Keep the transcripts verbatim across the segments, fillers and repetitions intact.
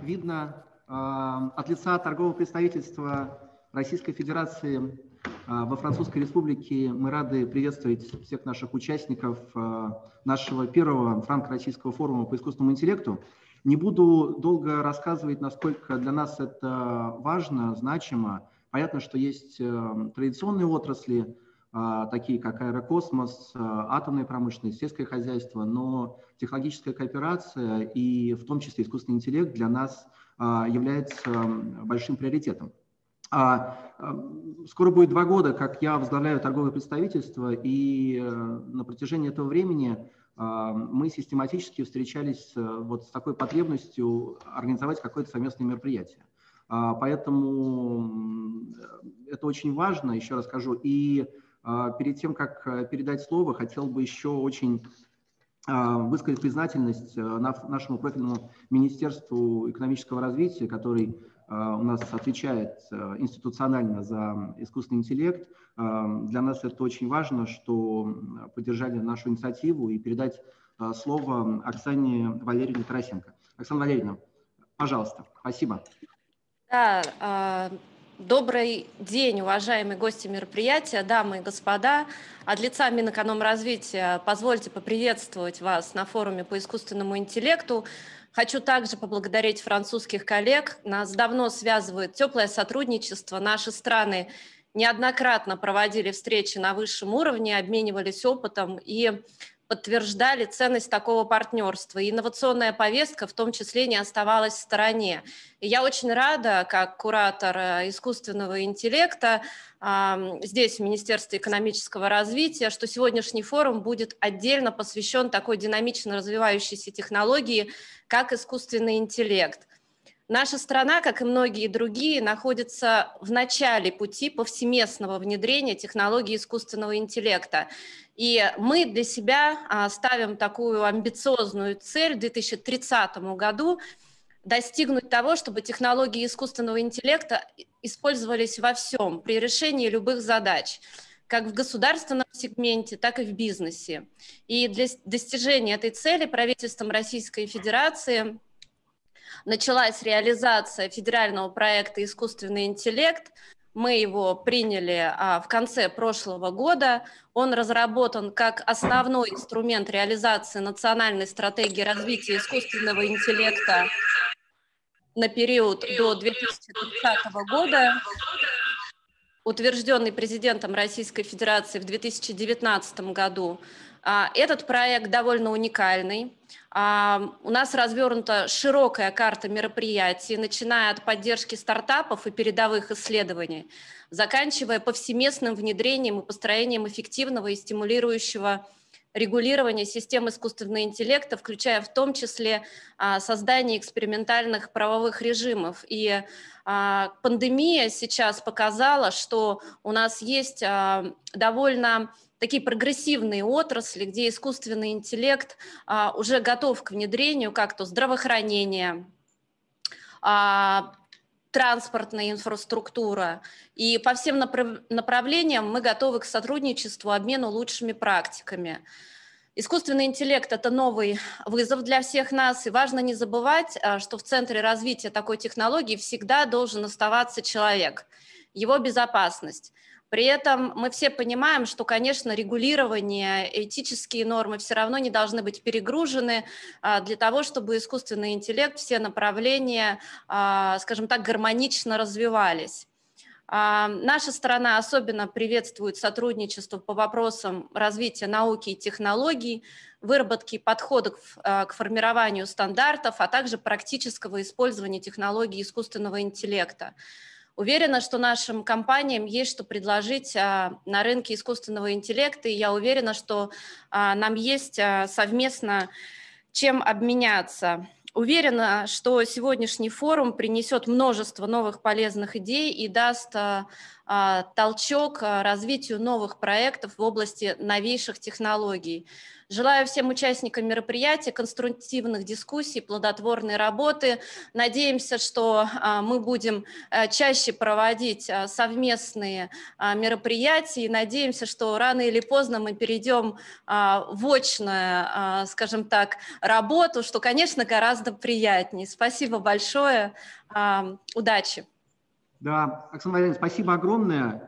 видно, от лица торгового представительства Российской Федерации во Французской Республике мы рады приветствовать всех наших участников нашего первого франко-российского форума по искусственному интеллекту. Не буду долго рассказывать, насколько для нас это важно, значимо. Понятно, что есть традиционные отрасли, такие как аэрокосмос, атомная промышленность, сельское хозяйство, но технологическая кооперация и в том числе искусственный интеллект для нас является большим приоритетом. Скоро будет два года, как я возглавляю торговое представительство, и на протяжении этого времени мы систематически встречались вот с такой потребностью организовать какое-то совместное мероприятие. Поэтому это очень важно, еще раз скажу. И перед тем, как передать слово, хотел бы еще очень высказать признательность нашему профильному Министерству экономического развития, который у нас отвечает институционально за искусственный интеллект. Для нас это очень важно, что поддержали нашу инициативу, и передать слово Оксане Валерьевне Тарасенко. Оксана Валерьевна, пожалуйста, спасибо. Да, добрый день, уважаемые гости мероприятия, дамы и господа. От лица Минэкономразвития позвольте поприветствовать вас на форуме по искусственному интеллекту. Хочу также поблагодарить французских коллег. Нас давно связывает теплое сотрудничество. Наши страны неоднократно проводили встречи на высшем уровне, обменивались опытом и подтверждали ценность такого партнерства. И инновационная повестка в том числе не оставалась в стороне. И я очень рада, как куратор искусственного интеллекта здесь, в Министерстве экономического развития, что сегодняшний форум будет отдельно посвящен такой динамично развивающейся технологии, как искусственный интеллект. Наша страна, как и многие другие, находится в начале пути повсеместного внедрения технологий искусственного интеллекта. И мы для себя ставим такую амбициозную цель в две тысячи тридцатом году достигнуть того, чтобы технологии искусственного интеллекта использовались во всем, при решении любых задач, как в государственном сегменте, так и в бизнесе. И для достижения этой цели правительством Российской Федерации началась реализация федерального проекта «Искусственный интеллект». Мы его приняли а, в конце прошлого года. Он разработан как основной инструмент реализации национальной стратегии развития искусственного интеллекта на период до две тысячи тридцатого года, утвержденный президентом Российской Федерации в две тысячи девятнадцатом году. Этот проект довольно уникальный. У нас развернута широкая карта мероприятий, начиная от поддержки стартапов и передовых исследований, заканчивая повсеместным внедрением и построением эффективного и стимулирующего регулирования систем искусственного интеллекта, включая в том числе создание экспериментальных правовых режимов. И пандемия сейчас показала, что у нас есть довольно такие прогрессивные отрасли, где искусственный интеллект а, уже готов к внедрению, как то здравоохранение, а, транспортная инфраструктура. И по всем направ- направлениям мы готовы к сотрудничеству, обмену лучшими практиками. Искусственный интеллект – это новый вызов для всех нас, и важно не забывать, что в центре развития такой технологии всегда должен оставаться человек, его безопасность. При этом мы все понимаем, что, конечно, регулирование, этические нормы все равно не должны быть перегружены для того, чтобы искусственный интеллект, все направления, скажем так, гармонично развивались. Наша страна особенно приветствует сотрудничество по вопросам развития науки и технологий, выработки подходов к формированию стандартов, а также практического использования технологий искусственного интеллекта. Уверена, что нашим компаниям есть что предложить на рынке искусственного интеллекта, и я уверена, что нам есть совместно чем обменяться. Уверена, что сегодняшний форум принесет множество новых полезных идей и даст толчок развитию новых проектов в области новейших технологий. Желаю всем участникам мероприятия конструктивных дискуссий, плодотворной работы. Надеемся, что мы будем чаще проводить совместные мероприятия и надеемся, что рано или поздно мы перейдем в очную, скажем так, работу, что, конечно, гораздо приятнее. Спасибо большое. Удачи! Да, Оксана Валерьевна, спасибо огромное.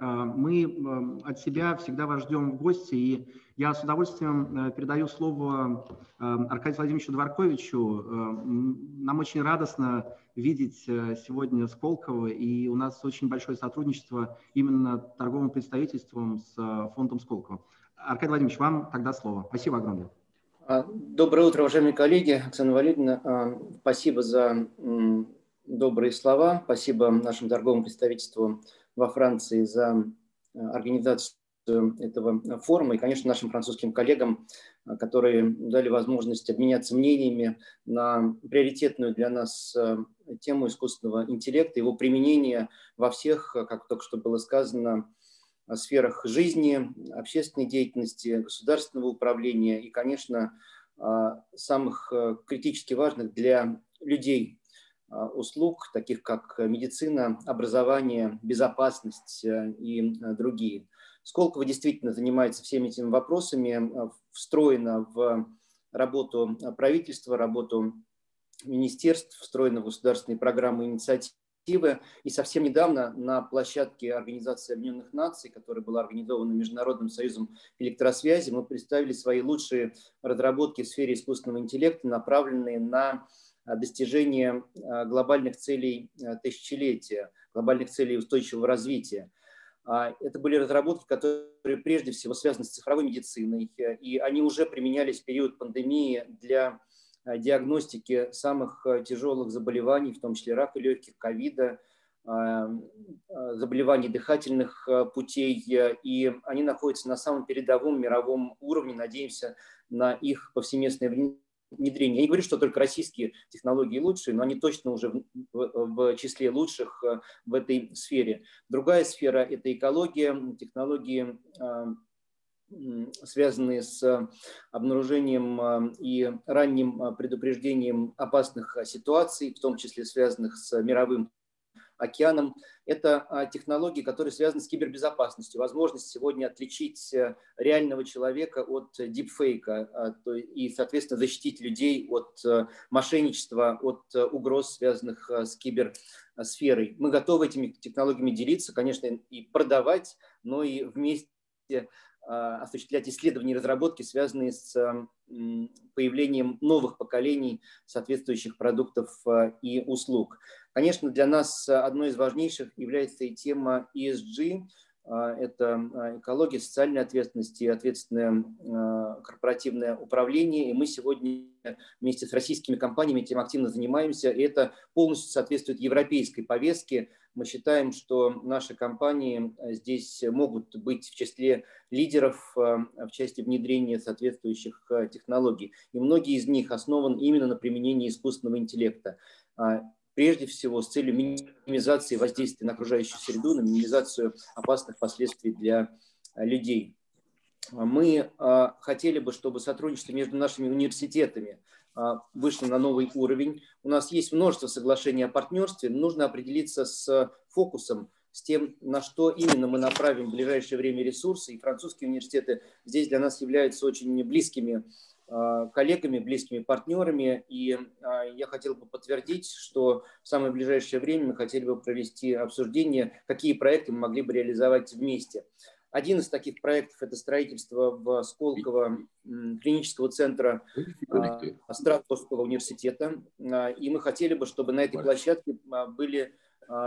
Мы от себя всегда вас ждем в гости, и я с удовольствием передаю слово Аркадию Владимировичу Дворковичу. Нам очень радостно видеть сегодня Сколково, и у нас очень большое сотрудничество именно торговым представительством с фондом Сколково. Аркадий Владимирович, вам тогда слово. Спасибо огромное. Доброе утро, уважаемые коллеги. Оксана Валерьевна, спасибо за добрые слова. Спасибо нашему торговому представительству во Франции за организацию этого форума и, конечно, нашим французским коллегам, которые дали возможность обменяться мнениями на приоритетную для нас тему искусственного интеллекта, его применение во всех, как только что было сказано, сферах жизни, общественной деятельности, государственного управления и, конечно, самых критически важных для людей услуг, таких как медицина, образование, безопасность и другие. Сколково действительно занимается всеми этими вопросами, встроено в работу правительства, работу министерств, встроено в государственные программы и инициативы. И совсем недавно на площадке Организации Объединенных Наций, которая была организована Международным союзом электросвязи, мы представили свои лучшие разработки в сфере искусственного интеллекта, направленные на достижение глобальных целей тысячелетия, глобальных целей устойчивого развития. Это были разработки, которые прежде всего связаны с цифровой медициной, и они уже применялись в период пандемии для диагностики самых тяжелых заболеваний, в том числе рака легких, ковида, заболеваний дыхательных путей, и они находятся на самом передовом мировом уровне. Надеемся на их повсеместное внедрение. Я не говорю, что только российские технологии лучшие, но они точно уже в, в, в числе лучших в этой сфере. Другая сфера – это экология, технологии, связанные с обнаружением и ранним предупреждением опасных ситуаций, в том числе связанных с мировым океаном. Это технологии, которые связаны с кибербезопасностью. Возможность сегодня отличить реального человека от дипфейка и, соответственно, защитить людей от мошенничества, от угроз, связанных с киберсферой. Мы готовы этими технологиями делиться, конечно, и продавать, но и вместе осуществлять исследования и разработки, связанные с появлением новых поколений соответствующих продуктов и услуг. Конечно, для нас одной из важнейших является и тема и эс джи. Это экология, социальная ответственность и ответственное корпоративное управление. И мы сегодня вместе с российскими компаниями этим активно занимаемся. И это полностью соответствует европейской повестке. Мы считаем, что наши компании здесь могут быть в числе лидеров в части внедрения соответствующих технологий. И многие из них основаны именно на применении искусственного интеллекта. Прежде всего с целью минимизации воздействия на окружающую среду, на минимизацию опасных последствий для людей. Мы хотели бы, чтобы сотрудничество между нашими университетами вышло на новый уровень. У нас есть множество соглашений о партнерстве, нужно определиться с фокусом, с тем, на что именно мы направим в ближайшее время ресурсы. И французские университеты здесь для нас являются очень близкими коллегами, близкими партнерами, и я хотел бы подтвердить, что в самое ближайшее время мы хотели бы провести обсуждение, какие проекты мы могли бы реализовать вместе. Один из таких проектов – это строительство в Сколково клинического центра Стратбургского университета, и мы хотели бы, чтобы на этой площадке были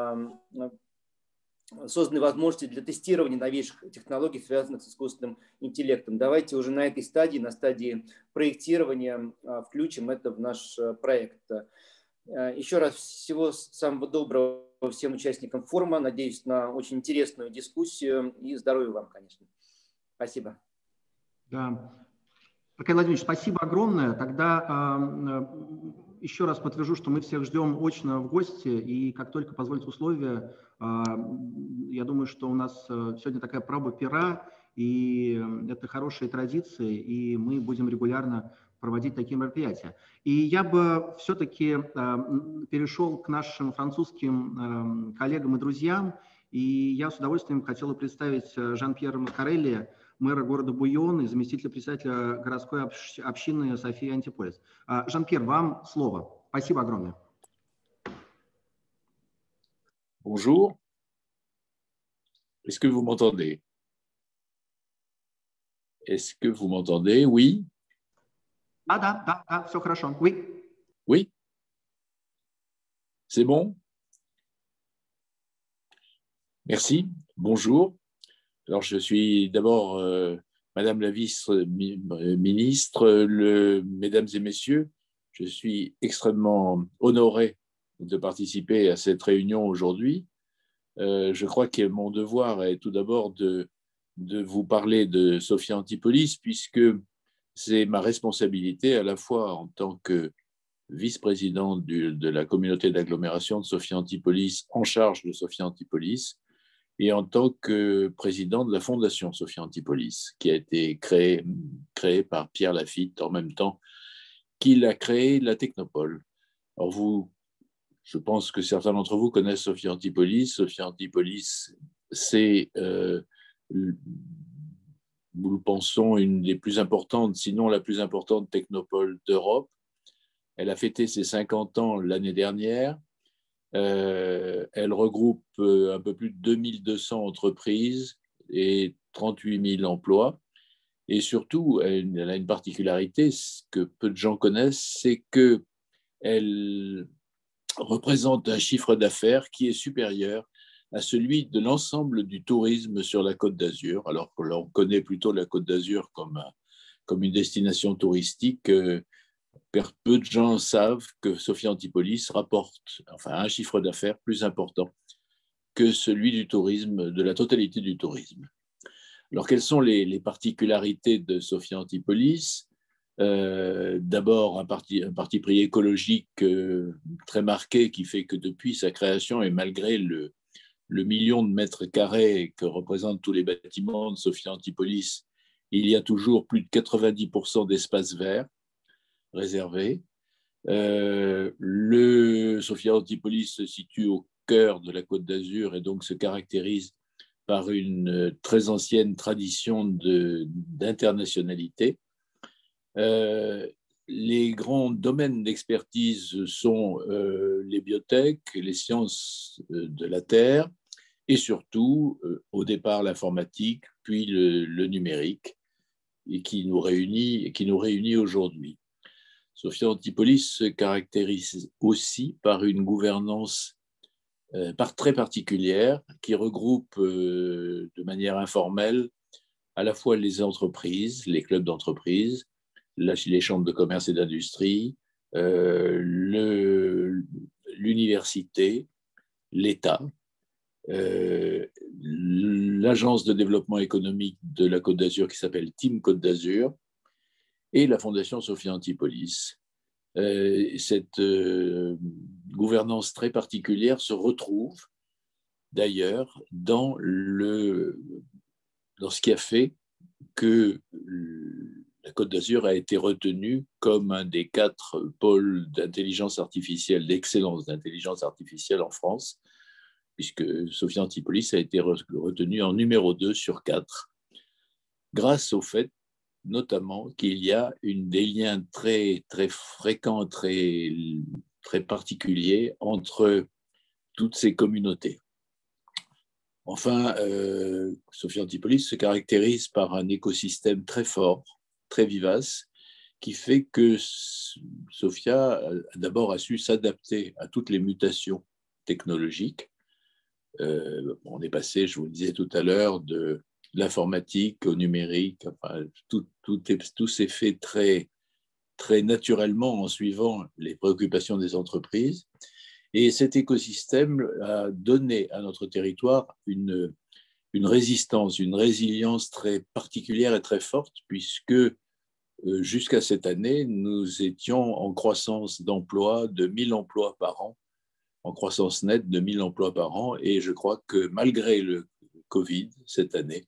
созданы возможности для тестирования новейших технологий, связанных с искусственным интеллектом. Давайте уже на этой стадии, на стадии проектирования, включим это в наш проект. Еще раз всего самого доброго всем участникам форума. Надеюсь на очень интересную дискуссию и здоровья вам, конечно. Спасибо. Да. Аркадий Владимирович, спасибо огромное. Тогда э, еще раз подтвержу, что мы всех ждем очно в гости, и как только позволят условия, э, я думаю, что у нас сегодня такая проба пера, И это хорошие традиции, и мы будем регулярно проводить такие мероприятия. И я бы все-таки перешел к нашим французским коллегам и друзьям, и я с удовольствием хотел бы представить Жан-Пьера Маскарелли, мэра города Буйон и заместителя председателя городской общины Софии Антиполис. Жан-Пьер, вам слово. Спасибо огромное. Bonjour. Est-ce que vous m'entendez? Est-ce que vous m'entendez? Oui. Да, да, да, да, все хорошо. Oui. Oui. C'est bon? Merci. Bonjour. Alors, je suis d'abord euh, Madame la vice-ministre, le, mesdames et messieurs, je suis extrêmement honoré de participer à cette réunion aujourd'hui. Euh, je crois que mon devoir est tout d'abord de, de vous parler de Sophia Antipolis, puisque c'est ma responsabilité à la fois en tant que vice-président de la communauté d'agglomération de Sophia Antipolis, en charge de Sophia Antipolis, et en tant que président de la fondation Sophia Antipolis, qui a été créée, créée par Pierre Lafitte en même temps qu'il a créé la Technopole. Alors vous, je pense que certains d'entre vous connaissent Sophia Antipolis. Sophia Antipolis, c'est, euh, nous le pensons, une des plus importantes, sinon la plus importante technopole d'Europe. Elle a fêté ses cinquante ans l'année dernière. Euh, elle regroupe euh, un peu plus de deux mille deux cents entreprises et trente-huit mille emplois. Et surtout, elle, elle a une particularité que peu de gens connaissent, c'est qu'elle représente un chiffre d'affaires qui est supérieur à celui de l'ensemble du tourisme sur la Côte d'Azur, alors que l'on connaît plutôt la Côte d'Azur comme, comme une destination touristique. Euh, peu de gens savent que Sophia Antipolis rapporte enfin, un chiffre d'affaires plus important que celui du tourisme, de la totalité du tourisme. Alors, quelles sont les, les particularités de Sophia Antipolis? Euh, D'abord, un parti, un parti pris écologique euh, très marqué qui fait que depuis sa création et malgré le, le million de mètres carrés que représentent tous les bâtiments de Sophia Antipolis, il y a toujours plus de quatre-vingt-dix pour cent d'espaces verts réservés. Euh, le Sophia Antipolis se situe au cœur de la Côte d'Azur et donc se caractérise par une très ancienne tradition d'internationalité. Euh, les grands domaines d'expertise sont euh, les biotech, les sciences de la Terre et surtout, euh, au départ, l'informatique, puis le, le numérique, et qui nous réunit, qui nous réunit aujourd'hui. Sophia Antipolis se caractérise aussi par une gouvernance euh, par très particulière qui regroupe euh, de manière informelle à la fois les entreprises, les clubs d'entreprise, les chambres de commerce et d'industrie, euh, l'université, l'État, euh, l'agence de développement économique de la Côte d'Azur qui s'appelle Team Côte d'Azur et la fondation Sophia Antipolis. Euh, cette euh, gouvernance très particulière se retrouve d'ailleurs dans, le, dans ce qui a fait que la Côte d'Azur a été retenue comme un des quatre pôles d'intelligence artificielle, d'excellence d'intelligence artificielle en France, puisque Sophia Antipolis a été retenue en numéro deux sur quatre, grâce au fait notamment qu'il y a une, des liens très, très fréquents, très, très particuliers entre toutes ces communautés. Enfin, euh, Sophia Antipolis se caractérise par un écosystème très fort, très vivace, qui fait que Sophia d'abord a su s'adapter à toutes les mutations technologiques. Euh, on est passé, je vous le disais tout à l'heure, de l'informatique au numérique, enfin, tout, tout, tout s'est fait très, très naturellement en suivant les préoccupations des entreprises. Et cet écosystème a donné à notre territoire une, une résistance, une résilience très particulière et très forte, puisque euh, jusqu'à cette année, nous étions en croissance d'emplois de mille emplois par an, en croissance nette de mille emplois par an. Et je crois que malgré le Covid, cette année,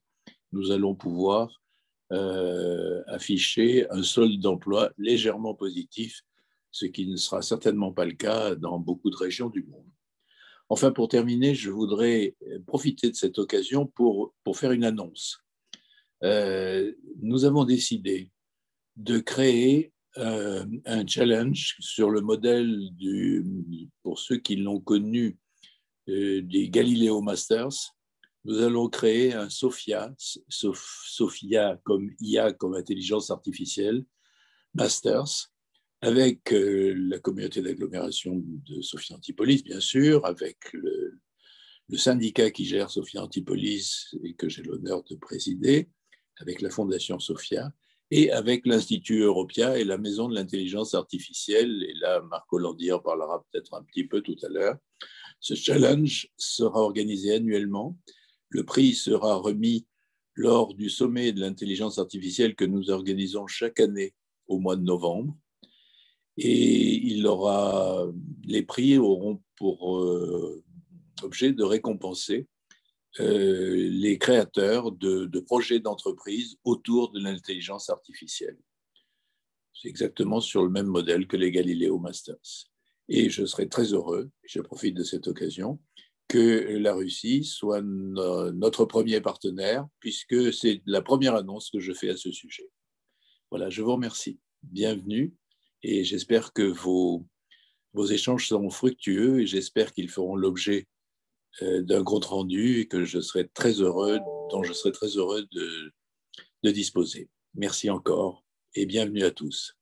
nous allons pouvoir euh, afficher un solde d'emploi légèrement positif, ce qui ne sera certainement pas le cas dans beaucoup de régions du monde. Enfin, pour terminer, je voudrais profiter de cette occasion pour, pour faire une annonce. Euh, nous avons décidé de créer euh, un challenge sur le modèle, du, pour ceux qui l'ont connu, euh, des Galileo Masters. Nous allons créer un SOFIA, SOFIA comme I A, comme intelligence artificielle, Masters, avec euh, la communauté d'agglomération de Sophia Antipolis, bien sûr, avec le, le syndicat qui gère Sophia Antipolis et que j'ai l'honneur de présider, avec la Fondation Sophia, et avec l'Institut Europia et la Maison de l'intelligence artificielle. Et là, Marco Landier en parlera peut-être un petit peu tout à l'heure. Ce challenge sera organisé annuellement. Le prix sera remis lors du sommet de l'intelligence artificielle que nous organisons chaque année au mois de novembre. Et il aura, les prix auront pour euh, objet de récompenser euh, les créateurs de, de projets d'entreprise autour de l'intelligence artificielle. C'est exactement sur le même modèle que les Galileo Masters. Et je serai très heureux, je profite de cette occasion, que la Russie soit no, notre premier partenaire, puisque c'est la première annonce que je fais à ce sujet. Voilà, je vous remercie. Bienvenue. Et j'espère que vos, vos échanges seront fructueux et j'espère qu'ils feront l'objet euh, d'un compte rendu et que je serai très heureux, dont je serai très heureux de, de disposer. Merci encore et bienvenue à tous.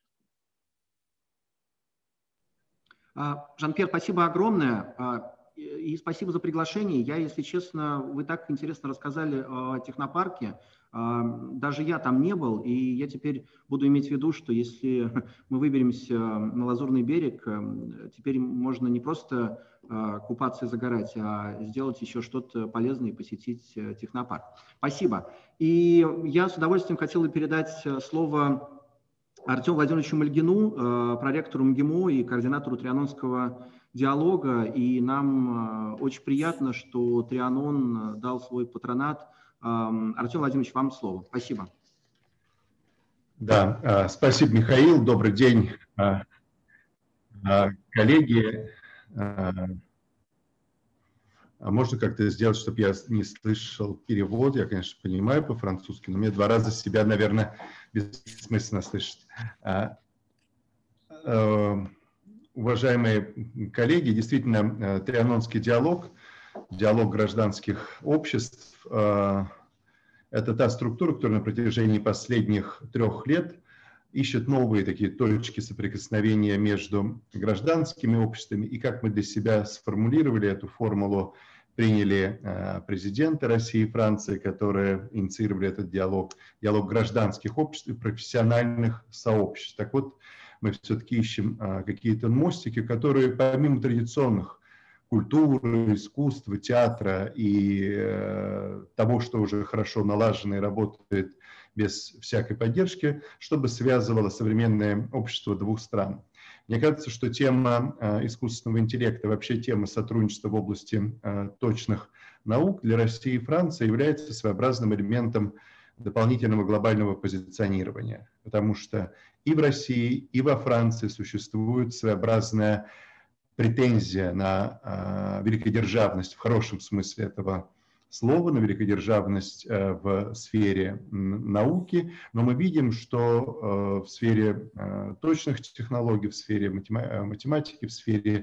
Жан-Пьер, спасибо огромное. И спасибо за приглашение. Я, если честно, вы так интересно рассказали о технопарке. Даже я там не был, и я теперь буду иметь в виду, что если мы выберемся на Лазурный берег, теперь можно не просто купаться и загорать, а сделать еще что-то полезное и посетить технопарк. Спасибо. И я с удовольствием хотел бы передать слово Артему Владимировичу Мальгину, проректору МГИМО и координатору Трианонского диалога. И нам очень приятно, что Трианон дал свой патронат. Артем Владимирович, вам слово. Спасибо. Да, спасибо, Михаил. Добрый день, коллеги. Можно как-то сделать, чтобы я не слышал перевод? Я, конечно, понимаю по-французски, но мне два раза себя, наверное, бессмысленно слышать. Уважаемые коллеги, действительно, Трианонский диалог, диалог гражданских обществ, это та структура, которая на протяжении последних трех лет ищет новые такие точки соприкосновения между гражданскими обществами. И как мы для себя сформулировали эту формулу, приняли президенты России и Франции, которые инициировали этот диалог, диалог гражданских обществ и профессиональных сообществ. Так вот, мы все-таки ищем какие-то мостики, которые помимо традиционных культуры, искусства, театра и э, того, что уже хорошо налажено и работает без всякой поддержки, чтобы связывало современное общество двух стран. Мне кажется, что тема э, искусственного интеллекта, вообще тема сотрудничества в области э, точных наук для России и Франции является своеобразным элементом дополнительного глобального позиционирования, потому что и в России, и во Франции существует своеобразная претензия на э, великодержавность в хорошем смысле этого слова, на великодержавность э, в сфере науки, но мы видим, что э, в сфере э, точных технологий, в сфере матема- математики, в сфере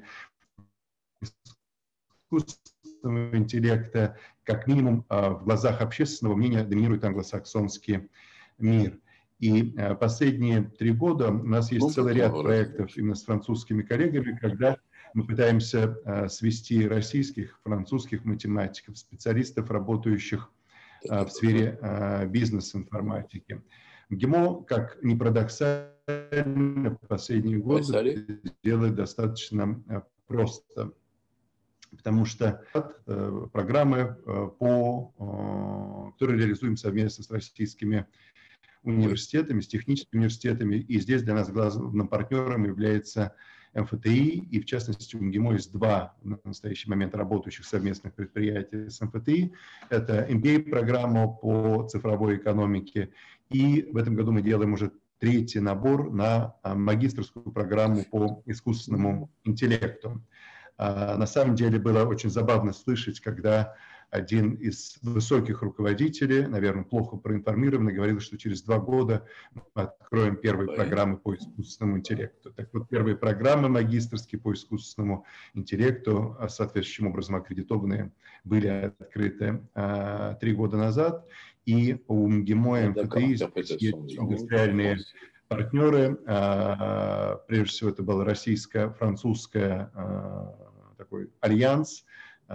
искусственного интеллекта, как минимум э, в глазах общественного мнения доминирует англосаксонский мир. И э, последние три года у нас есть целый ряд проектов именно с французскими коллегами, когда мы пытаемся э, свести российских, французских математиков, специалистов, работающих э, в сфере э, бизнес-информатики. МГИМО, как ни парадоксально, в последние годы делает достаточно э, просто, потому что э, программы, э, по, э, которые реализуем совместно с российскими университетами, с техническими университетами. И здесь для нас главным партнером является эм эф тэ и, и в частности у МГИМО есть два на настоящий момент работающих совместных предприятия с эм эф тэ и. Это эм би эй-программа по цифровой экономике, и в этом году мы делаем уже третий набор на магистерскую программу по искусственному интеллекту. На самом деле было очень забавно слышать, когда один из высоких руководителей, наверное, плохо проинформированный, говорил, что через два года мы откроем первые программы по искусственному интеллекту. Так вот, первые программы магистерские по искусственному интеллекту, соответствующим образом аккредитованные, были открыты а, три года назад. И у МГИМО и эм эф тэ и есть индустриальные партнеры. А, прежде всего, это был российско-французская а, такой альянс,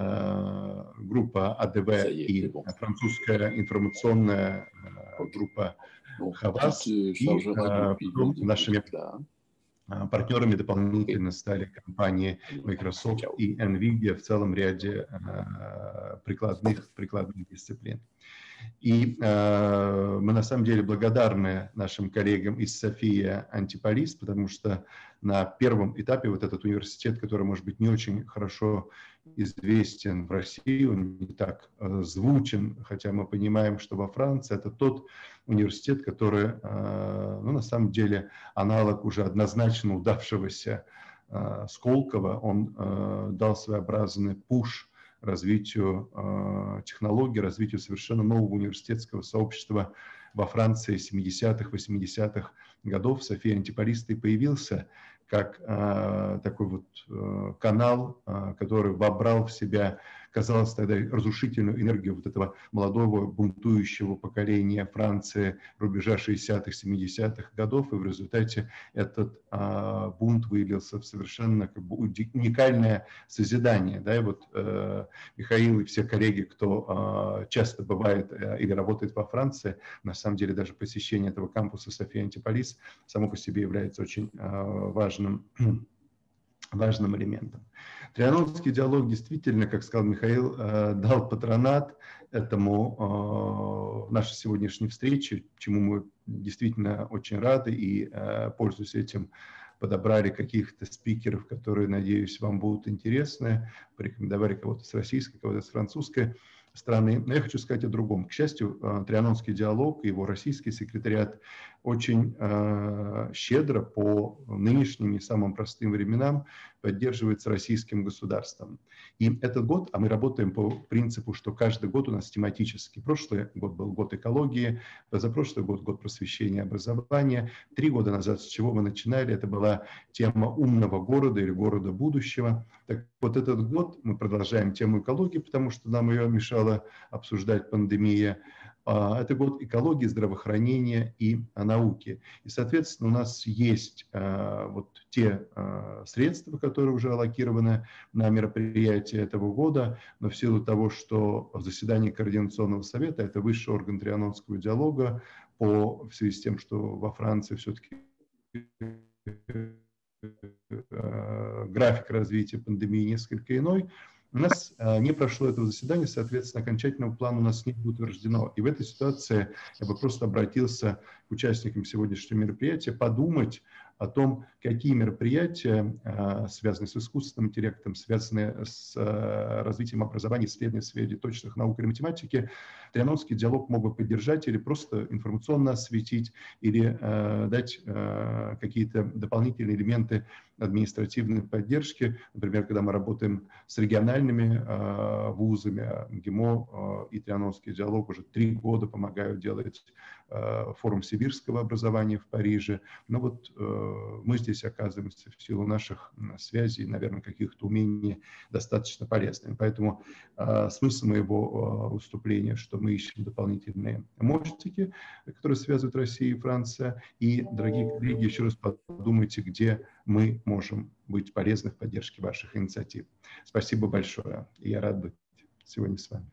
группа а дэ вэ и французская информационная группа Хавас. И нашими партнерами дополнительно стали компании Microsoft и NVIDIA в целом ряде прикладных, прикладных дисциплин. И э, мы на самом деле благодарны нашим коллегам из София Антиполис, потому что на первом этапе вот этот университет, который, может быть, не очень хорошо известен в России, он не так э, звучен, хотя мы понимаем, что во Франции это тот университет, который, э, ну, на самом деле, аналог уже однозначно удавшегося э, Сколково. Он э, дал своеобразный пуш развитию э, технологий, развитию совершенно нового университетского сообщества во Франции семидесятых, восьмидесятых годов. София Антиполис и появился как э, такой вот э, канал, э, который вобрал в себя, казалось тогда, разрушительную энергию вот этого молодого бунтующего поколения Франции рубежа шестидесятых, семидесятых годов, и в результате этот э, бунт вылился в совершенно как бы уникальное созидание. Да? И вот э, Михаил и все коллеги, кто э, часто бывает э, или работает во Франции, на самом деле даже посещение этого кампуса София Антиполис само по себе является очень э, важным важным элементом. Трианонский диалог действительно, как сказал Михаил, дал патронат этому нашей сегодняшней встрече, чему мы действительно очень рады и, пользуясь этим, подобрали каких-то спикеров, которые, надеюсь, вам будут интересны, порекомендовали кого-то с российской, кого-то с французской страны. Но я хочу сказать о другом. К счастью, Трианонский диалог и его российский секретариат очень э, щедро по нынешним и самым простым временам поддерживается российским государством. И этот год, а мы работаем по принципу, что каждый год у нас тематический. Прошлый год был год экологии, позапрошлый год год просвещения и образования. Три года назад, с чего мы начинали, это была тема умного города или города будущего. Так вот этот год мы продолжаем тему экологии, потому что нам ее мешала обсуждать пандемия. Это год экологии, здравоохранения и науки. И, соответственно, у нас есть э, вот те э, средства, которые уже аллокированы на мероприятия этого года, но в силу того, что в заседании Координационного совета, это высший орган Трианонского диалога, по, в связи с тем, что во Франции все-таки э, график развития пандемии несколько иной, у нас э, не прошло этого заседания, соответственно, окончательного плана у нас не будет утверждено. И в этой ситуации я бы просто обратился к участникам сегодняшнего мероприятия подумать о том, какие мероприятия, э, связанные с искусственным интеллектом, связанные с э, развитием образования, исследований в сфере точных наук или математики, Трианонский диалог мог бы поддержать или просто информационно осветить, или э, дать э, какие-то дополнительные элементы административной поддержки. Например, когда мы работаем с региональными э, вузами, МГИМО э, и Трианонский диалог уже три года помогают делать э, форум сибирского образования в Париже. Но вот э, мы здесь оказываемся в силу наших связей, наверное, каких-то умений достаточно полезными. Поэтому э, смысл моего э, выступления, что мы ищем дополнительные мостики, которые связывают Россию и Францию. И, дорогие коллеги, еще раз подумайте, где мы можем быть полезны в поддержке ваших инициатив. Спасибо большое. И я рад быть сегодня с вами.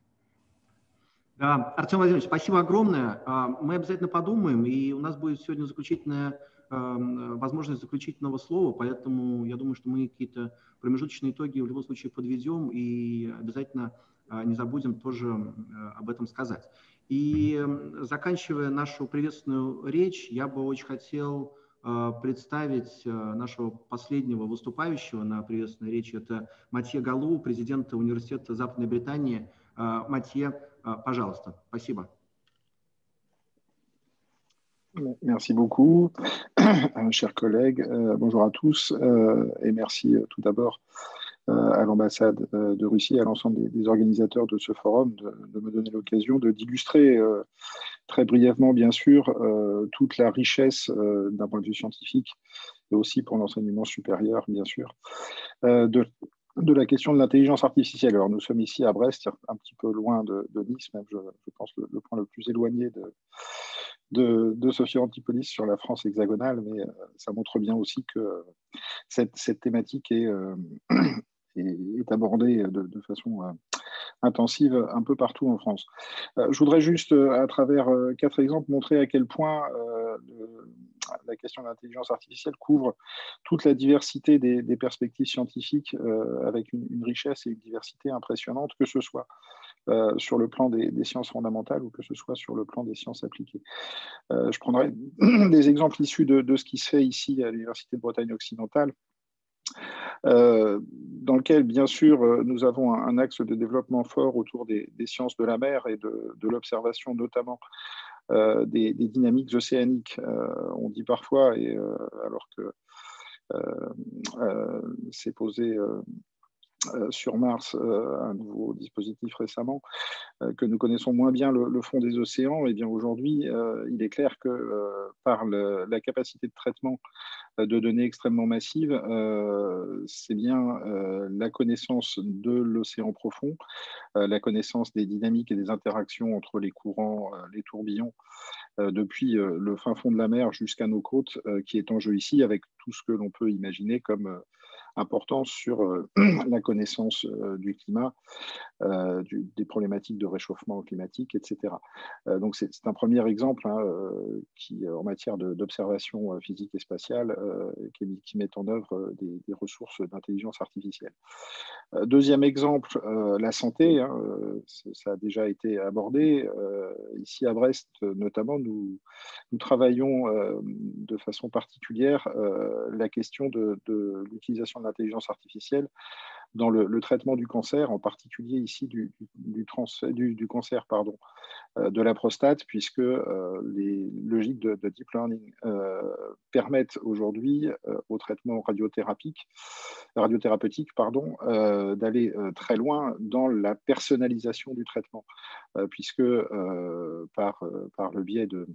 Да, Артем Владимирович, спасибо огромное. Мы обязательно подумаем, и у нас будет сегодня заключительная возможность заключительного слова, поэтому я думаю, что мы какие-то промежуточные итоги в любом случае подведем и обязательно не забудем тоже об этом сказать. И заканчивая нашу приветственную речь, я бы очень хотел представить нашего последнего выступающего на приветственной речи. Это Матье Галлу, президент Университета Западной Британии. Матье, пожалуйста. Спасибо. Merci beaucoup, chers collègues. Euh, bonjour à tous euh, et merci euh, tout d'abord euh, à l'ambassade euh, de Russie et à l'ensemble des, des organisateurs de ce forum de, de me donner l'occasion de d'illustrer euh, très brièvement, bien sûr, euh, toute la richesse euh, d'un point de vue scientifique et aussi pour l'enseignement supérieur, bien sûr, euh, de, de la question de l'intelligence artificielle. Alors, nous sommes ici à Brest, un petit peu loin de, de Nice, même, je, je pense, le, le point le plus éloigné de de, de Sophia Antipolis sur la France hexagonale, mais euh, ça montre bien aussi que euh, cette, cette thématique est, euh, est, est abordée de, de façon euh, intensive un peu partout en France. Euh, je voudrais juste, euh, à travers euh, quatre exemples, montrer à quel point euh, le, la question de l'intelligence artificielle couvre toute la diversité des, des perspectives scientifiques euh, avec une, une richesse et une diversité impressionnante, que ce soit Euh, sur le plan des, des sciences fondamentales ou que ce soit sur le plan des sciences appliquées. Euh, je prendrai des exemples issus de, de ce qui se fait ici à l'Université de Bretagne occidentale, euh, dans lequel, bien sûr, nous avons un, un axe de développement fort autour des, des sciences de la mer et de, de l'observation notamment euh, des, des dynamiques océaniques. Euh, on dit parfois, et euh, alors que euh, euh, c'est posé... Euh, Euh, sur Mars, euh, un nouveau dispositif récemment, euh, que nous connaissons moins bien le, le fond des océans, et bien aujourd'hui, euh, il est clair que euh, par le, la capacité de traitement euh, de données extrêmement massives, euh, c'est bien euh, la connaissance de l'océan profond, euh, la connaissance des dynamiques et des interactions entre les courants, euh, les tourbillons, euh, depuis euh, le fin fond de la mer jusqu'à nos côtes, euh, qui est en jeu ici, avec tout ce que l'on peut imaginer comme euh, importance sur euh, la connaissance euh, du climat, euh, du, des problématiques de réchauffement climatique, et cetera. Euh, donc c'est un premier exemple hein, euh, qui, en matière d'observation euh, physique et spatiale, euh, qui, qui met en œuvre euh, des, des ressources d'intelligence artificielle. Euh, deuxième exemple, euh, la santé, hein, ça a déjà été abordé. Euh, ici à Brest, notamment, nous, nous travaillons euh, de façon particulière euh, la question de, de l'utilisation de l'intelligence artificielle dans le, le traitement du cancer, en particulier ici du, du, trans, du, du cancer pardon, euh, de la prostate, puisque euh, les logiques de, de deep learning euh, permettent aujourd'hui euh, au traitement radiothérapique, radiothérapeutique pardon, euh, d'aller euh, très loin dans la personnalisation du traitement, euh, puisque euh, par, euh, par le biais de,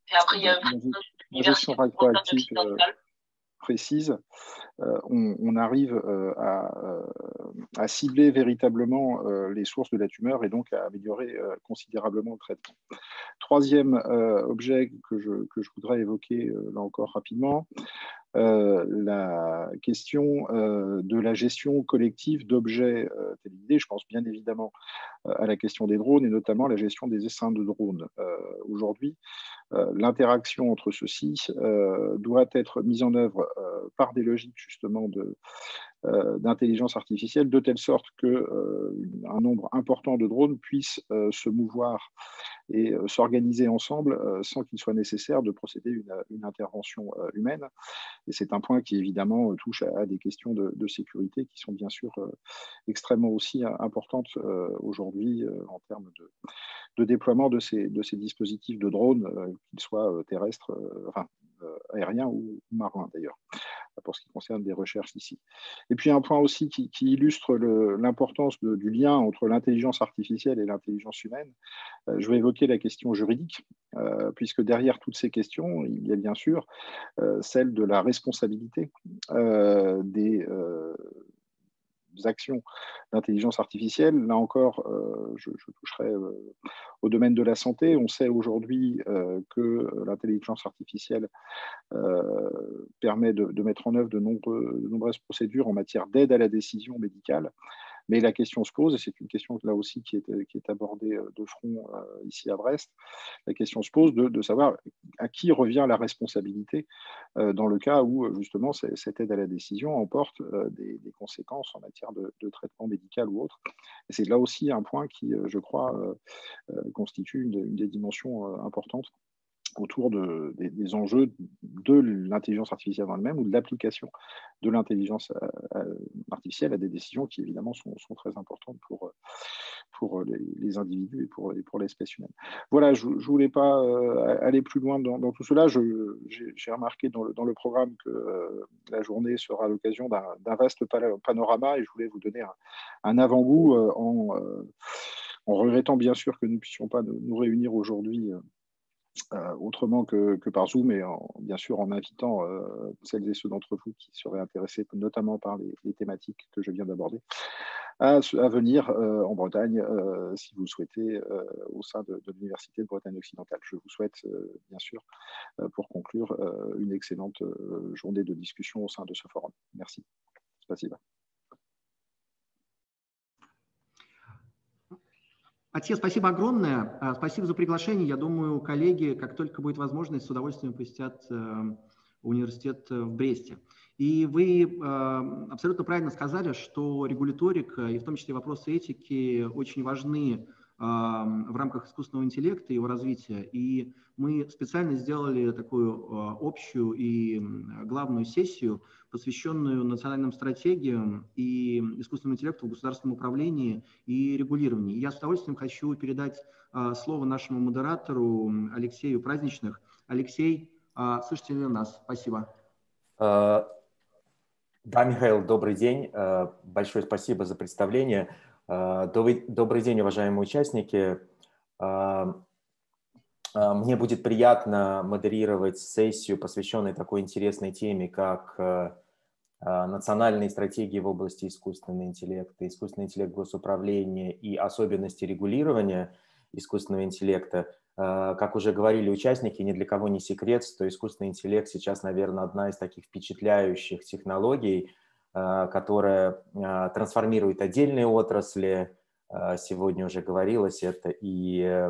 de gestion rétroactive euh, précise, euh, on, on arrive euh, à, euh, à cibler véritablement euh, les sources de la tumeur et donc à améliorer euh, considérablement le traitement. Troisième euh, objet que je, que je voudrais évoquer euh, là encore rapidement, euh, la question euh, de la gestion collective d'objets euh, téléguidés. Je pense bien évidemment euh, à la question des drones et notamment la gestion des essaims de drones. Euh, Aujourd'hui, Euh, l'interaction entre ceux-ci euh, doit être mise en œuvre euh, par des logiques justement de, euh, d'intelligence artificielle, de telle sorte qu'un euh, nombre important de drones puissent euh, se mouvoir et euh, s'organiser ensemble euh, sans qu'il soit nécessaire de procéder à une, une intervention euh, humaine. Et c'est un point qui évidemment touche à, à des questions de, de sécurité qui sont bien sûr euh, extrêmement aussi importantes euh, aujourd'hui euh, en termes de, de déploiement de ces, de ces dispositifs de drones, euh, qu'ils soient euh, terrestres, euh, enfin euh, aériens ou, ou marins d'ailleurs, pour ce qui concerne des recherches ici. Et puis un point aussi qui, qui illustre l'importance du lien entre l'intelligence artificielle et l'intelligence humaine. Euh, je vais évoquer la question juridique, euh, puisque derrière toutes ces questions, il y a bien sûr euh, celle de la responsabilité euh, des euh, actions d'intelligence artificielle. Là encore, euh, je, je toucherai euh, au domaine de la santé. On sait aujourd'hui euh, que l'intelligence artificielle euh, permet de, de mettre en œuvre de, nombreux, de nombreuses procédures en matière d'aide à la décision médicale. Mais la question se pose, et c'est une question là aussi qui est, qui est abordée de front euh, ici à Brest, la question se pose de, de savoir à qui revient la responsabilité euh, dans le cas où justement cette aide à la décision emporte euh, des, des conséquences en matière de, de traitement médical ou autre. Et c'est là aussi un point qui, je crois, euh, euh, constitue une, une des dimensions euh, importantes autour de, des, des enjeux de l'intelligence artificielle en elle-même ou de l'application de l'intelligence artificielle à des décisions qui évidemment sont, sont très importantes pour, pour les, les individus et pour, et pour l'espèce humaine. Voilà, je ne voulais pas euh, aller plus loin dans, dans tout cela. J'ai remarqué dans le, dans le programme que euh, la journée sera l'occasion d'un vaste panorama et je voulais vous donner un, un avant-goût euh, en, euh, en regrettant bien sûr que nous ne puissions pas nous, nous réunir aujourd'hui euh, Euh, autrement que, que par Zoom et en, bien sûr en invitant euh, celles et ceux d'entre vous qui seraient intéressés notamment par les, les thématiques que je viens d'aborder à, à venir euh, en Bretagne euh, si vous le souhaitez euh, au sein de, de l'Université de Bretagne occidentale. Je vous souhaite euh, bien sûr euh, pour conclure euh, une excellente euh, journée de discussion au sein de ce forum. Merci. Спасибо. Атье, спасибо огромное. Спасибо за приглашение. Я думаю, коллеги, как только будет возможность, с удовольствием посетят университет в Бресте. И вы абсолютно правильно сказали, что регуляторика, и в том числе вопросы этики, очень важны в рамках искусственного интеллекта и его развития. И мы специально сделали такую общую и главную сессию, посвященную национальным стратегиям и искусственному интеллекту в государственном управлении и регулировании. Я с удовольствием хочу передать слово нашему модератору Алексею Праздничных. Алексей, слышите ли нас? Спасибо. Да, Михаил, добрый день. Большое спасибо за представление. Добрый, добрый день, уважаемые участники. Мне будет приятно модерировать сессию, посвященную такой интересной теме, как национальные стратегии в области искусственного интеллекта, искусственный интеллект госуправления и особенности регулирования искусственного интеллекта. Как уже говорили участники, ни для кого не секрет, что искусственный интеллект сейчас, наверное, одна из таких впечатляющих технологий, которая трансформирует отдельные отрасли. Сегодня уже говорилось, это и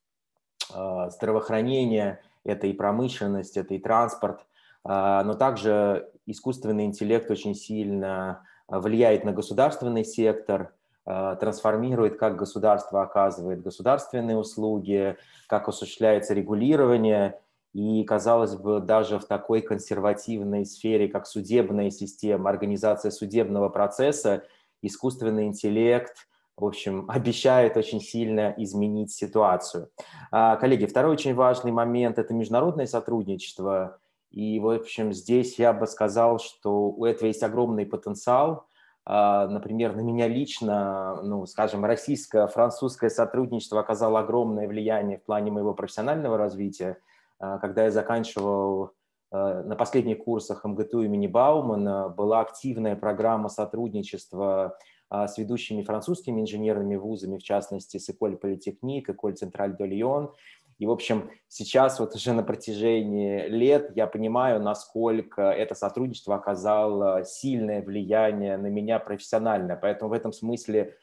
здравоохранение, это и промышленность, это и транспорт. Но также искусственный интеллект очень сильно влияет на государственный сектор, трансформирует, как государство оказывает государственные услуги, как осуществляется регулирование. И, казалось бы, даже в такой консервативной сфере, как судебная система, организация судебного процесса, искусственный интеллект, в общем, обещает очень сильно изменить ситуацию. Коллеги, второй очень важный момент – это международное сотрудничество. И, в общем, здесь я бы сказал, что у этого есть огромный потенциал. Например, на меня лично, ну, скажем, российско-французское сотрудничество оказало огромное влияние в плане моего профессионального развития. Когда я заканчивал на последних курсах эм гэ тэ у имени Баумана, была активная программа сотрудничества с ведущими французскими инженерными вузами, в частности, с École Polytechnique, École Centrale de Lyon. И, в общем, сейчас вот уже на протяжении лет я понимаю, насколько это сотрудничество оказало сильное влияние на меня профессионально. Поэтому в этом смысле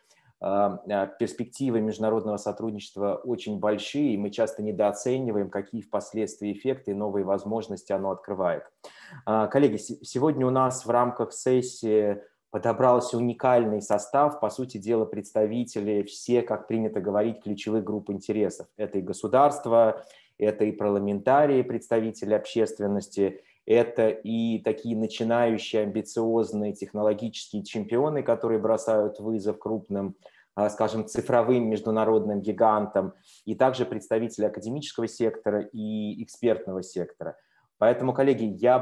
перспективы международного сотрудничества очень большие, и мы часто недооцениваем, какие впоследствии эффекты и новые возможности оно открывает. Коллеги, сегодня у нас в рамках сессии подобрался уникальный состав, по сути дела, представители все, как принято говорить, ключевых групп интересов. Это и государство, это и парламентарии, представители общественности, это и такие начинающие, амбициозные технологические чемпионы, которые бросают вызов крупным, скажем, цифровым международным гигантам, и также представители академического сектора и экспертного сектора. Поэтому, коллеги, я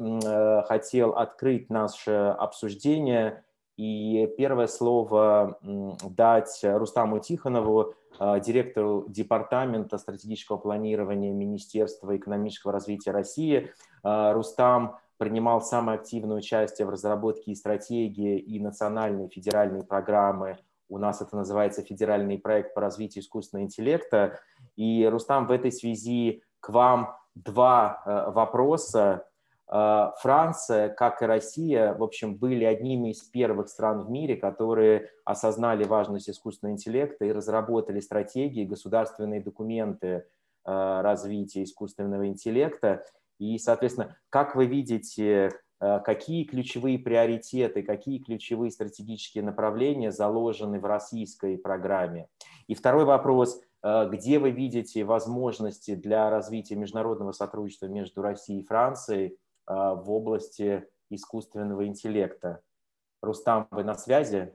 бы хотел открыть наше обсуждение и первое слово дать Рустаму Тихонову, директору Департамента стратегического планирования Министерства экономического развития России. Рустам принимал самое активное участие в разработке и стратегии, и национальной федеральной программы. У нас это называется федеральный проект по развитию искусственного интеллекта. И, Рустам, в этой связи к вам два вопроса. Франция, как и Россия, в общем, были одними из первых стран в мире, которые осознали важность искусственного интеллекта и разработали стратегии, государственные документы развития искусственного интеллекта. И, соответственно, как вы видите, какие ключевые приоритеты, какие ключевые стратегические направления заложены в российской программе? И второй вопрос. Где вы видите возможности для развития международного сотрудничества между Россией и Францией в области искусственного интеллекта? Рустам, вы на связи?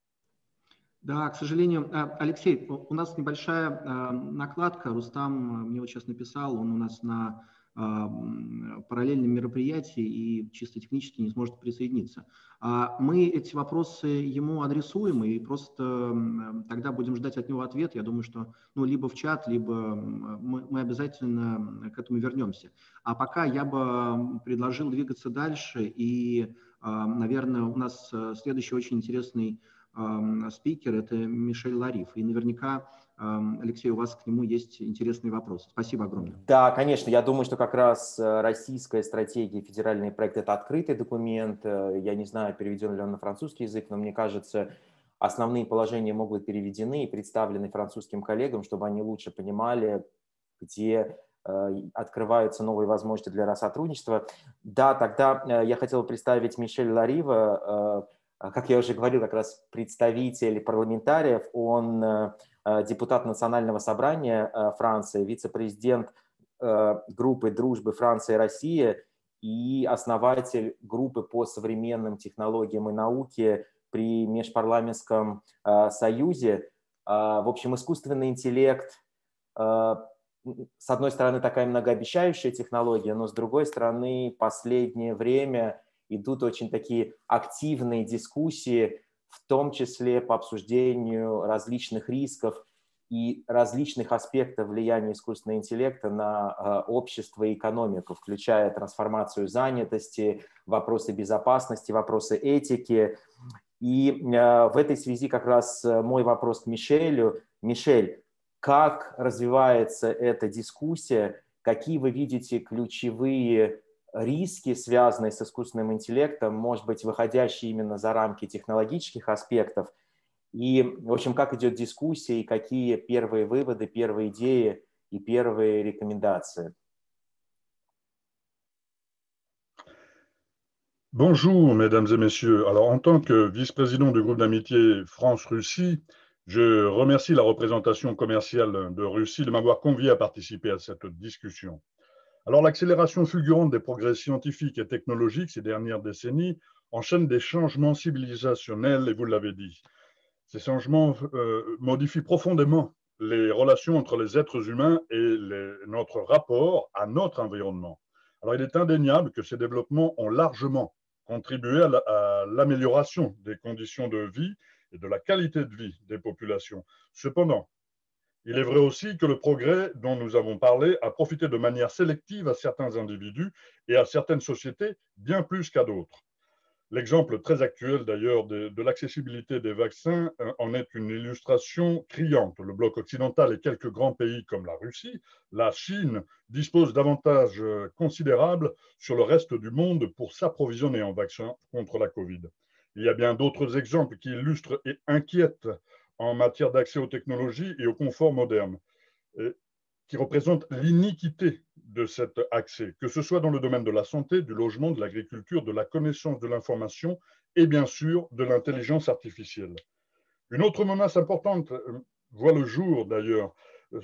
Да, к сожалению, Алексей, у нас небольшая накладка. Рустам мне вот сейчас написал, он у нас на параллельном мероприятии и чисто технически не сможет присоединиться. Мы эти вопросы ему адресуем и просто тогда будем ждать от него ответ. Я думаю, что ну, либо в чат, либо мы, мы обязательно к этому вернемся. А пока я бы предложил двигаться дальше. И, наверное, у нас следующий очень интересный спикер – это Мишель Лариф. И наверняка, Алексей, у вас к нему есть интересный вопрос. Спасибо огромное. Да, конечно. Я думаю, что как раз российская стратегия, федеральный проект – это открытый документ. Я не знаю, переведен ли он на французский язык, но мне кажется, основные положения могут быть переведены и представлены французским коллегам, чтобы они лучше понимали, где открываются новые возможности для сотрудничества. Да, тогда я хотел представить Мишеля Ларива. Как я уже говорил, как раз представитель парламентариев, он депутат Национального собрания Франции, вице-президент группы дружбы Франция и Россия и основатель группы по современным технологиям и науке при Межпарламентском союзе. В общем, искусственный интеллект, с одной стороны, такая многообещающая технология, но с другой стороны, последнее время идут очень такие активные дискуссии, в том числе по обсуждению различных рисков и различных аспектов влияния искусственного интеллекта на общество и экономику, включая трансформацию занятости, вопросы безопасности, вопросы этики. И в этой связи как раз мой вопрос к Мишелю. Мишель, как развивается эта дискуссия? Какие вы видите ключевые риски, связанные с искусственным интеллектом, может быть, выходящие именно за рамки технологических аспектов? И, в общем, как идет дискуссия и какие первые выводы, первые идеи и первые рекомендации? Bonjour, mesdames et messieurs. Alors, en tant que vice-président du groupe d'amitié France-Russie, je remercie la représentation commerciale de Russie de m'avoir convié à participer à cette discussion. Alors, l'accélération fulgurante des progrès scientifiques et technologiques ces dernières décennies enchaîne des changements civilisationnels, et vous l'avez dit. Ces changements euh, modifient profondément les relations entre les êtres humains et les, notre rapport à notre environnement. Alors, il est indéniable que ces développements ont largement contribué à l'amélioration des conditions de vie et de la qualité de vie des populations. Cependant, il est vrai aussi que le progrès dont nous avons parlé a profité de manière sélective à certains individus et à certaines sociétés bien plus qu'à d'autres. L'exemple très actuel d'ailleurs de, de l'accessibilité des vaccins en est une illustration criante. Le bloc occidental et quelques grands pays comme la Russie, la Chine, disposent d'avantages considérables sur le reste du monde pour s'approvisionner en vaccins contre la Covid. Il y a bien d'autres exemples qui illustrent et inquiètent en matière d'accès aux technologies et au confort moderne, et qui représentent l'iniquité de cet accès, que ce soit dans le domaine de la santé, du logement, de l'agriculture, de la connaissance de l'information et bien sûr de l'intelligence artificielle. Une autre menace importante voit le jour d'ailleurs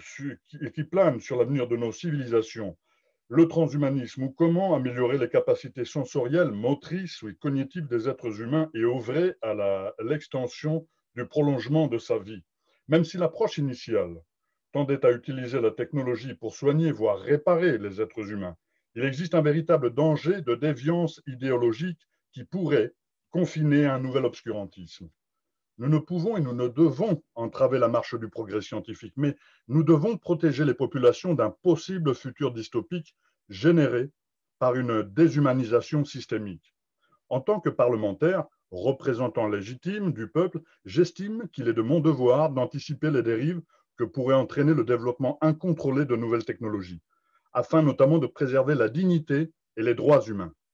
et qui plane sur l'avenir de nos civilisations, le transhumanisme, ou comment améliorer les capacités sensorielles, motrices et cognitives des êtres humains et œuvrer à l'extension du prolongement de sa vie. Même si l'approche initiale tendait à utiliser la technologie pour soigner, voire réparer les êtres humains, il existe un véritable danger de déviance idéologique qui pourrait confiner à un nouvel obscurantisme. Nous ne pouvons et nous ne devons entraver la marche du progrès scientifique, mais nous devons protéger les populations d'un possible futur dystopique généré par une déshumanisation systémique. En tant que parlementaire, représentant légitime du peuple, j'estime qu'il est de mon devoir d'anticiper les dérives que pourrait entraîner le développement incontrôlé de nouvelles technologies, afin notamment de préserver la dignité et les droits humains.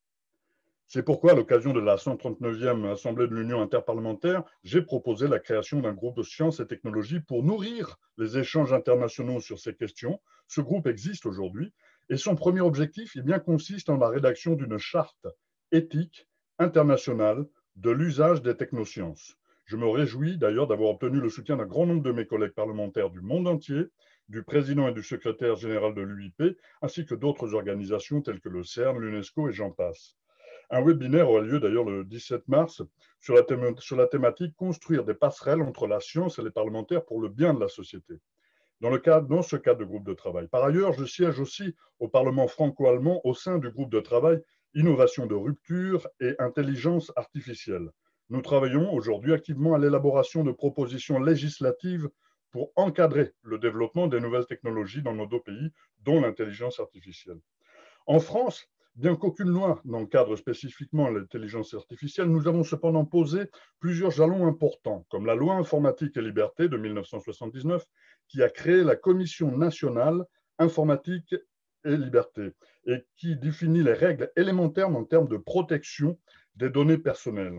C'est pourquoi, à l'occasion de la cent trente-neuvième Assemblée de l'Union interparlementaire, j'ai proposé la création d'un groupe de sciences et technologies pour nourrir les échanges internationaux sur ces questions. Ce groupe existe aujourd'hui et son premier objectif eh bien, consiste en la rédaction d'une charte éthique internationale de l'usage des technosciences. Je me réjouis d'ailleurs d'avoir obtenu le soutien d'un grand nombre de mes collègues parlementaires du monde entier, du président et du secrétaire général de l'U I P, ainsi que d'autres organisations telles que le CERN, l'UNESCO et j'en passe. Un webinaire aura lieu d'ailleurs le dix-sept mars sur la, thém sur la thématique « Construire des passerelles entre la science et les parlementaires pour le bien de la société ». Dans, le cadre, dans ce cadre de groupe de travail. Par ailleurs, je siège aussi au Parlement franco-allemand au sein du groupe de travail Innovation de rupture et intelligence artificielle. Nous travaillons aujourd'hui activement à l'élaboration de propositions législatives pour encadrer le développement des nouvelles technologies dans nos deux pays, dont l'intelligence artificielle. En France, bien qu'aucune loi n'encadre spécifiquement l'intelligence artificielle, nous avons cependant posé plusieurs jalons importants, comme la loi informatique et liberté de mille neuf cent soixante-dix-neuf, qui a créé la Commission nationale informatique et liberté, et qui définit les règles élémentaires en termes de protection des données personnelles.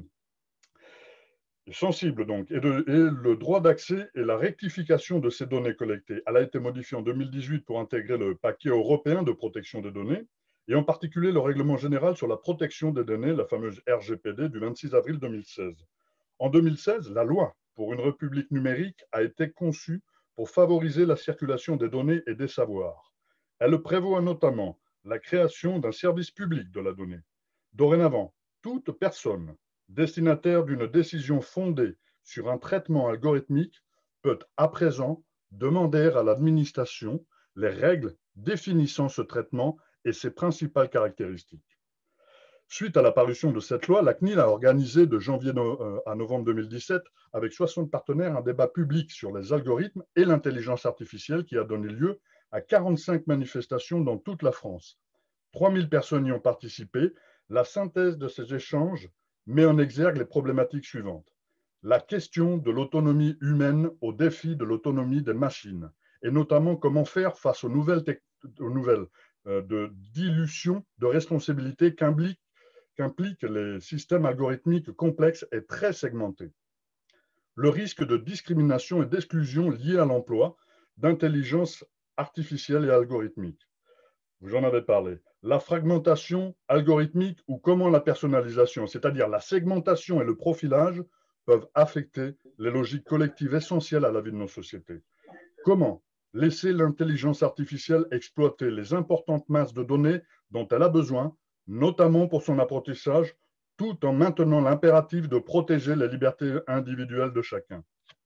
Sensible donc, et, de, et le droit d'accès et la rectification de ces données collectées. Elle a été modifiée en deux mille dix-huit pour intégrer le paquet européen de protection des données, et en particulier le règlement général sur la protection des données, la fameuse R G P D du vingt-six avril deux mille seize. En deux mille seize, la loi pour une république numérique a été conçue pour favoriser la circulation des données et des savoirs. Elle prévoit notamment la création d'un service public de la donnée. Dorénavant, toute personne destinataire d'une décision fondée sur un traitement algorithmique peut à présent demander à l'administration les règles définissant ce traitement et ses principales caractéristiques. Suite à la parution de cette loi, la C N I L a organisé de janvier à novembre deux mille dix-sept, avec soixante partenaires, un débat public sur les algorithmes et l'intelligence artificielle qui a donné lieu à quarante-cinq manifestations dans toute la France. trois mille personnes y ont participé. La synthèse de ces échanges met en exergue les problématiques suivantes. La question de l'autonomie humaine au défi de l'autonomie des machines, et notamment comment faire face aux nouvelles, aux nouvelles euh, de dilution de responsabilité qu'impliquent qu'impliquent les systèmes algorithmiques complexes et très segmentés. Le risque de discrimination et d'exclusion lié à l'emploi d'intelligence artificielle et algorithmique. J'en avais parlé. La fragmentation algorithmique ou comment la personnalisation, c'est-à-dire la segmentation et le profilage, peuvent affecter les logiques collectives essentielles à la vie de nos sociétés. Comment laisser l'intelligence artificielle exploiter les importantes masses de données dont elle a besoin, notamment pour son apprentissage, tout en maintenant l'impératif de protéger les libertés individuelles de chacun.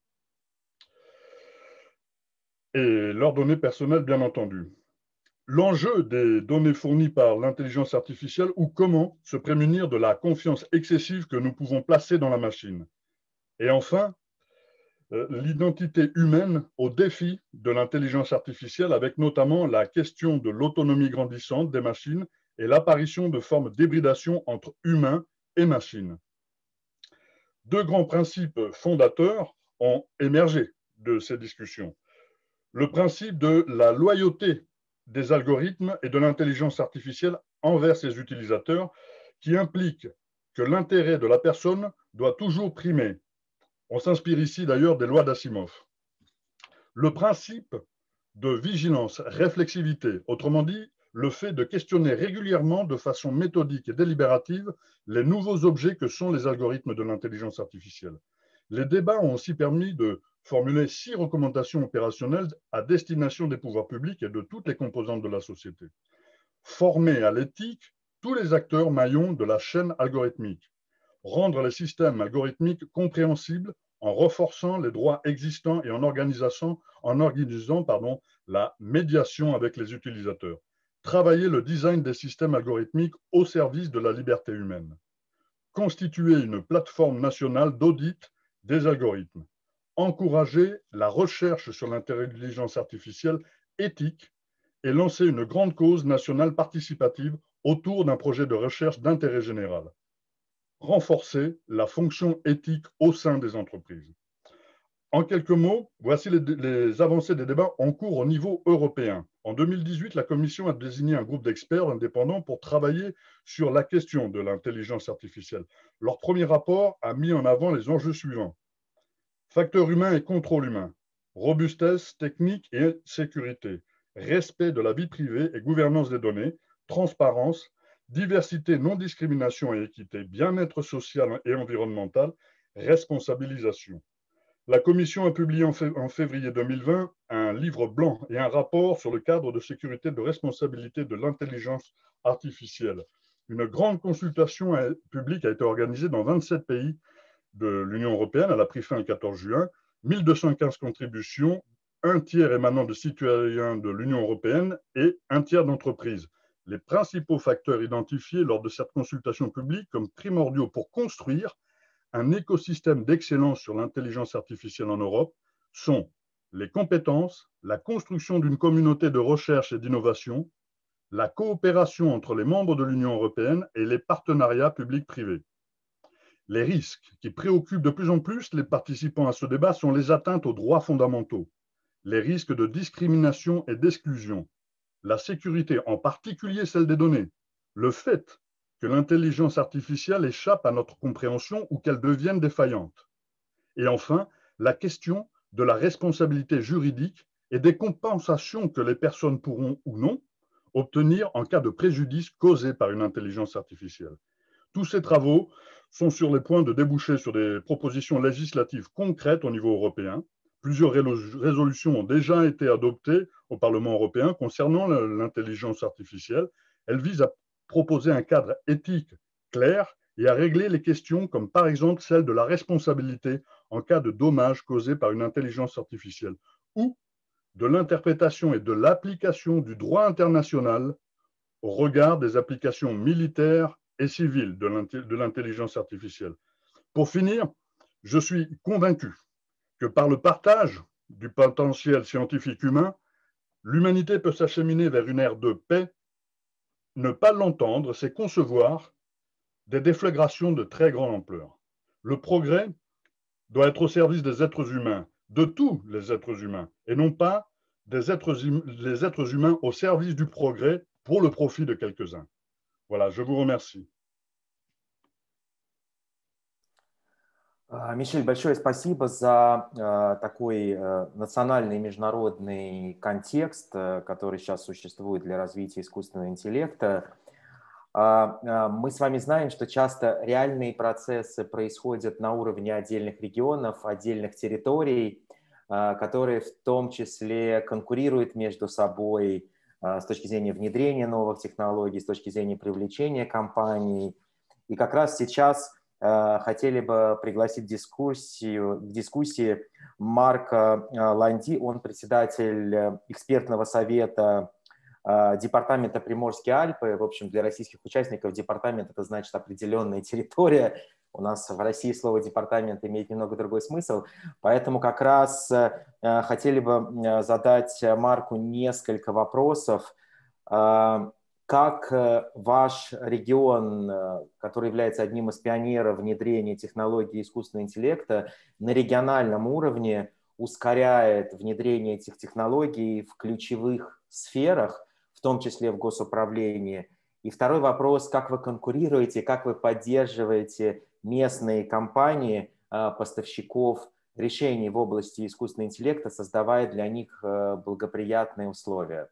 Et leurs données personnelles, bien entendu. L'enjeu des données fournies par l'intelligence artificielle ou comment se prémunir de la confiance excessive que nous pouvons placer dans la machine. Et enfin, l'identité humaine au défi de l'intelligence artificielle avec notamment la question de l'autonomie grandissante des machines et l'apparition de formes d'hybridation entre humains et machines. Deux grands principes fondateurs ont émergé de ces discussions. Le principe de la loyauté des algorithmes et de l'intelligence artificielle envers ses utilisateurs qui implique que l'intérêt de la personne doit toujours primer. On s'inspire ici d'ailleurs des lois d'Asimov. Le principe de vigilance, réflexivité, autrement dit, le fait de questionner régulièrement de façon méthodique et délibérative les nouveaux objets que sont les algorithmes de l'intelligence artificielle. Les débats ont aussi permis de formuler six recommandations opérationnelles à destination des pouvoirs publics et de toutes les composantes de la société. Former à l'éthique tous les acteurs maillons de la chaîne algorithmique. Rendre les systèmes algorithmiques compréhensibles en renforçant les droits existants et en organisant, en organisant pardon, la médiation avec les utilisateurs. Travailler le design des systèmes algorithmiques au service de la liberté humaine. Constituer une plateforme nationale d'audit des algorithmes. Encourager la recherche sur l'intelligence artificielle éthique et lancer une grande cause nationale participative autour d'un projet de recherche d'intérêt général. Renforcer la fonction éthique au sein des entreprises. En quelques mots, voici les, les avancées des débats en cours au niveau européen. En deux mille dix-huit, la Commission a désigné un groupe d'experts indépendants pour travailler sur la question de l'intelligence artificielle. Leur premier rapport a mis en avant les enjeux suivants. Facteurs humains et contrôle humain, robustesse technique et sécurité, respect de la vie privée et gouvernance des données, transparence, diversité, non-discrimination et équité, bien-être social et environnemental, responsabilisation. La Commission a publié en février deux mille vingt un livre blanc et un rapport sur le cadre de sécurité et de responsabilité de l'intelligence artificielle. Une grande consultation publique a été organisée dans vingt-sept pays de l'Union européenne. Elle a pris fin le quatorze juin. mille deux cent quinze contributions, un tiers émanant de citoyens de l'Union européenne et un tiers d'entreprises. Les principaux facteurs identifiés lors de cette consultation publique comme primordiaux pour construire un écosystème d'excellence sur l'intelligence artificielle en Europe sont les compétences, la construction d'une communauté de recherche et d'innovation, la coopération entre les membres de l'Union européenne et les partenariats publics-privés. Les risques qui préoccupent de plus en plus les participants à ce débat sont les atteintes aux droits fondamentaux, les risques de discrimination et d'exclusion, la sécurité, en particulier celle des données, le fait que l'intelligence artificielle échappe à notre compréhension ou qu'elle devienne défaillante. Et enfin, la question de la responsabilité juridique et des compensations que les personnes pourront ou non obtenir en cas de préjudice causé par une intelligence artificielle. Tous ces travaux sont sur les points de déboucher sur des propositions législatives concrètes au niveau européen. Plusieurs résolutions ont déjà été adoptées au Parlement européen concernant l'intelligence artificielle. Elles visent à proposer un cadre éthique clair et à régler les questions comme par exemple celle de la responsabilité en cas de dommages causés par une intelligence artificielle ou de l'interprétation et de l'application du droit international au regard des applications militaires et civiles de l'intelligence artificielle. Pour finir, je suis convaincu que par le partage du potentiel scientifique humain, l'humanité peut s'acheminer vers une ère de paix. Ne pas l'entendre, c'est concevoir des déflagrations de très grande ampleur. Le progrès doit être au service des êtres humains, de tous les êtres humains, et non pas des êtres, les êtres humains au service du progrès pour le profit de quelques-uns. Voilà, je vous remercie. Мишель, большое спасибо за э, такой э, национальный международный контекст, э, который сейчас существует для развития искусственного интеллекта. Э, э, мы с вами знаем, что часто реальные процессы происходят на уровне отдельных регионов, отдельных территорий, э, которые в том числе конкурируют между собой э, с точки зрения внедрения новых технологий, с точки зрения привлечения компаний. И как раз сейчас хотели бы пригласить дискуссию, к дискуссии Марка Ланди, он председатель экспертного совета департамента Приморские Альпы. В общем, для российских участников департамент – это значит определенная территория. У нас в России слово департамент имеет немного другой смысл, поэтому как раз хотели бы задать Марку несколько вопросов. Как ваш регион, который является одним из пионеров внедрения технологий искусственного интеллекта, на региональном уровне ускоряет внедрение этих технологий в ключевых сферах, в том числе в госуправлении? И второй вопрос, как вы конкурируете, как вы поддерживаете местные компании, поставщиков решений в области искусственного интеллекта, создавая для них благоприятные условия?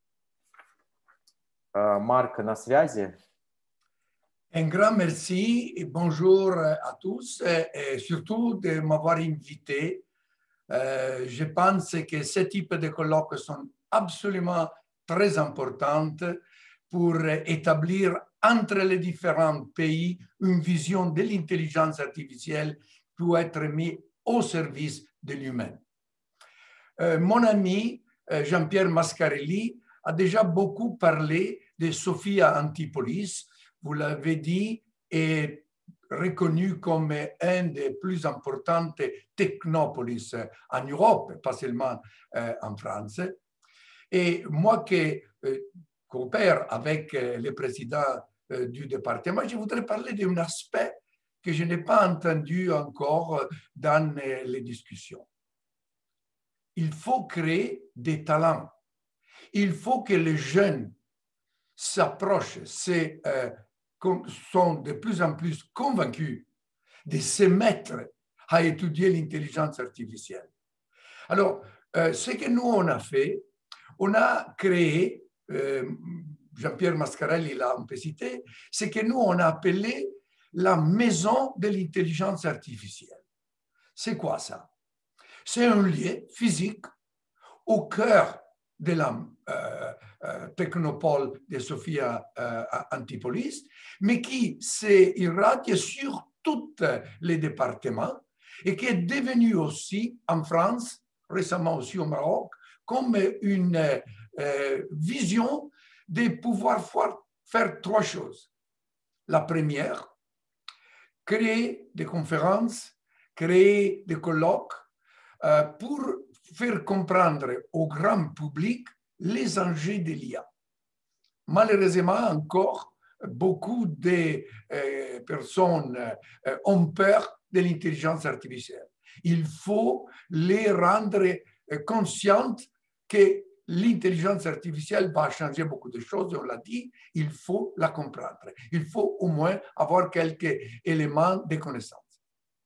Marc, на связи. Un grand merci et bonjour à tous et surtout de m'avoir invité. Euh, je pense que ce type de colloques sont absolument très importants pour établir entre les différents pays une vision de l'intelligence artificielle qui peut être mise au service de l'humain. Euh, mon ami euh, Jean-Pierre Mascarelli a déjà beaucoup parlé de Sophia Antipolis. Vous l'avez dit, est reconnu comme un des plus importantes technopolis en Europe, pas seulement euh, en France. Et moi qui euh, coopère avec euh, le président euh, du département, je voudrais parler d'un aspect que je n'ai pas entendu encore dans euh, les discussions. il faut créer des talents. Il faut que les jeunes s'approchent, euh, sont de plus en plus convaincus de se mettre à étudier l'intelligence artificielle. Alors, euh, ce que nous, on a fait, on a créé, euh, Jean-Pierre Mascarelli l'a un peu cité, ce que nous, on a appelé la maison de l'intelligence artificielle. C'est quoi ça? C'est un lieu physique au cœur de la euh, euh, technopole de Sophia euh, Antipolis, mais qui s'irradie sur tous les départements et qui est devenu aussi en France, récemment aussi au Maroc, comme une euh, vision de pouvoir faire trois choses. La première, créer des conférences, créer des colloques euh, pour faire comprendre au grand public les enjeux de l'I A. Malheureusement, encore, beaucoup de euh, personnes euh, ont peur de l'intelligence artificielle. Il faut les rendre euh, conscientes que l'intelligence artificielle va changer beaucoup de choses, on l'a dit, il faut la comprendre. Il faut au moins avoir quelques éléments de connaissance.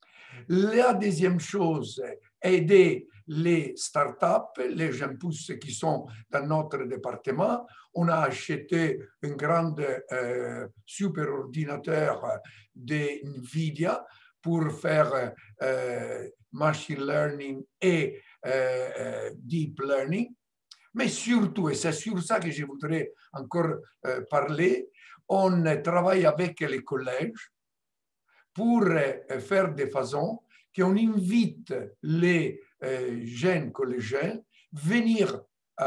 La deuxième chose, aider les startups, les jeunes pousses qui sont dans notre département. On a acheté un grand euh, superordinateur de NVIDIA pour faire euh, machine learning et euh, deep learning. Mais surtout, et c'est sur ça que je voudrais encore euh, parler, on travaille avec les collèges pour euh, faire de façon qu'on invite les euh, jeunes collégiens venir euh,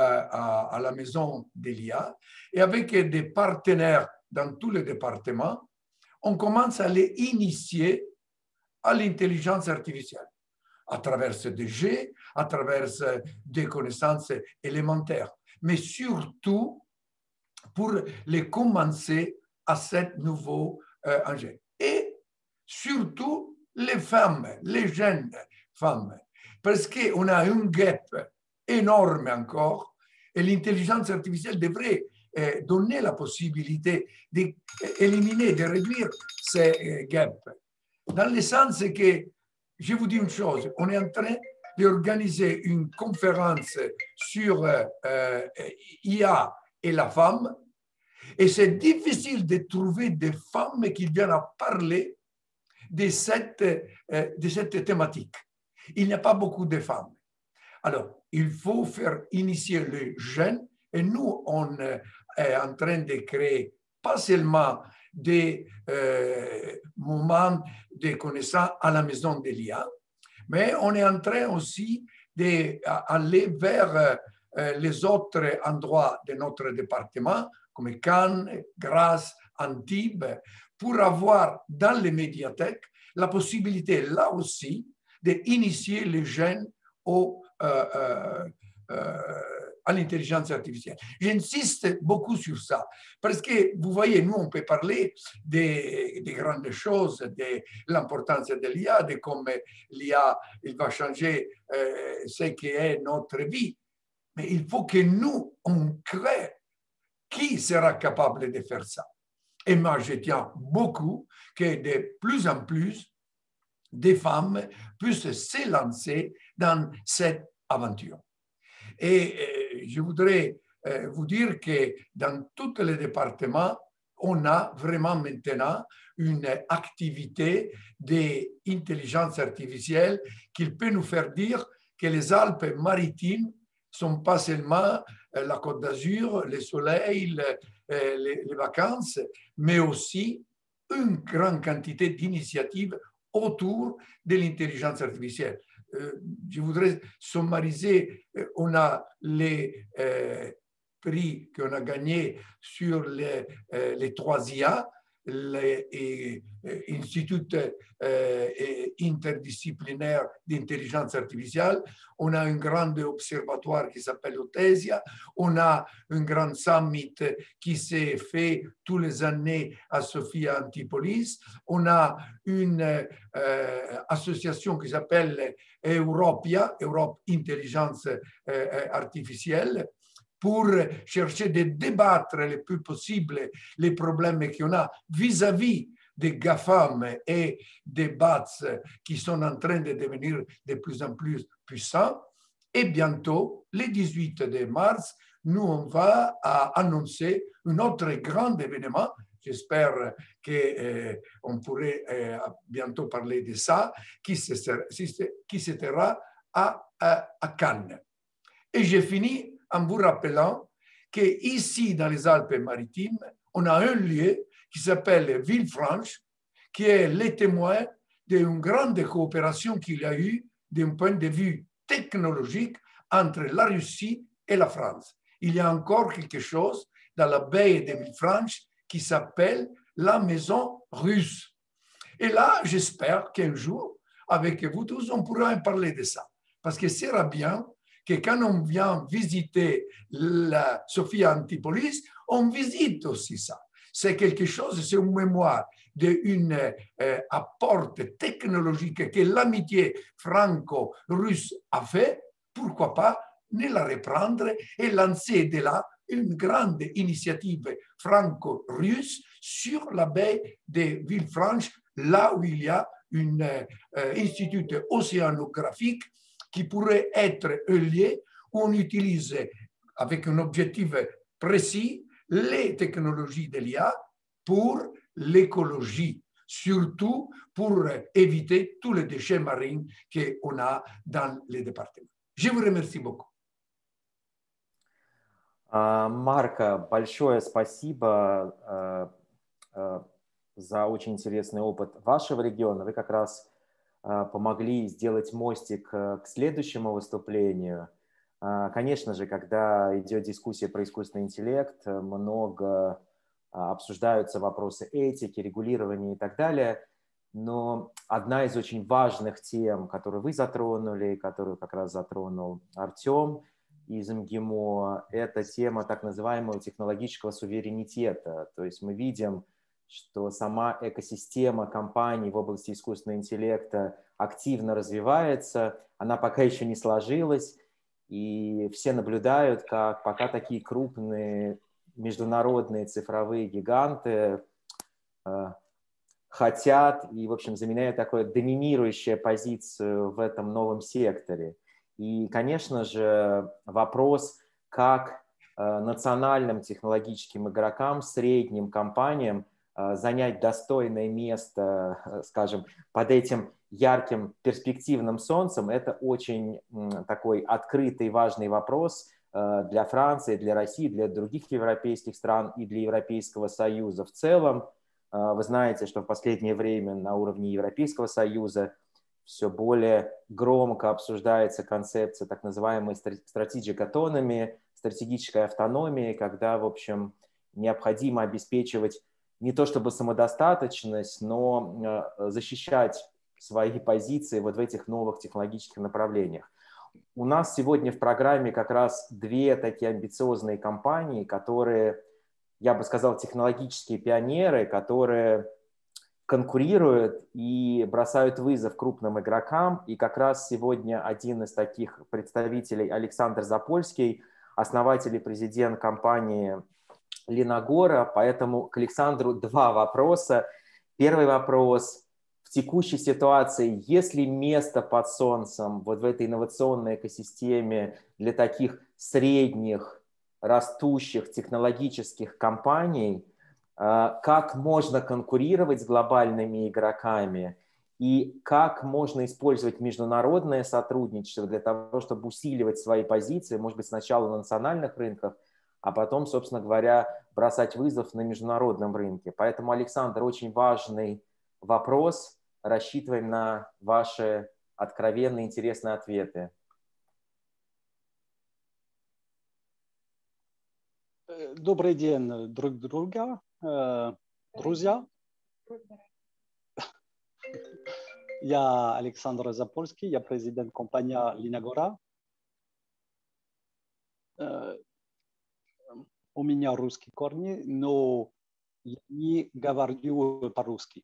à, à la maison de l'I A et avec des partenaires dans tous les départements, on commence à les initier à l'intelligence artificielle à travers des jeux, à travers des connaissances élémentaires, mais surtout pour les commencer à cette nouveau euh, enjeu. Et surtout les femmes, les jeunes femmes, parce qu'on a un gap énorme encore et l'intelligence artificielle devrait euh, donner la possibilité d'éliminer, de réduire ces euh, gaps. Dans le sens que, je vous dis une chose, on est en train d'organiser une conférence sur euh, I A et la femme, et c'est difficile de trouver des femmes qui viennent à parler de cette, euh, de cette thématique. Il n'y a pas beaucoup de femmes. Alors, il faut faire initier les jeunes, et nous, on est en train de créer pas seulement des euh, moments de connaissance à la maison de l'I A, mais on est en train aussi d'aller vers euh, les autres endroits de notre département, comme Cannes, Grasse, Antibes, pour avoir dans les médiathèques la possibilité, là aussi, d'initier les jeunes au, euh, euh, euh, à l'intelligence artificielle. J'insiste beaucoup sur ça, parce que vous voyez, nous, on peut parler des, des grandes choses, de l'importance de l'I A, de comment l'I A il va changer euh, ce qu'est notre vie. Mais il faut que nous, on crée qui sera capable de faire ça. Et moi, je tiens beaucoup que de plus en plus des femmes puissent se lancer dans cette aventure. Et je voudrais vous dire que dans tous les départements, on a vraiment maintenant une activité d'intelligence artificielle qui peut nous faire dire que les Alpes-Maritimes ne sont pas seulement la Côte d'Azur, le soleil, les, les, les vacances, mais aussi une grande quantité d'initiatives autour de l'intelligence artificielle. Euh, je voudrais summariser, euh, on a les euh, prix qu'on a gagnés sur les, euh, les trois I A, l'Institut interdisciplinaire d'intelligence artificielle, on a un grand observatoire qui s'appelle Otesia, on a un grand summit qui s'est fait tous les années à Sophia Antipolis, on a une euh, association qui s'appelle Europia, Europe Intelligence euh, Artificielle, pour chercher de débattre le plus possible les problèmes qu'on a vis-à-vis des GAFAM et des B A T S qui sont en train de devenir de plus en plus puissants. Et bientôt, le dix-huit mars, nous, on va annoncer un autre grand événement. J'espère qu'on euh, pourrait euh, bientôt parler de ça, qui se sera, qui se sera à, à, à Cannes. Et j'ai fini en vous rappelant qu'ici, dans les Alpes-Maritimes, on a un lieu qui s'appelle Villefranche, qui est le témoin d'une grande coopération qu'il y a eu d'un point de vue technologique entre la Russie et la France. Il y a encore quelque chose dans la baie de Villefranche qui s'appelle la maison russe. Et là, j'espère qu'un jour, avec vous tous, on pourra en parler de ça. Parce que c'est bien que quand on vient visiter la Sophia Antipolis, on visite aussi ça. C'est quelque chose, c'est une mémoire d'un euh, apport technologique que l'amitié franco-russe a fait. Pourquoi pas ne la reprendre et lancer de là une grande initiative franco-russe sur la baie de Villefranche, là où il y a un euh, institut océanographique qui pourrait être un lieu où on utilise avec un objectif précis les technologies de l'I A pour l'écologie, surtout pour éviter tous les déchets marins qu'on a dans les départements. Je vous remercie beaucoup. Марко, большое спасибо за очень интересный опыт вашего региона. Вы как раз помогли сделать мостик к следующему выступлению. Конечно же, когда идет дискуссия про искусственный интеллект, много обсуждаются вопросы этики, регулирования и так далее, но одна из очень важных тем, которую вы затронули, которую как раз затронул Артем из МГИМО, это тема так называемого технологического суверенитета. То есть мы видим, что сама экосистема компаний в области искусственного интеллекта активно развивается, она пока еще не сложилась, и все наблюдают, как пока такие крупные международные цифровые гиганты э, хотят и, в общем, заменяют такую доминирующую позицию в этом новом секторе. И, конечно же, вопрос, как э, национальным технологическим игрокам, средним компаниям занять достойное место, скажем, под этим ярким перспективным солнцем, это очень такой открытый важный вопрос для Франции, для России, для других европейских стран и для Европейского Союза в целом. Вы знаете, что в последнее время на уровне Европейского Союза все более громко обсуждается концепция так называемой strategic autonomy, стратегической автономии, когда, в общем, необходимо обеспечивать не то чтобы самодостаточность, но защищать свои позиции вот в этих новых технологических направлениях. У нас сегодня в программе как раз две такие амбициозные компании, которые, я бы сказал, технологические пионеры, которые конкурируют и бросают вызов крупным игрокам. И как раз сегодня один из таких представителей, Александр Запольский, основатель и президент компании Линагора, поэтому к Александру два вопроса. Первый вопрос. В текущей ситуации есть ли место под солнцем вот в этой инновационной экосистеме для таких средних, растущих технологических компаний? Как можно конкурировать с глобальными игроками? И как можно использовать международное сотрудничество для того, чтобы усиливать свои позиции, может быть, сначала на национальных рынках, а потом, собственно говоря, бросать вызов на международном рынке. Поэтому, Александр, очень важный вопрос. Рассчитываем на ваши откровенные, интересные ответы. Добрый день, друг друга, друзья. Я Александр Запольский, я президент компании Linagora. У меня русские корни, но я не говорю по-русски.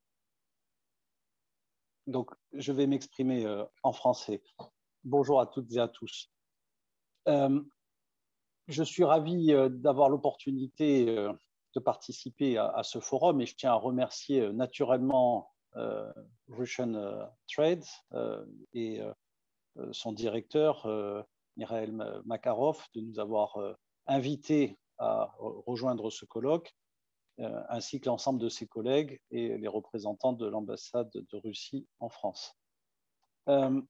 Donc, je vais m'exprimer euh, en français. Bonjour à toutes et à tous. Euh, je suis ravi euh, d'avoir l'opportunité euh, de participer à, à ce forum et je tiens à remercier euh, naturellement euh, Russian euh, Trade euh, et euh, son directeur, euh, Mikhail Makarov, de nous avoir euh, invités à rejoindre ce colloque, euh, ainsi que l'ensemble de ses collègues et les représentants de l'ambassade de Russie en France. Euh,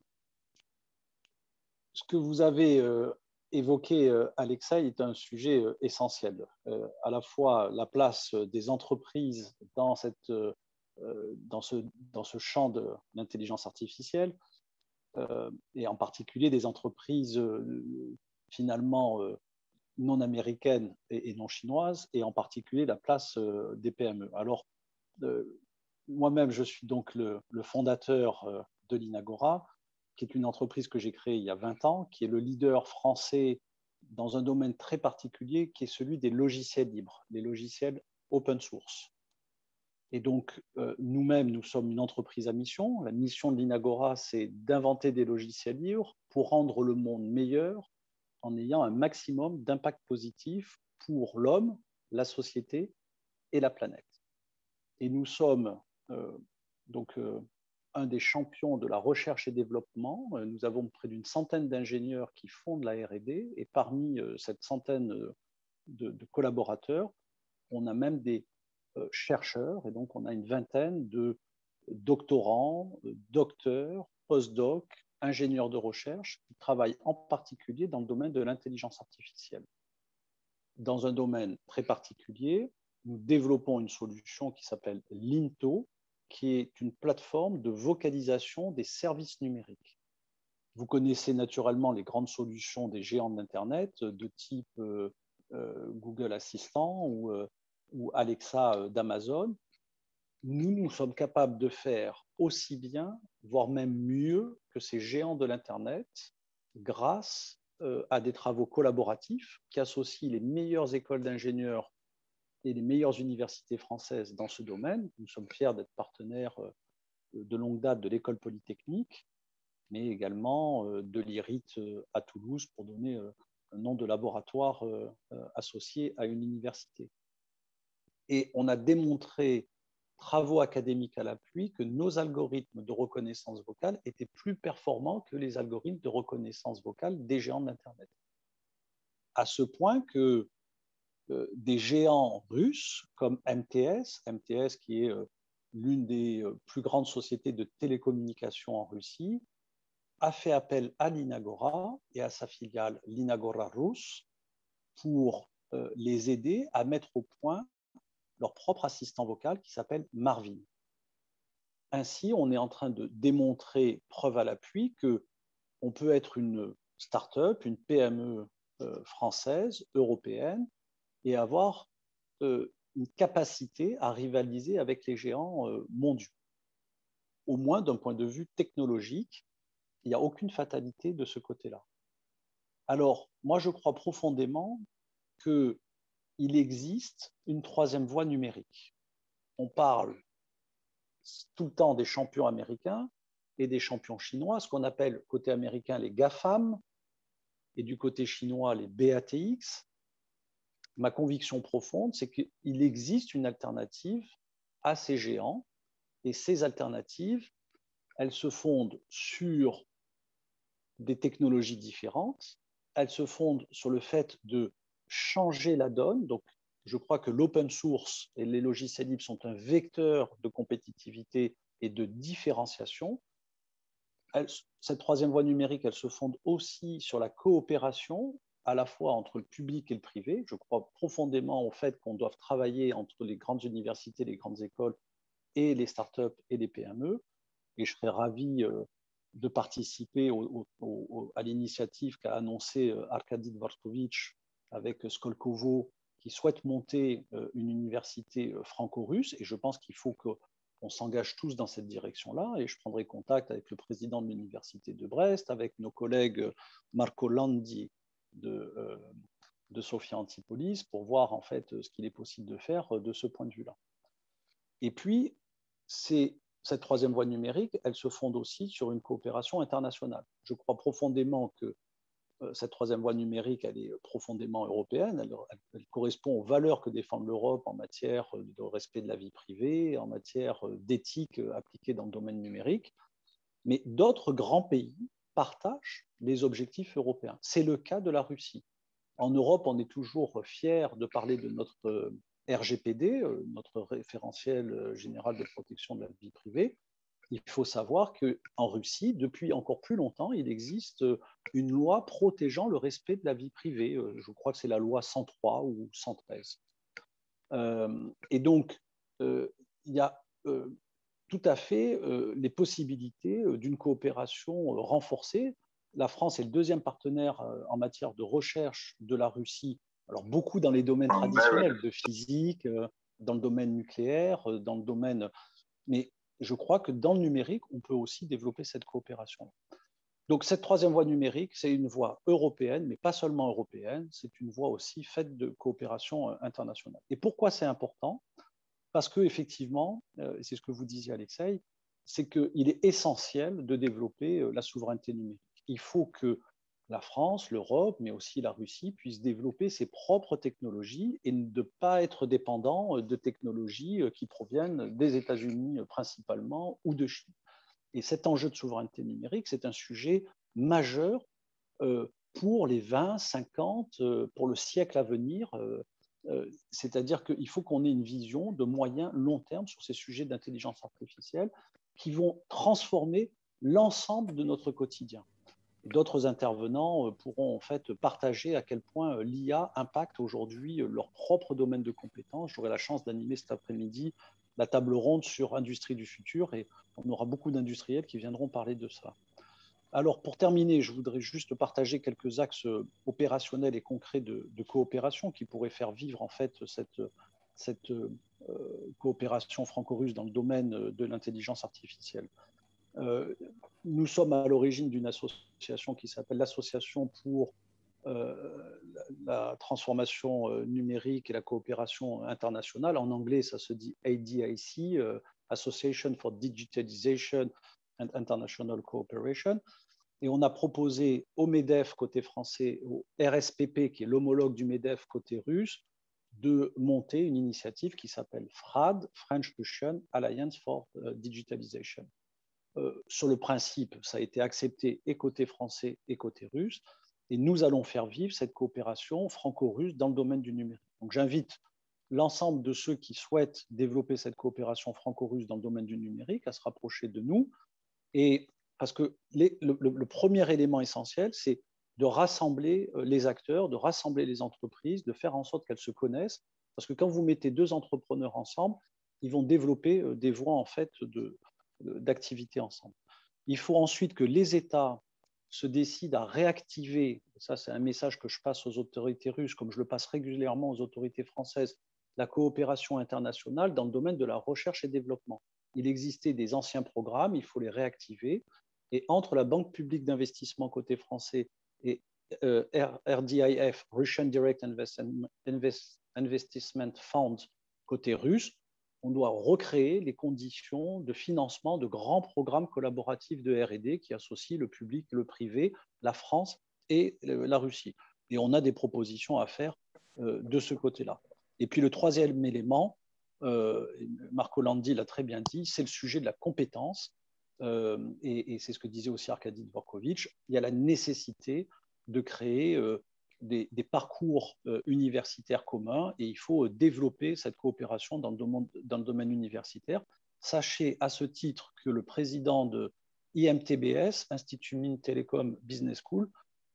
ce que vous avez euh, évoqué, euh, Alexei, est un sujet euh, essentiel. Euh, à la fois la place des entreprises dans, cette, euh, dans, ce, dans ce champ de l'intelligence artificielle, euh, et en particulier des entreprises euh, finalement euh, non américaines et, et non chinoises, et en particulier la place euh, des P M E. Alors, euh, moi-même, je suis donc le, le fondateur euh, de Linagora, qui est une entreprise que j'ai créée il y a vingt ans, qui est le leader français dans un domaine très particulier, qui est celui des logiciels libres, les logiciels open source. Et donc, euh, nous-mêmes, nous sommes une entreprise à mission. La mission de Linagora, c'est d'inventer des logiciels libres pour rendre le monde meilleur en ayant un maximum d'impact positif pour l'homme, la société et la planète. Et nous sommes euh, donc euh, un des champions de la recherche et développement. Nous avons près d'une centaine d'ingénieurs qui font de la R et D, et parmi euh, cette centaine de, de collaborateurs, on a même des euh, chercheurs, et donc on a une vingtaine de doctorants, docteurs, post-docs, ingénieurs de recherche qui travaillent en particulier dans le domaine de l'intelligence artificielle. Dans un domaine très particulier, nous développons une solution qui s'appelle Linto, qui est une plateforme de vocalisation des services numériques. Vous connaissez naturellement les grandes solutions des géants de l'Internet de type euh, euh, Google Assistant ou, euh, ou Alexa euh, d'Amazon. Nous, nous sommes capables de faire aussi bien, voire même mieux que ces géants de l'Internet, grâce euh, à des travaux collaboratifs qui associent les meilleures écoles d'ingénieurs et les meilleures universités françaises dans ce domaine. Nous sommes fiers d'être partenaires euh, de longue date de l'École Polytechnique, mais également euh, de l'I R I T euh, à Toulouse, pour donner euh, un nom de laboratoire euh, euh, associé à une université. Et on a démontré, travaux académiques à l'appui, que nos algorithmes de reconnaissance vocale étaient plus performants que les algorithmes de reconnaissance vocale des géants de l'Internet. À ce point que euh, des géants russes comme M T S, M T S qui est euh, l'une des euh, plus grandes sociétés de télécommunications en Russie, a fait appel à Linagora et à sa filiale Linagora Rus pour euh, les aider à mettre au point leur propre assistant vocal qui s'appelle Marvin. Ainsi, on est en train de démontrer, preuve à l'appui, qu'on peut être une start-up, une P M E euh, française, européenne, et avoir euh, une capacité à rivaliser avec les géants euh, mondiaux. Au moins d'un point de vue technologique, il n'y a aucune fatalité de ce côté-là. Alors, moi, je crois profondément que il existe une troisième voie numérique. On parle tout le temps des champions américains et des champions chinois, ce qu'on appelle côté américain les GAFAM et du côté chinois les B A T X. Ma conviction profonde, c'est qu'il existe une alternative à ces géants, et ces alternatives, elles se fondent sur des technologies différentes, elles se fondent sur le fait de changer la donne. Donc, je crois que l'open source et les logiciels libres sont un vecteur de compétitivité et de différenciation. Elle, cette troisième voie numérique, elle se fonde aussi sur la coopération, à la fois entre le public et le privé. Je crois profondément au fait qu'on doit travailler entre les grandes universités, les grandes écoles et les startups et les P M E. Et je serais ravi euh, de participer au, au, au, à l'initiative qu'a annoncé Arkady Dvorkovich avec Skolkovo, qui qui souhaitent monter une université franco-russe, et je pense qu'il faut qu'on s'engage tous dans cette direction-là, et je prendrai contact avec le président de l'université de Brest, avec nos collègues Marco Landi de, euh, de Sophia Antipolis, pour voir en fait ce qu'il est possible de faire de ce point de vue-là. Et puis, c'est cette troisième voie numérique, elle se fonde aussi sur une coopération internationale. Je crois profondément que euh, cette troisième voie numérique, elle est profondément européenne, elle, elle, elle correspond aux valeurs que défend l'Europe en matière de respect de la vie privée, en matière d'éthique appliquée dans le domaine numérique, mais d'autres grands pays partagent les objectifs européens. C'est le cas de la Russie. En Europe, on est toujours fier de parler de notre R G P D, notre référentiel général de protection de la vie privée. Il faut savoir qu'en Russie, depuis encore plus longtemps, il existe une loi protégeant le respect de la vie privée. Je crois que c'est la loi cent trois ou cent treize. Euh, et donc, euh, il y a euh, tout à fait euh, les possibilités d'une coopération renforcée. La France est le deuxième partenaire en matière de recherche de la Russie. Alors, beaucoup dans les domaines traditionnels de physique, dans le domaine nucléaire, dans le domaine... Mais je crois que dans le numérique, on peut aussi développer cette coopération. Donc, cette troisième voie numérique, c'est une voie européenne, mais pas seulement européenne, c'est une voie aussi faite de coopération internationale. Et pourquoi c'est important? Parce qu'effectivement, et c'est ce que vous disiez, Alexei, c'est qu'il est essentiel de développer la souveraineté numérique. Il faut que la France, l'Europe, mais aussi la Russie puissent développer ses propres technologies et ne pas être dépendants de technologies qui proviennent des États-Unis principalement ou de Chine. Et cet enjeu de souveraineté numérique, c'est un sujet majeur pour les vingt, cinquante, pour le siècle à venir. C'est-à-dire qu'il faut qu'on ait une vision de moyen long terme sur ces sujets d'intelligence artificielle qui vont transformer l'ensemble de notre quotidien. D'autres intervenants pourront en fait partager à quel point l'I A impacte aujourd'hui leur propre domaine de compétences. J'aurai la chance d'animer cet après-midi la table ronde sur Industrie du futur et on aura beaucoup d'industriels qui viendront parler de ça. Alors pour terminer, je voudrais juste partager quelques axes opérationnels et concrets de, de coopération qui pourraient faire vivre en fait cette, cette euh, coopération franco-russe dans le domaine de l'intelligence artificielle. Euh, nous sommes à l'origine d'une association qui s'appelle l'Association pour euh, la, la transformation euh, numérique et la coopération internationale. En anglais, ça se dit A D I C, euh, Association for Digitalization and International Cooperation. Et on a proposé au MEDEF côté français, au R S P P, qui est l'homologue du MEDEF côté russe, de monter une initiative qui s'appelle FRAD, French Russian Alliance for Digitalization. Euh, sur le principe, ça a été accepté et côté français et côté russe, et nous allons faire vivre cette coopération franco-russe dans le domaine du numérique. Donc j'invite l'ensemble de ceux qui souhaitent développer cette coopération franco-russe dans le domaine du numérique à se rapprocher de nous, et parce que les, le, le, le premier élément essentiel, c'est de rassembler les acteurs, de rassembler les entreprises, de faire en sorte qu'elles se connaissent, parce que quand vous mettez deux entrepreneurs ensemble, ils vont développer des voies en fait de d'activités ensemble. Il faut ensuite que les États se décident à réactiver, ça c'est un message que je passe aux autorités russes, comme je le passe régulièrement aux autorités françaises, la coopération internationale dans le domaine de la recherche et développement. Il existait des anciens programmes, il faut les réactiver, et entre la Banque publique d'investissement côté français et euh, R D I F, Russian Direct Investment, Invest, Investment Fund côté russe, on doit recréer les conditions de financement de grands programmes collaboratifs de R et D qui associent le public, le privé, la France et la Russie. Et on a des propositions à faire euh, de ce côté-là. Et puis le troisième élément, euh, Marco Landi l'a très bien dit, c'est le sujet de la compétence. Euh, et, et c'est ce que disait aussi Arkady Dvorkovitch. Il y a la nécessité de créer euh, Des, des parcours euh, universitaires communs et il faut euh, développer cette coopération dans le, domaine, dans le domaine universitaire. Sachez à ce titre que le président de I M T B S, Institut Mines Telecom Business School,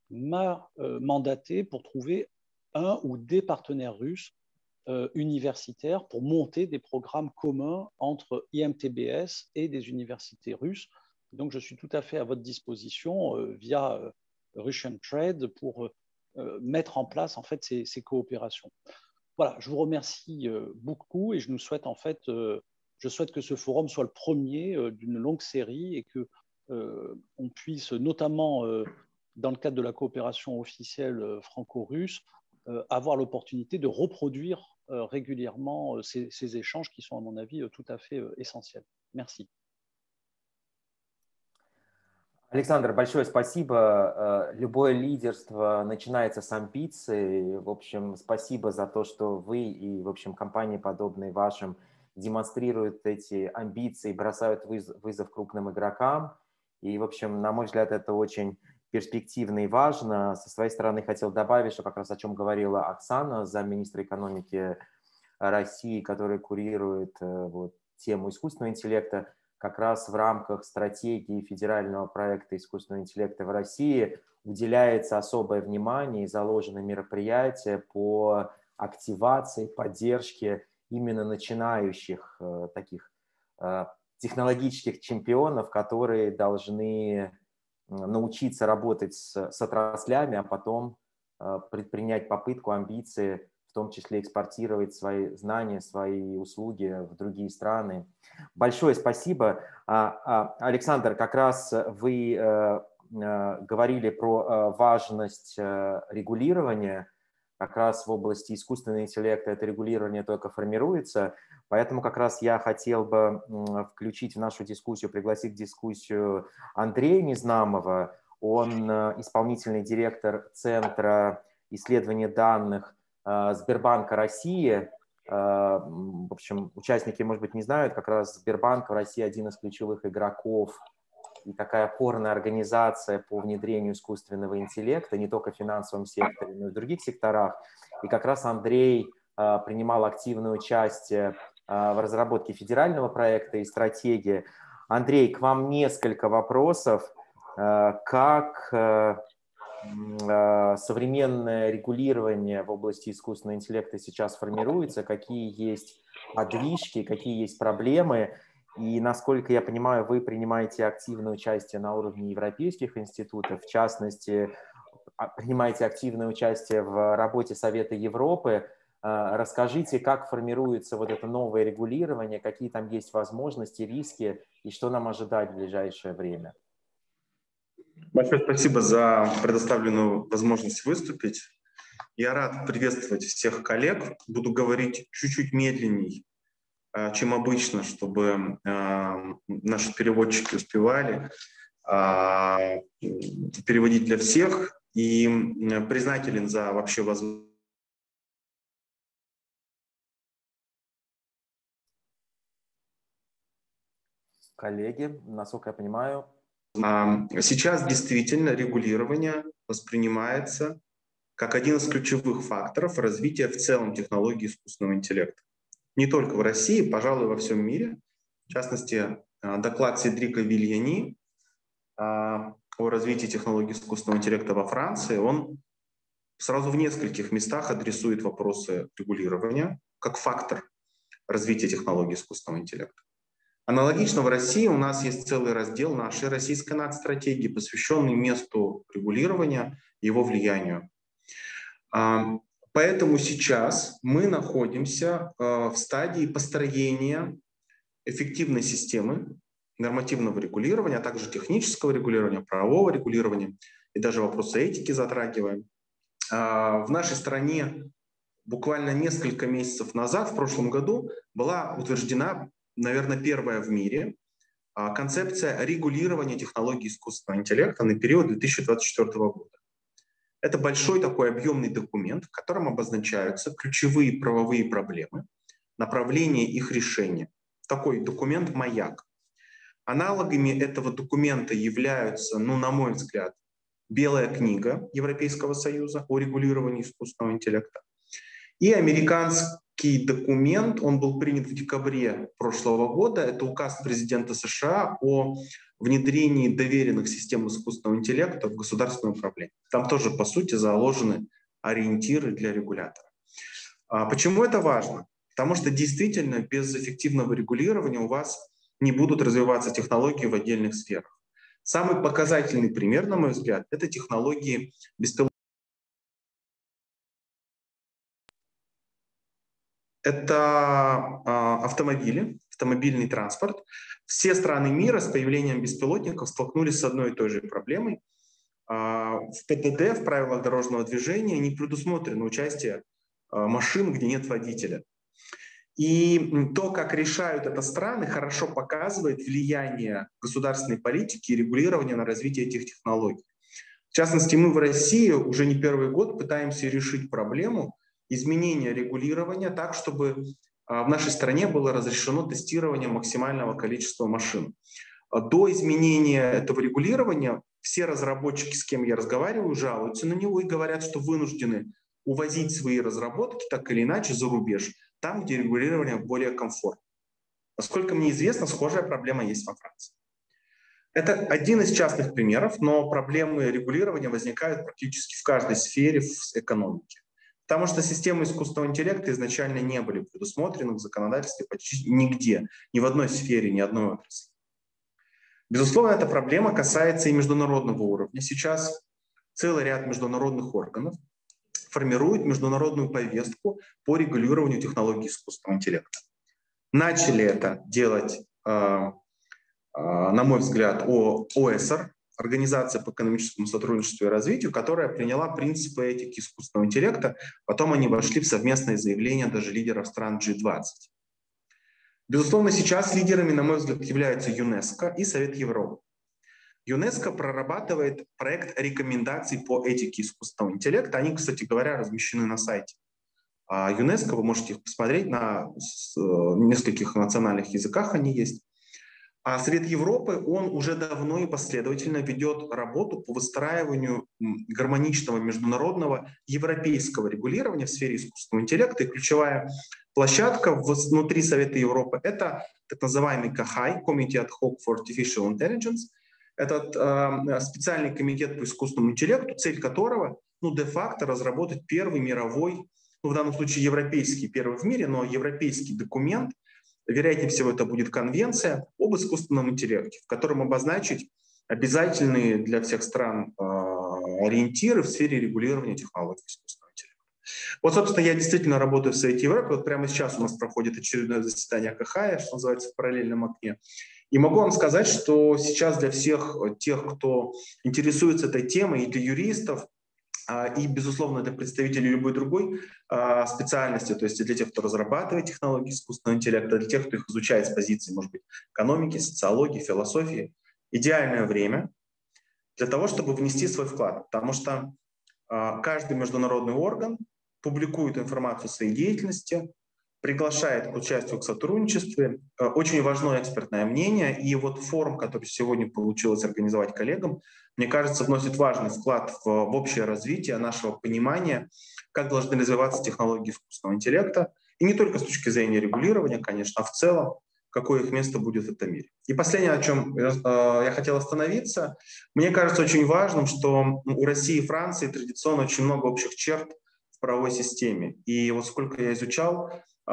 m'a euh, mandaté pour trouver un ou des partenaires russes euh, universitaires pour monter des programmes communs entre I M T B S et des universités russes. Donc je suis tout à fait à votre disposition euh, via euh, Russian Trade pour euh, Euh, mettre en place en fait ces, ces coopérations. voilà, je vous remercie beaucoup et je nous souhaite en fait, je souhaite que ce forum soit le premier d'une longue série et que euh, on puisse notamment euh, dans le cadre de la coopération officielle franco-russe euh, avoir l'opportunité de reproduire euh, régulièrement ces, ces échanges qui sont à mon avis tout à fait euh, essentiels. Merci. Александр, большое спасибо. Любое лидерство начинается с амбиций. В общем, спасибо за то, что вы и, в общем, компании, подобные вашим, демонстрируют эти амбиции, бросают вызов крупным игрокам. И, в общем, на мой взгляд, это очень перспективно и важно. Со своей стороны хотел добавить, что как раз о чем говорила Оксана, замминистра экономики России, которая курирует вот, тему искусственного интеллекта, как раз в рамках стратегии федерального проекта искусственного интеллекта в России уделяется особое внимание и заложены мероприятия по активации, поддержке именно начинающих э, таких э, технологических чемпионов, которые должны научиться работать с, с отраслями, а потом э, предпринять попытку, амбиции, в том числе экспортировать свои знания, свои услуги в другие страны. Большое спасибо. Александр, как раз вы говорили про важность регулирования. Как раз в области искусственного интеллекта это регулирование только формируется. Поэтому как раз я хотел бы включить в нашу дискуссию, пригласить в дискуссию Андрея Незнамова. Он исполнительный директор Центра исследования данных Сбербанка России. В общем, участники, может быть, не знают, как раз Сбербанк в России один из ключевых игроков и такая опорная организация по внедрению искусственного интеллекта, не только в финансовом секторе, но и в других секторах. И как раз Андрей принимал активное участие в разработке федерального проекта и стратегии. Андрей, к вам несколько вопросов. Как современное регулирование в области искусственного интеллекта сейчас формируется, какие есть подвижки, какие есть проблемы, и, насколько я понимаю, вы принимаете активное участие на уровне европейских институтов, в частности, принимаете активное участие в работе Совета Европы. Расскажите, как формируется вот это новое регулирование, какие там есть возможности, риски, и что нам ожидать в ближайшее время? Большое спасибо за предоставленную возможность выступить. Я рад приветствовать всех коллег. Буду говорить чуть-чуть медленней, чем обычно, чтобы наши переводчики успевали переводить для всех. И признателен за вообще возможность. Коллеги, насколько я понимаю, сейчас действительно регулирование воспринимается как один из ключевых факторов развития в целом технологий искусственного интеллекта. Не только в России, пожалуй, во всем мире. В частности, доклад Седрика Вильяни о развитии технологий искусственного интеллекта во Франции, он сразу в нескольких местах адресует вопросы регулирования как фактор развития технологий искусственного интеллекта. Аналогично в России у нас есть целый раздел нашей российской нацстратегии, посвященный месту регулирования, его влиянию. Поэтому сейчас мы находимся в стадии построения эффективной системы нормативного регулирования, а также технического регулирования, правового регулирования и даже вопросы этики затрагиваем. В нашей стране буквально несколько месяцев назад, в прошлом году, была утверждена, наверное, первая в мире концепция регулирования технологий искусственного интеллекта на период две тысячи двадцать четвёртого года. Это большой такой объемный документ, в котором обозначаются ключевые правовые проблемы, направления их решения. Такой документ «Маяк». Аналогами этого документа являются, ну, на мой взгляд, Белая книга Европейского Союза о регулировании искусственного интеллекта и американский документ, он был принят в декабре прошлого года, это указ президента США о внедрении доверенных систем искусственного интеллекта в государственное управление. Там тоже, по сути, заложены ориентиры для регулятора. Почему это важно? Потому что действительно без эффективного регулирования у вас не будут развиваться технологии в отдельных сферах. Самый показательный пример, на мой взгляд, это технологии беспилотных. это автомобили, автомобильный транспорт. Все страны мира с появлением беспилотников столкнулись с одной и той же проблемой. В ПДД, в правилах дорожного движения, не предусмотрено участие машин, где нет водителя. И то, как решают это страны, хорошо показывает влияние государственной политики и регулирования на развитие этих технологий. В частности, мы в России уже не первый год пытаемся решить проблему изменения регулирования так, чтобы в нашей стране было разрешено тестирование максимального количества машин. До изменения этого регулирования все разработчики, с кем я разговариваю, жалуются на него и говорят, что вынуждены увозить свои разработки так или иначе за рубеж, там, где регулирование более комфортно. Насколько мне известно, схожая проблема есть во Франции. Это один из частных примеров, но проблемы регулирования возникают практически в каждой сфере в экономике. Потому что системы искусственного интеллекта изначально не были предусмотрены в законодательстве почти нигде, ни в одной сфере, ни одной отрасли. Безусловно, эта проблема касается и международного уровня. Сейчас целый ряд международных органов формирует международную повестку по регулированию технологий искусственного интеллекта. Начали это делать, на мой взгляд, о эс эр, Организация по экономическому сотрудничеству и развитию, которая приняла принципы этики искусственного интеллекта. Потом они вошли в совместное заявление даже лидеров стран джи двадцать. Безусловно, сейчас лидерами, на мой взгляд, являются ЮНЕСКО и Совет Европы. ЮНЕСКО прорабатывает проект рекомендаций по этике искусственного интеллекта. Они, кстати говоря, размещены на сайте ЮНЕСКО. Вы можете их посмотреть, на нескольких национальных языках они есть. А Совет Европы, он уже давно и последовательно ведет работу по выстраиванию гармоничного международного европейского регулирования в сфере искусственного интеллекта. И ключевая площадка внутри Совета Европы — это так называемый КАХАЙ, Committee ad hoc for Artificial Intelligence. Этот э, специальный комитет по искусственному интеллекту, цель которого, ну, де-факто разработать первый мировой, ну, в данном случае европейский, первый в мире, но европейский документ, вероятнее всего это будет конвенция об искусственном интеллекте, в котором обозначить обязательные для всех стран э, ориентиры в сфере регулирования технологий искусственного интеллекта. Вот, собственно, я действительно работаю в Совете Европы. Вот прямо сейчас у нас проходит очередное заседание КАХАЯ, что называется, в параллельном окне. И могу вам сказать, что сейчас для всех тех, кто интересуется этой темой, и для юристов, и, безусловно, для представителей любой другой специальности, то есть и для тех, кто разрабатывает технологии искусственного интеллекта, для тех, кто их изучает с позиции, может быть, экономики, социологии, философии, идеальное время для того, чтобы внести свой вклад. Потому что каждый международный орган публикует информацию о своей деятельности, приглашает к участию к сотрудничеству. Очень важно экспертное мнение. И вот форум, который сегодня получилось организовать коллегам, мне кажется, вносит важный вклад в, в общее развитие нашего понимания, как должны развиваться технологии искусственного интеллекта. И не только с точки зрения регулирования, конечно, а в целом, какое их место будет в этом мире. И последнее, о чем э, я хотел остановиться. Мне кажется очень важным, что у России и Франции традиционно очень много общих черт в правовой системе. И вот сколько я изучал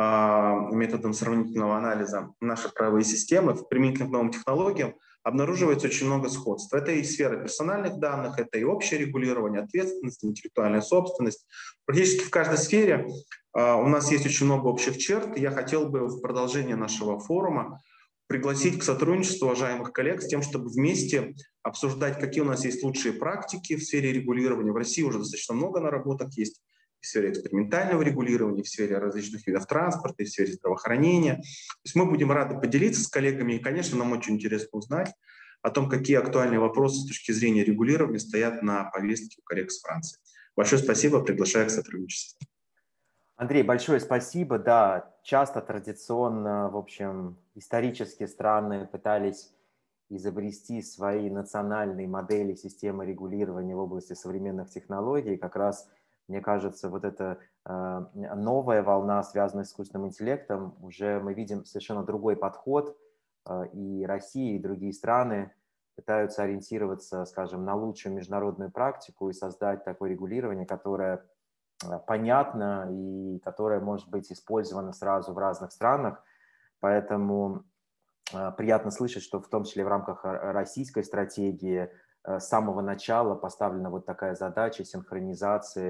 методом сравнительного анализа наши правовые системы в применительно к новым технологиям, обнаруживается очень много сходств. Это и сфера персональных данных, это и общее регулирование, ответственность, интеллектуальная собственность. Практически в каждой сфере у нас есть очень много общих черт. Я хотел бы в продолжение нашего форума пригласить к сотрудничеству уважаемых коллег с тем, чтобы вместе обсуждать, какие у нас есть лучшие практики в сфере регулирования. В России уже достаточно много наработок есть в сфере экспериментального регулирования, в сфере различных видов транспорта, в сфере здравоохранения. То есть мы будем рады поделиться с коллегами, и, конечно, нам очень интересно узнать о том, какие актуальные вопросы с точки зрения регулирования стоят на повестке у коллег с Франции. Большое спасибо, приглашаю к сотрудничеству. Андрей, большое спасибо. Да, часто традиционно, в общем, исторически страны пытались изобрести свои национальные модели системы регулирования в области современных технологий. Как раз, мне кажется, вот эта э, новая волна, связанная с искусственным интеллектом, уже мы видим совершенно другой подход, э, и Россия, и другие страны пытаются ориентироваться, скажем, на лучшую международную практику и создать такое регулирование, которое э, понятно и которое может быть использовано сразу в разных странах. Поэтому э, приятно слышать, что в том числе в рамках российской стратегии э, с самого начала поставлена вот такая задача синхронизации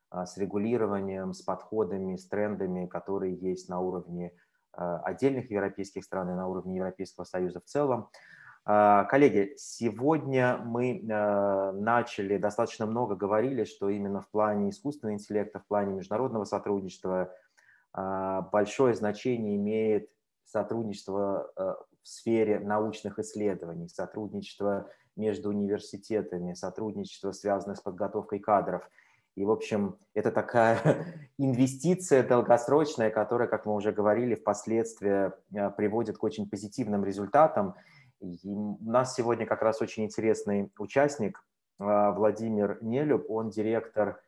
с регулированием, с подходами, с трендами, которые есть на уровне отдельных европейских стран и на уровне Европейского Союза в целом. Коллеги, сегодня мы начали, достаточно много говорили, что именно в плане искусственного интеллекта, в плане международного сотрудничества большое значение имеет сотрудничество в сфере научных исследований, сотрудничество между университетами, сотрудничество, связанное с подготовкой кадров. И, в общем, это такая инвестиция долгосрочная, которая, как мы уже говорили, впоследствии приводит к очень позитивным результатам. И у нас сегодня как раз очень интересный участник, Владимир Нелюб, он директор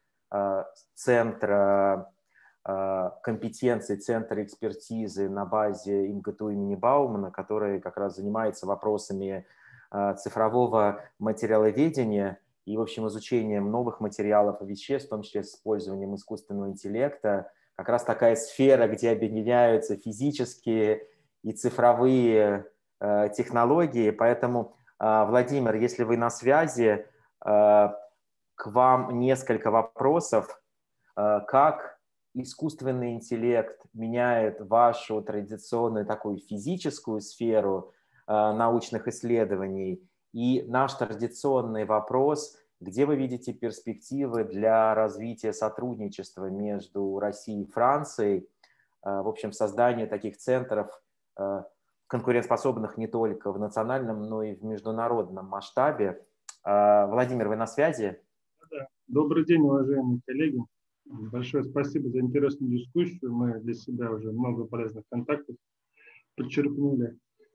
центра компетенций, центра экспертизы на базе МГТУ имени Баумана, который как раз занимается вопросами цифрового материаловедения и, в общем, изучением новых материалов и веществ, в том числе с использованием искусственного интеллекта. Как раз такая сфера, где объединяются физические и цифровые технологии. Поэтому, Владимир, если вы на связи, к вам несколько вопросов. Как искусственный интеллект меняет вашу традиционную такую физическую сферу научных исследований? И наш традиционный вопрос, где вы видите перспективы для развития сотрудничества между Россией и Францией, в общем, созданию таких центров, конкурентоспособных не только в национальном, но и в международном масштабе. Владимир, вы на связи? Добрый день, уважаемые коллеги. Большое спасибо за интересную дискуссию. Мы для себя уже много полезных контактов подчеркнули.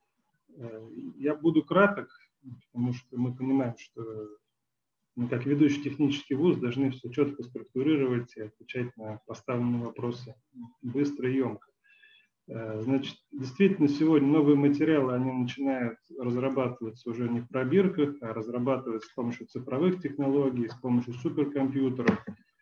Я буду краток, потому что мы понимаем, что мы, как ведущий технический вуз, должны все четко структурировать и отвечать на поставленные вопросы быстро и емко. Значит, действительно, сегодня новые материалы, они начинают разрабатываться уже не в пробирках, а разрабатываться с помощью цифровых технологий, с помощью суперкомпьютеров.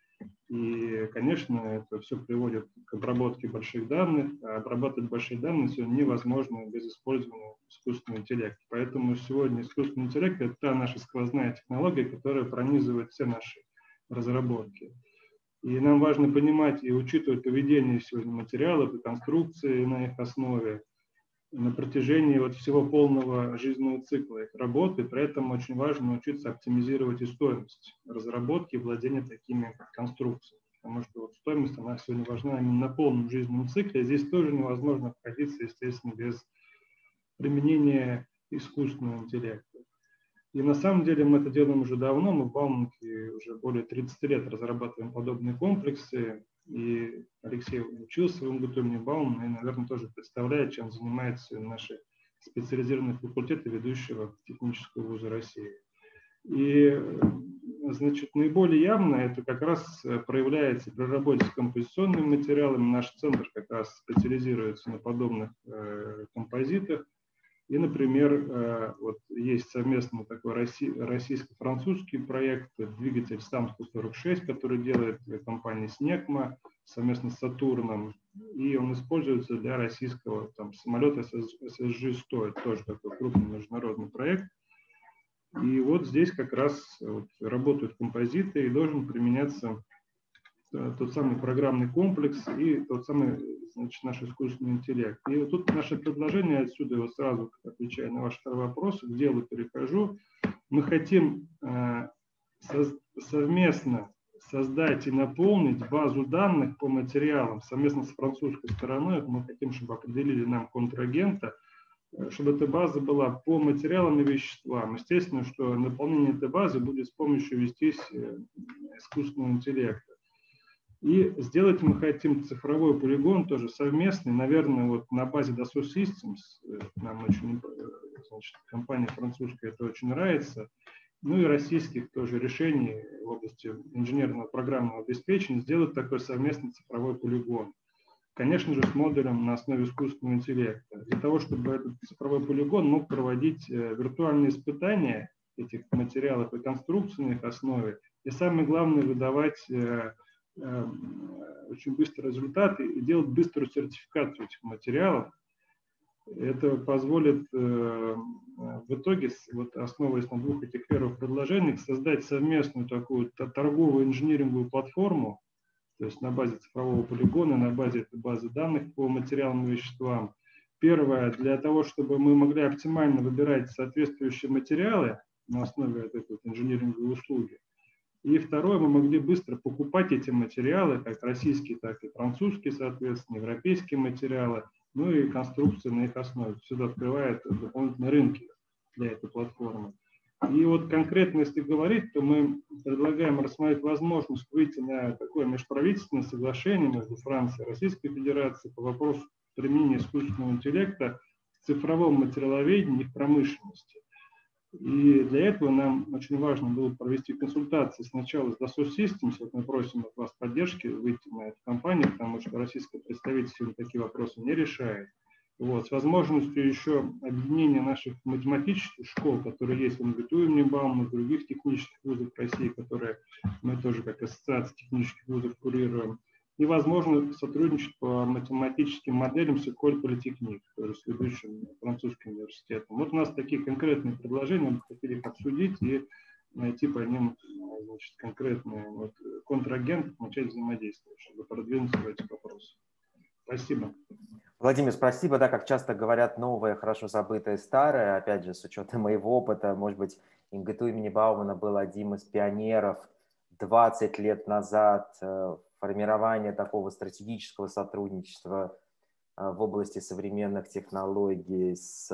И, конечно, это все приводит к обработке больших данных, а обрабатывать большие данные сегодня невозможно без использования искусственного интеллекта. Поэтому сегодня искусственный интеллект – это та наша сквозная технология, которая пронизывает все наши разработки. И нам важно понимать и учитывать поведение сегодня материалов и конструкции на их основе на протяжении вот всего полного жизненного цикла их работы. При этом очень важно научиться оптимизировать и стоимость разработки и владения такими конструкциями. Потому что вот стоимость, она сегодня важна именно на полном жизненном цикле. Здесь тоже невозможно обходиться, естественно, без применения искусственного интеллекта. И на самом деле мы это делаем уже давно. Мы в Бауманке уже более тридцати лет разрабатываем подобные комплексы. И Алексей учился в МГТУ имени Баумана и, наверное, тоже представляет, чем занимаются наши специализированные факультеты ведущего технического вуза России. И, значит, наиболее явно это как раз проявляется при работе с композиционными материалами. Наш центр как раз специализируется на подобных э, композитах. И, например, вот есть совместный такой российско-французский проект, двигатель САМ сто сорок шесть, который делает компания Снегма совместно с Сатурном, и он используется для российского там, самолета эс эс джи сто, это тоже такой крупный международный проект. И вот здесь как раз вот работают композиты, и должен применяться тот самый программный комплекс и тот самый, значит, наш искусственный интеллект. И вот тут наше предложение, отсюда я сразу отвечая на ваш второй вопрос, к делу перехожу. Мы хотим э, со, совместно создать и наполнить базу данных по материалам совместно с французской стороной. Мы хотим, чтобы определили нам контрагента, чтобы эта база была по материалам и веществам. Естественно, что наполнение этой базы будет с помощью вестись искусственного интеллекта. И сделать мы хотим цифровой полигон тоже совместный, наверное, вот на базе Dassault Systems, нам очень, значит, компания французская это очень нравится, ну и российских тоже решений в области инженерного программного обеспечения сделать такой совместный цифровой полигон. Конечно же, с модулем на основе искусственного интеллекта. Для того, чтобы этот цифровой полигон мог проводить виртуальные испытания этих материалов и конструкций на их основе, и самое главное, выдавать очень быстрые результаты и делать быструю сертификацию этих материалов. Это позволит в итоге, вот основываясь на двух этих первых предложениях, создать совместную такую торговую инжиниринговую платформу то есть на базе цифрового полигона, на базе этой базы данных по материалам и веществам. Первое, для того, чтобы мы могли оптимально выбирать соответствующие материалы на основе этой вот инжиниринговой услуги. И второе, мы могли быстро покупать эти материалы, как российские, так и французские, соответственно, европейские материалы, ну и конструкции на их основе. Сюда открывает дополнительные рынки для этой платформы. И вот конкретно, если говорить, то мы предлагаем рассмотреть возможность выйти на такое межправительственное соглашение между Францией и Российской Федерацией по вопросу применения искусственного интеллекта в цифровом материаловедении и в промышленности. И для этого нам очень важно было провести консультации сначала с Dassault Systems. Вот мы просим от вас поддержки выйти на эту компанию, потому что российское представительство такие вопросы не решает. Вот, с возможностью еще объединения наших математических школ, которые есть в эм гэ тэ у имени Баумана, других технических вузов России, которые мы тоже как ассоциация технических вузов курируем. И, возможно, сотрудничать по математическим моделям с École Polytechnique, то есть с ведущим французским университетом. Вот у нас такие конкретные предложения, мы хотели их обсудить и найти по ним, значит, конкретные вот, контрагенты, начать взаимодействовать, чтобы продвинуться в этих вопросах. Спасибо. Владимир, спасибо. Да, как часто говорят, новое, хорошо забытое, старое. Опять же, с учетом моего опыта, может быть, эм гэ тэ у имени Баумана был одним из пионеров двадцать лет назад формирования такого стратегического сотрудничества в области современных технологий с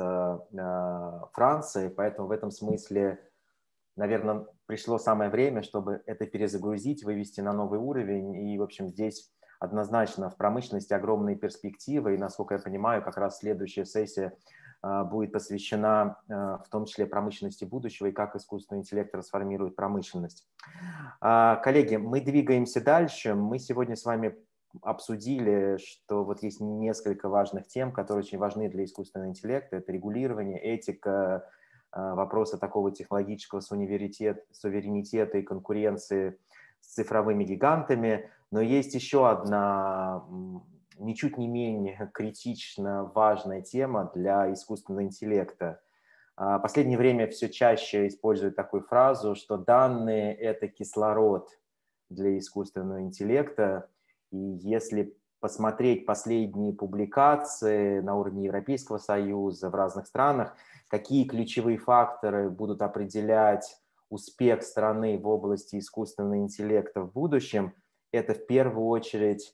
Францией. Поэтому в этом смысле, наверное, пришло самое время, чтобы это перезагрузить, вывести на новый уровень. И, в общем, здесь однозначно в промышленности огромные перспективы. И, насколько я понимаю, как раз следующая сессия будет посвящена в том числе промышленности будущего и как искусственный интеллект трансформирует промышленность. Коллеги, мы двигаемся дальше. Мы сегодня с вами обсудили, что вот есть несколько важных тем, которые очень важны для искусственного интеллекта. Это регулирование, этика, вопросы такого технологического суверенитета и конкуренции с цифровыми гигантами. Но есть еще одна ничуть не менее критично важная тема для искусственного интеллекта. В последнее время все чаще используют такую фразу, что данные – это кислород для искусственного интеллекта. И если посмотреть последние публикации на уровне Европейского Союза в разных странах, какие ключевые факторы будут определять успех страны в области искусственного интеллекта в будущем, это в первую очередь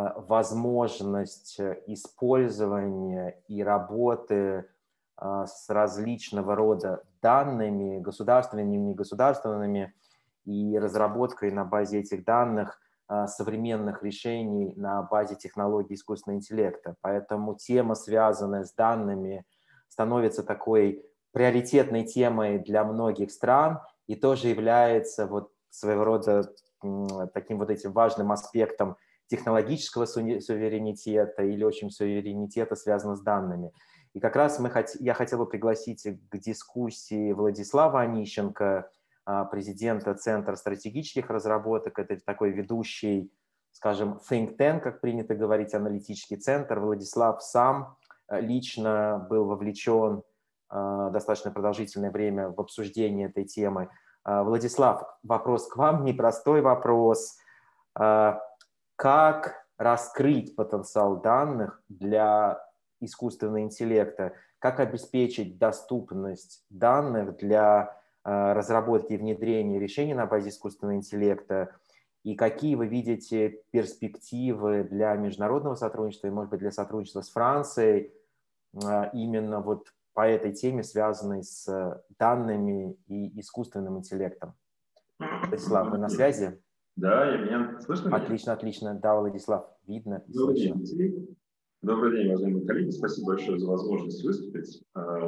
возможность использования и работы с различного рода данными, государственными и негосударственными, и разработкой на базе этих данных современных решений на базе технологий искусственного интеллекта. Поэтому тема, связанная с данными, становится такой приоритетной темой для многих стран и тоже является вот своего рода таким вот этим важным аспектом технологического суверенитета или очень суверенитета, связанного с данными. И как раз мы хот... я хотел бы пригласить к дискуссии Владислава Онищенко, президента Центра стратегических разработок. Это такой ведущий, скажем, think tank, как принято говорить, аналитический центр. Владислав сам лично был вовлечен достаточно продолжительное время в обсуждение этой темы. Владислав, вопрос к вам, непростой вопрос. Как раскрыть потенциал данных для искусственного интеллекта? Как обеспечить доступность данных для разработки и внедрения решений на базе искусственного интеллекта? И какие вы видите перспективы для международного сотрудничества и, может быть, для сотрудничества с Францией именно вот по этой теме, связанной с данными и искусственным интеллектом? Владислав, вы на связи? Да, я меня слышно? Отлично, отлично. Да, Владислав, видно и Добрый слышно. день. Добрый день, уважаемые коллеги. Спасибо большое за возможность выступить.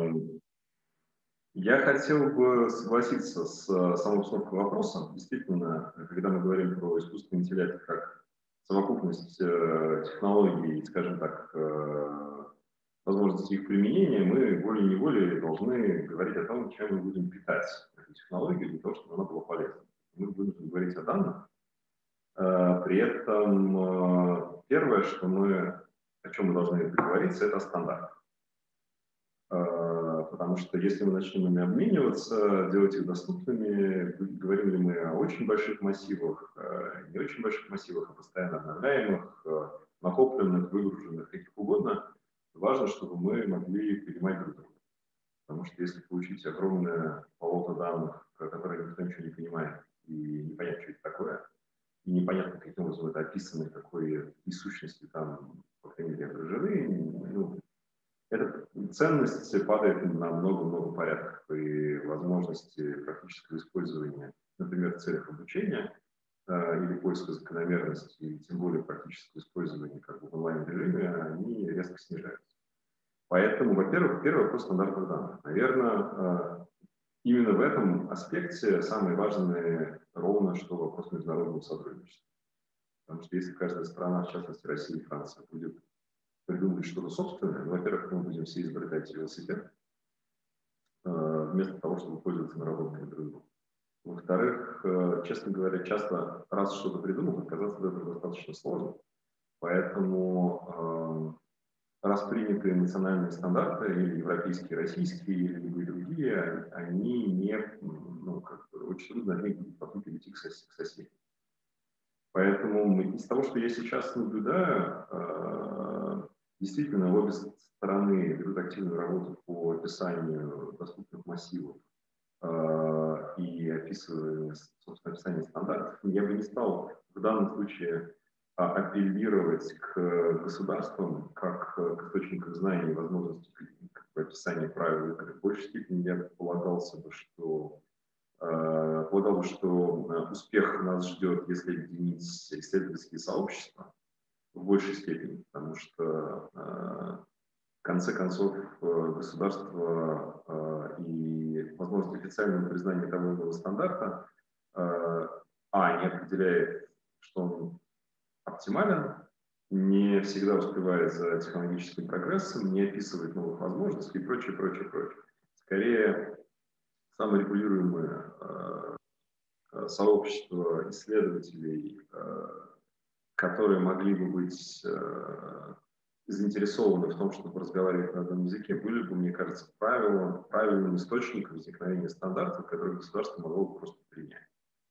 Я хотел бы согласиться с самой установкой вопроса. Действительно, когда мы говорим про искусственный интеллект как совокупность технологий, скажем так, возможности их применения, мы волей-неволей должны говорить о том, чем мы будем питать эту технологию для того, чтобы она была полезна. Мы будем говорить о данных. При этом первое, что мы, о чем мы должны договориться, это о стандартах. Потому потому что если мы начнем ими обмениваться, делать их доступными, говорим ли мы о очень больших массивах, не очень больших массивах, а постоянно обновляемых, накопленных, выгруженных, каких угодно, важно, чтобы мы могли понимать друг друга. Потому что если получить огромное болото данных, про которые никто ничего не понимает, и непонятно, что это такое, и непонятно, каким образом это описано, какой и сущности там, по крайней мере, отражены, ну, эта ценность падает на много-много порядков, и возможности практического использования, например, в целях обучения э, или поиска закономерности, и тем более практического использования как бы в онлайн-режиме, они резко снижаются. Поэтому, во-первых, первый вопрос стандартных данных. Наверное, именно в этом аспекте самое важное ровно, что вопрос международного сотрудничества. Потому что если каждая страна, в частности Россия и Франция, будет придумывать что-то собственное, во-первых, мы будем все изобретать велосипед, вместо того, чтобы пользоваться наработками друг друга. Во-вторых, честно говоря, часто раз что-то придумал, отказаться от этого достаточно сложно. Поэтому раз принятые национальные стандарты, или европейские, российские, или любые другие, они не, ну, как бы, очень трудно от них потом перейти к соседям. Поэтому из того, что я сейчас наблюдаю, действительно, обе стороны ведут активную работу по описанию доступных массивов и описыванию, собственно, описанию стандартов. Я бы не стал в данном случае апеллировать к государствам как к источникам знаний и возможностей как бы, описания правил игры. В большей степени я полагался бы, что, э, полагал бы, что успех нас ждет, если объединить исследовательские сообщества в большей степени, потому что э, в конце концов государство э, и возможность официального признания того или иного стандарта э, а, не определяет, что он оптимален, не всегда успевает за технологическим прогрессом, не описывает новых возможностей и прочее, прочее, прочее. Скорее, саморегулируемое э, сообщество исследователей, э, которые могли бы быть э, заинтересованы в том, чтобы разговаривать на одном языке, были бы, мне кажется, правилом, правильным источником возникновения стандартов, которые государство могло бы просто принять.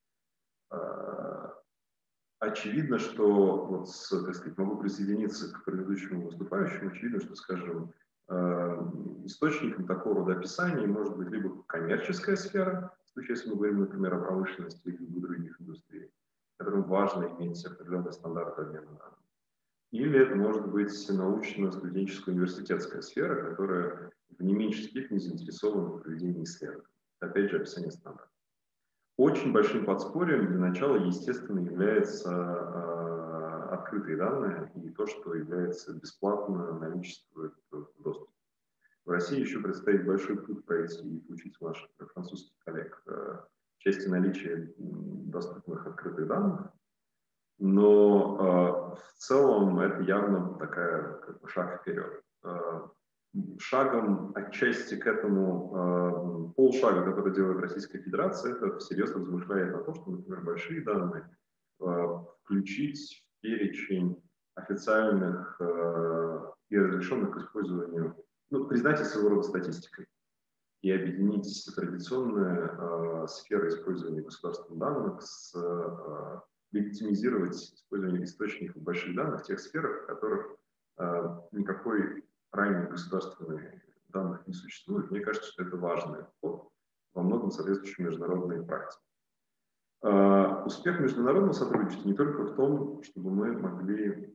Очевидно, что, вот, так сказать, могу присоединиться к предыдущему выступающему, очевидно, что, скажем, источником такого рода описаний может быть либо коммерческая сфера, в случае, если мы говорим, например, о промышленности или других индустриях, которым важно иметь определенные стандарты обмена данными. Или это может быть научно-студенческая университетская сфера, которая в не меньшей степени заинтересована в проведении исследований. Опять же, описание стандартов. Очень большим подспорьем для начала, естественно, является э, открытые данные и то, что является бесплатно наличествует в доступе. В России еще предстоит большой путь пройти и получить у наших французских коллег э, в части наличия доступных открытых данных, но э, в целом это явно такая, как бы, шаг вперед. Э, Шагом отчасти к этому, э, полшага, который делает Российская Федерация, это всерьез размышляет о том, что, например, большие данные э, включить в перечень официальных э, и разрешенных к использованию, ну, признать их своего рода статистикой и объединить традиционные э, сферы использования государственных данных с э, легитимизировать использование источников больших данных в тех сферах, в которых э, никакой ранее государственных данных не существует. Мне кажется, что это важный ход, во многом соответствующий международной практике. Uh, успех международного сотрудничества не только в том, чтобы мы могли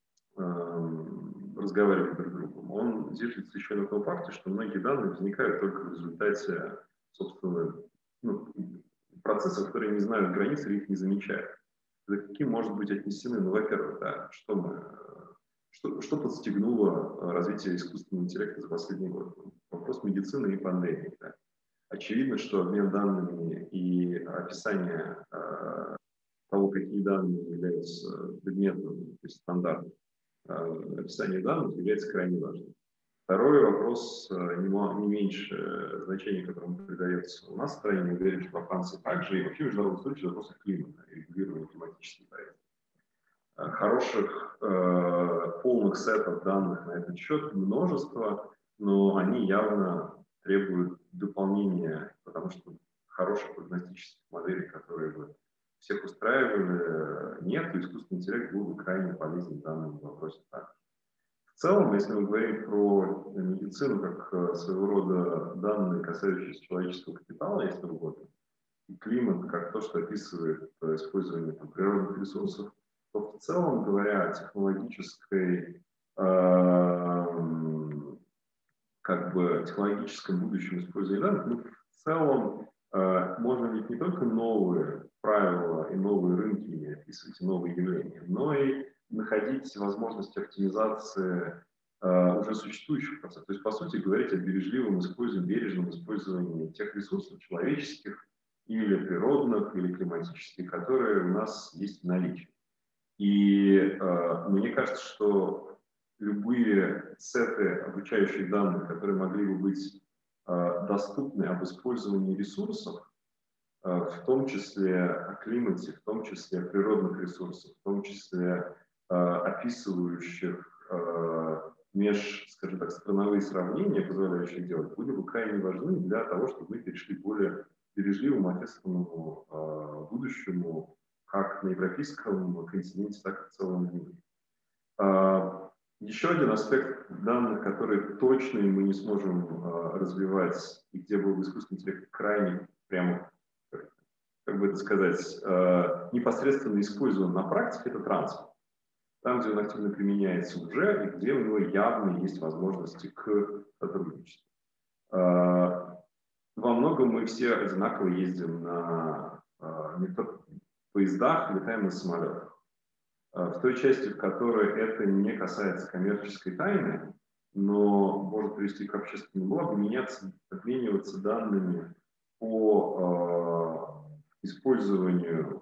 uh, разговаривать друг с другом. Он зиждется еще на том факте, что многие данные возникают только в результате, собственно, ну, процессов, которые не знают границ или их не замечают. За каким может быть отнесены, ну, во-первых, да, что мы Что, что подстегнуло развитие искусственного интеллекта за последний год? Вопрос медицины и пандемии. Да. Очевидно, что обмен данными и описание э, того, какие данные являются предметом, то есть стандартом э, описания данных, является крайне важным. Второй вопрос, э, не, не меньше значения, которому придается у нас в стране, уверен, что во Франции также, и вообще в международном случае вопрос климата и регулирования климатических проектов. Хороших, э, полных сетов данных на этот счет множество, но они явно требует дополнения, потому что хороших прогностических моделей, которые бы всех устраивали, нет, и искусственный интеллект был бы крайне полезен в данном вопросе. В целом, если мы говорим про медицину как своего рода данные, касающиеся человеческого капитала, если угодно, и климат как то, что описывает использование там, природных ресурсов, то в целом, говоря о технологической, э, как бы технологическом будущем использования данных, ну, в целом э, можно ведь не только новые правила и новые рынки описывать, и новые явления, но и находить возможности оптимизации э, уже существующих процессов. То есть, по сути, говорить о бережливом использовании, бережном использовании тех ресурсов человеческих или природных, или климатических, которые у нас есть в наличии. И э, мне кажется, что любые сеты обучающих данных, которые могли бы быть э, доступны об использовании ресурсов, э, в том числе о климате, в том числе о природных ресурсах, в том числе э, описывающих э, меж, скажем так, страновые сравнения, позволяющие делать, были бы крайне важны для того, чтобы мы перешли к более бережливому, ответственному э, будущему, как на европейском континенте, так и в целом мире. Э, еще один аспект данных, который точно мы не сможем э, развивать, и где был бы искусственный интеллект крайне прямо, как бы это сказать, э, непосредственно использован на практике, это транспорт. Там, где он активно применяется уже, и где у него явно есть возможности к сотрудничеству. Э, Во многом мы все одинаково ездим на э, поездах, летаем на самолетах. Э, в той части, в которой это не касается коммерческой тайны, но может привести к общественному благу, меняться, обмениваться данными по э, использованию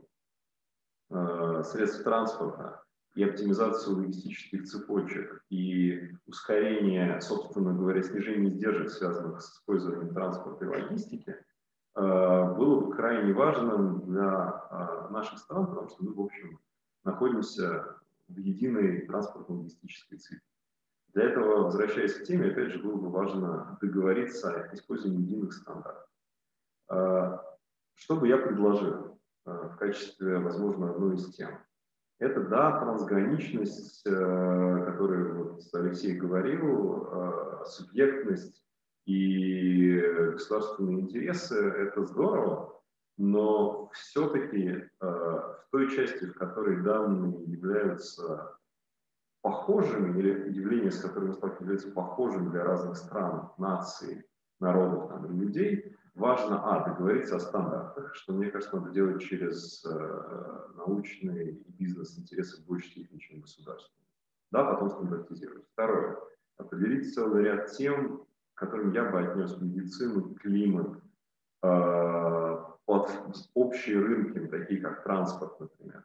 э, средств транспорта и оптимизацию логистических цепочек и ускорение, собственно говоря, снижение издержек, связанных с использованием транспорта и логистики, было бы крайне важным для наших стран, потому что мы, в общем, находимся в единой транспортно-логистической цепи. Для этого, возвращаясь к теме, опять же, было бы важно договориться о использовании единых стандартов. Что бы я предложил в качестве, возможно, одной из тем? Это, да, трансграничность, о которой вот Алексей говорил, субъектность и государственные интересы, это здорово, но все-таки в той части, в которой данные являются похожими, или явления, с которыми сталкиваются, являются похожими для разных стран, наций, народов там, и людей, важно, а, договориться о стандартах, что, мне кажется, надо делать через э, научные и бизнес-интересы в большей степени, чем государственные. Да, потом стандартизировать. Второе. Определить целый ряд тем, к которым я бы отнес медицину, климат, э, общие рынки, такие как транспорт, например,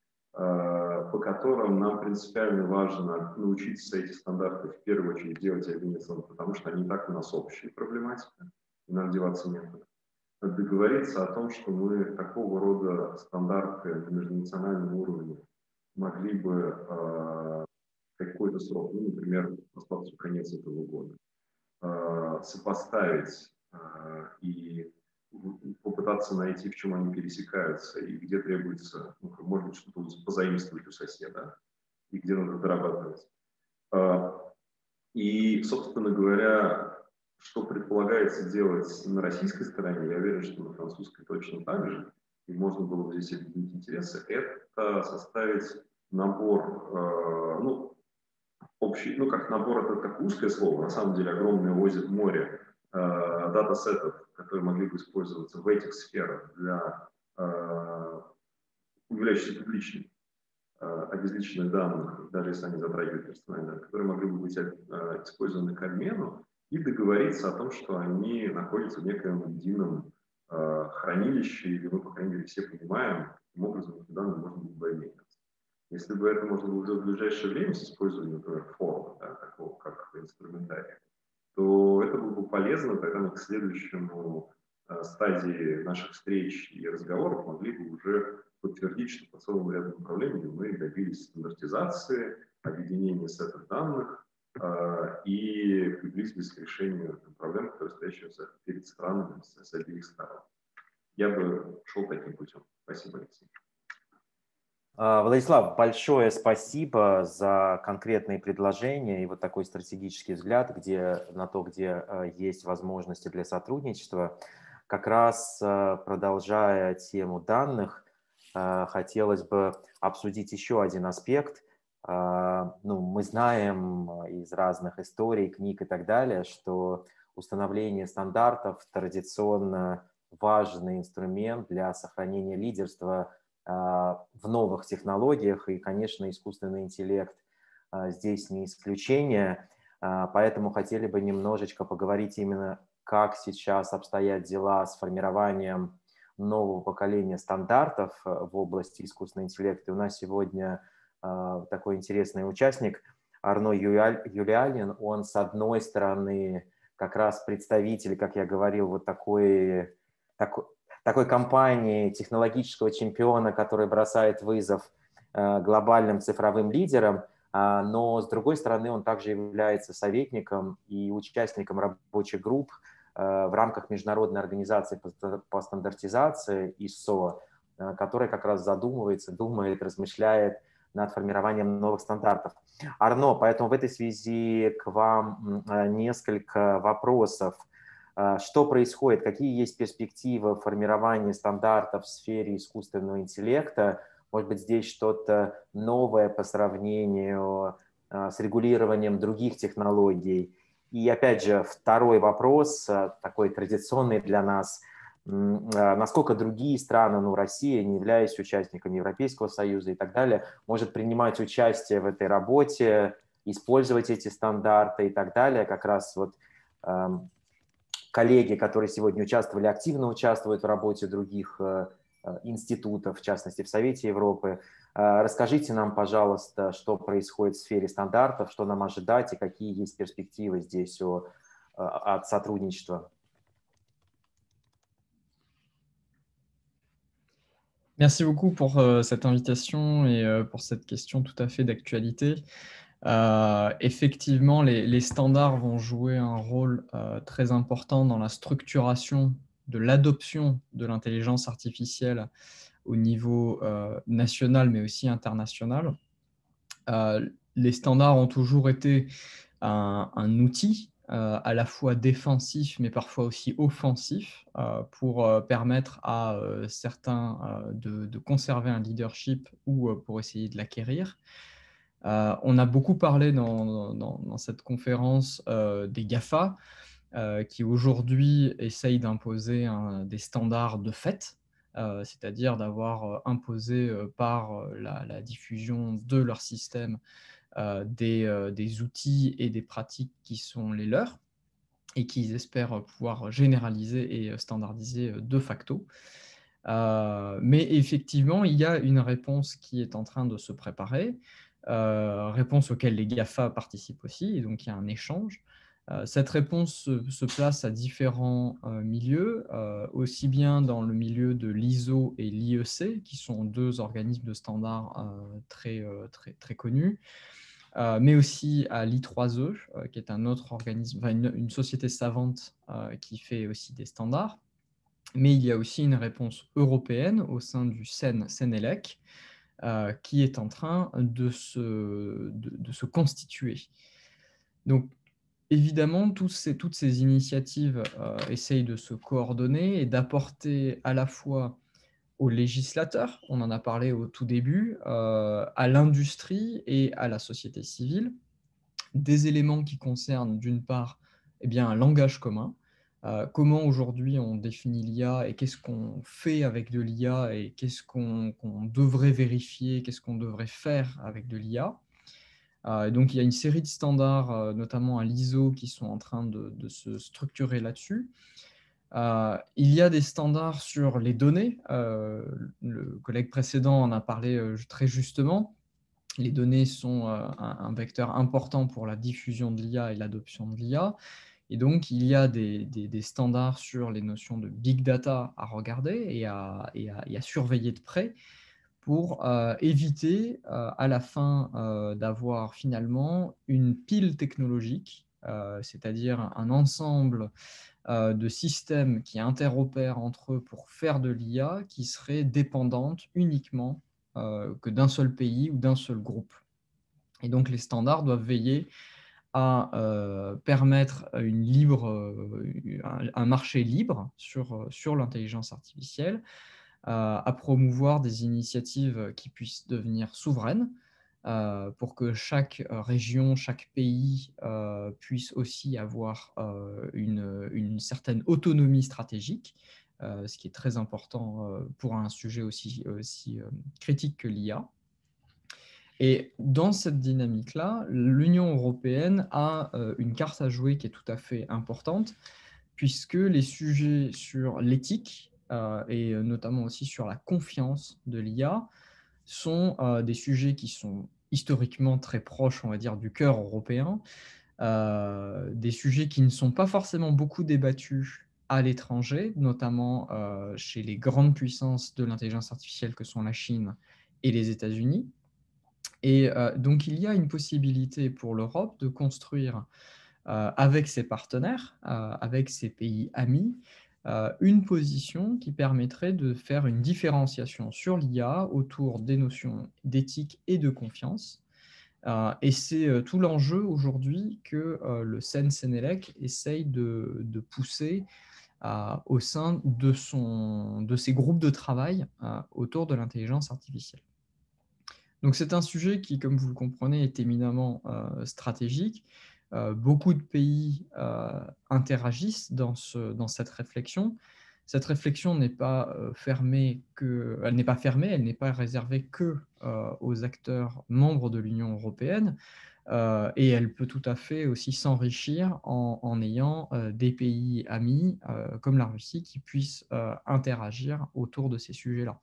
э, по которым нам принципиально важно научиться эти стандарты в первую очередь делать организационно, потому что они так у нас общие проблематика. Нам деваться некуда. Надо договориться о том, что мы такого рода стандарты на межнациональном уровне могли бы э, какой-то срок, ну, например, остался конец этого года, э, сопоставить э, и попытаться найти, в чем они пересекаются, и где требуется, ну, может быть, что-то позаимствовать у соседа, и где надо дорабатывать. Э, и, собственно говоря, что предполагается делать на российской стороне, я уверен, что на французской точно так же, и можно было бы здесь объединить интересы, это составить набор, э, ну, общий, ну, как набор, это как узкое слово, на самом деле огромное озеро, море э, дата-сетов, которые могли бы использоваться в этих сферах для э, являющихся публичными, э, обезличенных данных, даже если они затрагивают персональные данные, которые могли бы быть э, использованы к обмену, и договориться о том, что они находятся в некоем едином э, хранилище, или мы, по крайней мере, все понимаем, каким образом эти данные можно было бы обмениваться. Если бы это можно было сделать в ближайшее время с использованием, например, формы, да, такого как инструментария, то это было бы полезно, тогда мы к следующему э, стадии наших встреч и разговоров могли бы уже подтвердить, что по целому ряду направлений мы добились стандартизации, объединения сетов данных, и приблизились к решению проблем, которые стоят перед странами с обеих сторон. Я бы шел таким путем. Спасибо, Алексей. Владислав, большое спасибо за конкретные предложения и вот такой стратегический взгляд где, на то, где есть возможности для сотрудничества. Как раз продолжая тему данных, хотелось бы обсудить еще один аспект. Ну, мы знаем из разных историй, книг и так далее, что установление стандартов традиционно важный инструмент для сохранения лидерства в новых технологиях, и, конечно, искусственный интеллект здесь не исключение. Поэтому хотели бы немножечко поговорить именно, как сейчас обстоят дела с формированием нового поколения стандартов в области искусственного интеллекта. И у нас сегодня такой интересный участник Арно Юлианин. Он, с одной стороны, как раз представитель, как я говорил, вот такой... такой такой компании, технологического чемпиона, который бросает вызов глобальным цифровым лидерам, но, с другой стороны, он также является советником и участником рабочих групп в рамках Международной организации по стандартизации ай эс о, которая как раз задумывается, думает, размышляет над формированием новых стандартов. Арно, поэтому в этой связи к вам несколько вопросов. Что происходит, какие есть перспективы формирования стандартов в сфере искусственного интеллекта? Может быть, здесь что-то новое по сравнению с регулированием других технологий? И опять же, второй вопрос, такой традиционный для нас. Насколько другие страны, ну, Россия, не являясь участником Европейского Союза и так далее, может принимать участие в этой работе, использовать эти стандарты и так далее? Как раз вот коллеги, которые сегодня участвовали, активно участвуют в работе других институтов, в частности, в Совете Европы. Расскажите нам, пожалуйста, что происходит в сфере стандартов, что нам ожидать и какие есть перспективы здесь от сотрудничества. Merci beaucoup pour euh, cette invitation et euh, pour cette question tout à fait d'actualité. Euh, effectivement, les, les standards vont jouer un rôle euh, très important dans la structuration de l'adoption de l'intelligence artificielle au niveau euh, national, mais aussi international. Euh, les standards ont toujours été un, un outil euh, à la fois défensif, mais parfois aussi offensif, euh, pour euh, permettre à euh, certains euh, de, de conserver un leadership ou euh, pour essayer de l'acquérir. Euh, on a beaucoup parlé dans, dans, dans cette conférence euh, des GAFA euh, qui aujourd'hui essayent d'imposer des standards de fait, euh, c'est-à-dire d'avoir euh, imposé euh, par euh, la, la diffusion de leur système euh, des, euh, des outils et des pratiques qui sont les leurs et qu'ils espèrent pouvoir généraliser et standardiser de facto. Euh, mais effectivement, il y a une réponse qui est en train de se préparer. Euh, réponse auquel les GAFA participent aussi, et donc il y a un échange. Euh, cette réponse se, se place à différents euh, milieux, euh, aussi bien dans le milieu de l'I S O et l'I E C, qui sont deux organismes de standards euh, très, euh, très, très connus, euh, mais aussi à l'I trois E, euh, qui est un autre organisme, enfin une, une société savante euh, qui fait aussi des standards. Mais il y a aussi une réponse européenne au sein du C E N, Senelec, Euh, qui est en train de se, de, de se constituer. Donc, évidemment, tous ces, toutes ces initiatives euh, essayent de se coordonner et d'apporter à la fois aux législateurs, on en a parlé au tout début, euh, à l'industrie et à la société civile, des éléments qui concernent d'une part eh bien, un langage commun. Euh, comment aujourd'hui on définit l'I A et qu'est-ce qu'on fait avec de l'I A et qu'est-ce qu'on qu'on devrait vérifier, qu'est-ce qu'on devrait faire avec de l'I A. Euh, donc il y a une série de standards, euh, notamment à l'I S O, qui sont en train de, de se structurer là-dessus. Euh, il y a des standards sur les données. Euh, le collègue précédent en a parlé euh, très justement. Les données sont euh, un, un vecteur important pour la diffusion de l'I A et l'adoption de l'I A. Et donc, il y a des, des, des standards sur les notions de big data à regarder et à, et à, et à surveiller de près pour euh, éviter euh, à la fin euh, d'avoir finalement une pile technologique, euh, c'est-à-dire un ensemble euh, de systèmes qui interopèrent entre eux pour faire de l'I A qui serait dépendante uniquement euh, que d'un seul pays ou d'un seul groupe. Et donc les standards doivent veiller à euh, permettre une libre, euh, un, un marché libre sur, sur l'intelligence artificielle, euh, à promouvoir des initiatives qui puissent devenir souveraines, euh, pour que chaque région, chaque pays euh, puisse aussi avoir euh, une, une certaine autonomie stratégique, euh, ce qui est très important euh, pour un sujet aussi, aussi euh, critique que l'I A. Et dans cette dynamique-là, l'Union européenne a euh, une carte à jouer qui est tout à fait importante, puisque les sujets sur l'éthique euh, et notamment aussi sur la confiance de l'I A sont euh, des sujets qui sont historiquement très proches, on va dire, du cœur européen, euh, des sujets qui ne sont pas forcément beaucoup débattus à l'étranger, notamment euh, chez les grandes puissances de l'intelligence artificielle que sont la Chine et les États-Unis. Et euh, donc, il y a une possibilité pour l'Europe de construire euh, avec ses partenaires, euh, avec ses pays amis, euh, une position qui permettrait de faire une différenciation sur l'I A autour des notions d'éthique et de confiance. Euh, et c'est euh, tout l'enjeu aujourd'hui que euh, le C E N Senelec essaye de, de pousser euh, au sein de, son, de ses groupes de travail euh, autour de l'intelligence artificielle. Donc c'est un sujet qui, comme vous le comprenez, est éminemment euh, stratégique. Euh, beaucoup de pays euh, interagissent dans, ce, dans cette réflexion. Cette réflexion n'est pas euh, fermée que, elle n'est pas fermée, elle n'est pas réservée que euh, aux acteurs membres de l'Union européenne, euh, et elle peut tout à fait aussi s'enrichir en, en ayant euh, des pays amis euh, comme la Russie qui puissent euh, interagir autour de ces sujets-là.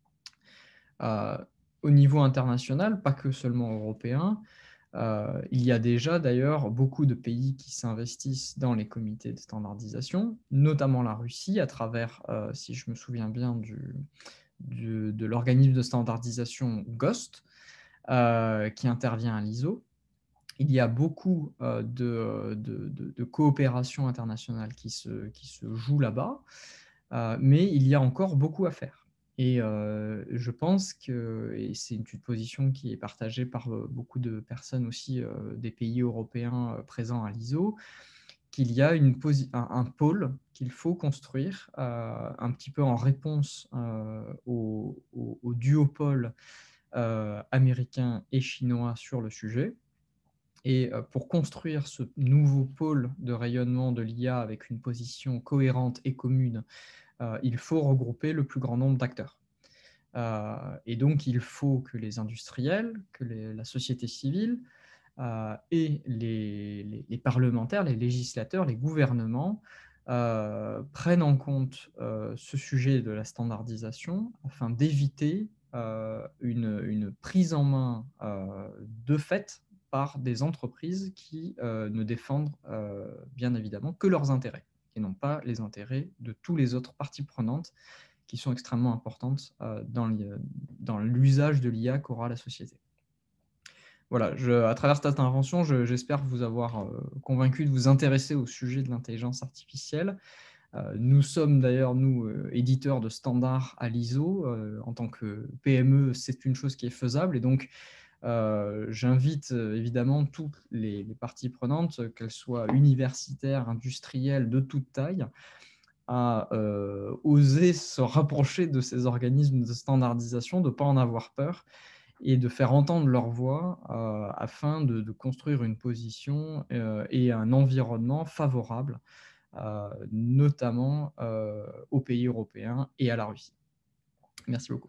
Euh, au niveau international, pas que seulement européen, euh, il y a déjà d'ailleurs beaucoup de pays qui s'investissent dans les comités de standardisation, notamment la Russie à travers, euh, si je me souviens bien, du, du, de l'organisme de standardisation GOST, euh, qui intervient à l'I S O. Il y a beaucoup euh, de, de, de, de coopération internationale qui se, qui se joue là-bas, euh, mais il y a encore beaucoup à faire. Et euh, je pense que, et c'est une position qui est partagée par euh, beaucoup de personnes aussi euh, des pays européens euh, présents à l'I S O, qu'il y a une un, un pôle qu'il faut construire euh, un petit peu en réponse euh, au, au, au duopole euh, américain et chinois sur le sujet. Et euh, pour construire ce nouveau pôle de rayonnement de l'I A avec une position cohérente et commune, Euh, il faut regrouper le plus grand nombre d'acteurs. Euh, et donc, il faut que les industriels, que les, la société civile euh, et les, les, les parlementaires, les législateurs, les gouvernements euh, prennent en compte euh, ce sujet de la standardisation afin d'éviter euh, une, une prise en main euh, de fait par des entreprises qui euh, ne défendent euh, bien évidemment que leurs intérêts et non pas les intérêts de tous les autres parties prenantes qui sont extrêmement importantes euh, dans l'usage de l'I A qu'aura la société. Voilà, je, à travers cette intervention, j'espère je, vous avoir euh, convaincu de vous intéresser au sujet de l'intelligence artificielle. Euh, nous sommes d'ailleurs, nous, euh, éditeurs de standards à l'I S O. Euh, en tant que P M E, c'est une chose qui est faisable. Et donc, Euh, j'invite euh, évidemment toutes les, les parties prenantes, qu'elles soient universitaires, industrielles, de toute taille, à euh, oser se rapprocher de ces organismes de standardisation, de ne pas en avoir peur et de faire entendre leur voix euh, afin de, de construire une position euh, et un environnement favorable, euh, notamment euh, aux pays européens et à la Russie. Merci beaucoup.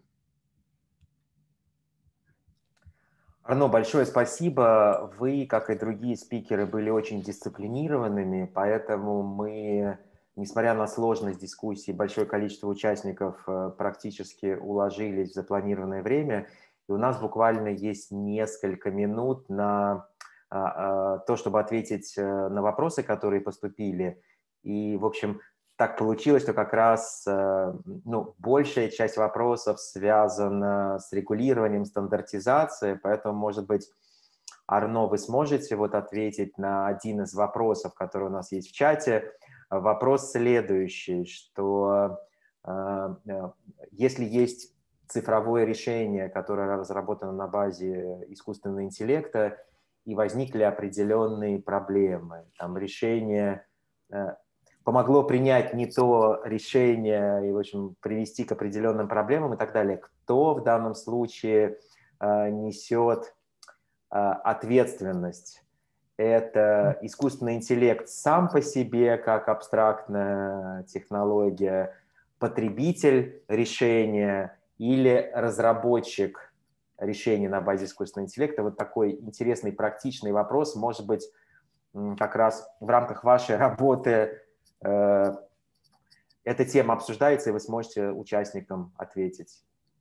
Арно, большое спасибо. Вы, как и другие спикеры, были очень дисциплинированными, поэтому мы, несмотря на сложность дискуссии, большое количество участников практически уложились в запланированное время, и у нас буквально есть несколько минут на то, чтобы ответить на вопросы, которые поступили. И, в общем, так получилось, что как раз ну, большая часть вопросов связана с регулированием, стандартизацией, поэтому, может быть, Арно, вы сможете вот ответить на один из вопросов, который у нас есть в чате. Вопрос следующий, что э, если есть цифровое решение, которое разработано на базе искусственного интеллекта, и возникли определенные проблемы, там решение э, помогло принять не то решение и, в общем, привести к определенным проблемам и так далее, кто в данном случае э, несет ответственность? Это искусственный интеллект сам по себе, как абстрактная технология, потребитель решения или разработчик решения на базе искусственного интеллекта? Вот такой интересный практичный вопрос. Может быть, как раз в рамках вашей работы э, эта тема обсуждается, и вы сможете участникам ответить.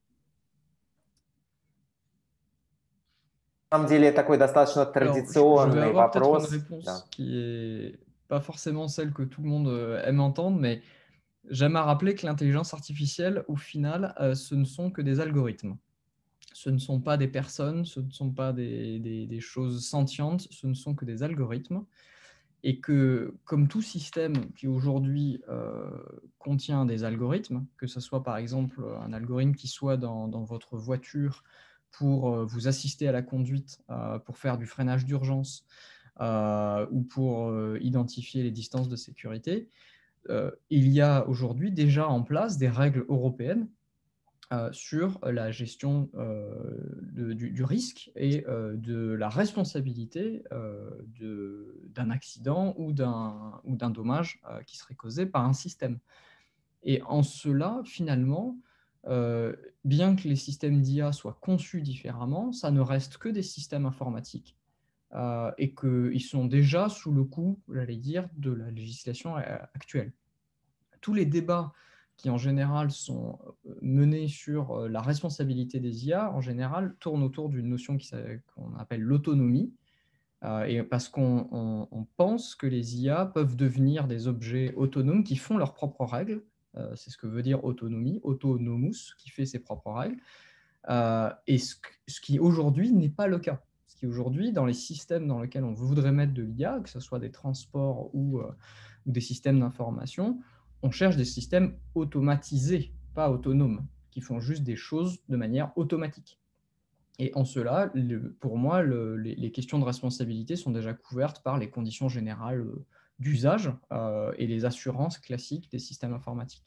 На самом деле, такой достаточно традиционный Alors, je, je vais avoir вопрос. Peut-être une réponse Да. qui est pas forcément celle que tout le monde aime entendre, mais j'aime à rappeler que l'intelligence artificielle, au final, euh, ce ne sont que des algorithmes. Ce ne sont pas des personnes, ce ne sont pas des, des, des choses sentientes, ce ne sont que des algorithmes. Et que, comme tout système qui aujourd'hui euh, contient des algorithmes, que ce soit par exemple un algorithme qui soit dans, dans votre voiture pour euh, vous assister à la conduite, euh, pour faire du freinage d'urgence euh, ou pour euh, identifier les distances de sécurité, euh, il y a aujourd'hui déjà en place des règles européennes Euh, sur la gestion euh, de, du, du risque et euh, de la responsabilité euh, d'un accident ou d'un ou d'un dommage euh, qui serait causé par un système. Et en cela, finalement, euh, bien que les systèmes d'I A soient conçus différemment, ça ne reste que des systèmes informatiques euh, et qu'ils sont déjà sous le coup, j'allais dire, de la législation actuelle. Tous les débats qui en général sont menés sur la responsabilité des I A, en général, tournent autour d'une notion qu'on appelle l'autonomie, euh, et parce qu'on on, on pense que les I A peuvent devenir des objets autonomes qui font leurs propres règles. Euh, c'est ce que veut dire autonomie, autonomus, qui fait ses propres règles, euh, et ce, ce qui aujourd'hui n'est pas le cas. Ce qui aujourd'hui, dans les systèmes dans lesquels on voudrait mettre de l'I A, que ce soit des transports ou, euh, ou des systèmes d'information, on cherche des systèmes automatisés, pas autonomes, qui font juste des choses de manière automatique. Et en cela, le, pour moi, le, les, les questions de responsabilité sont déjà couvertes par les conditions générales d'usage euh, et les assurances classiques des systèmes informatiques.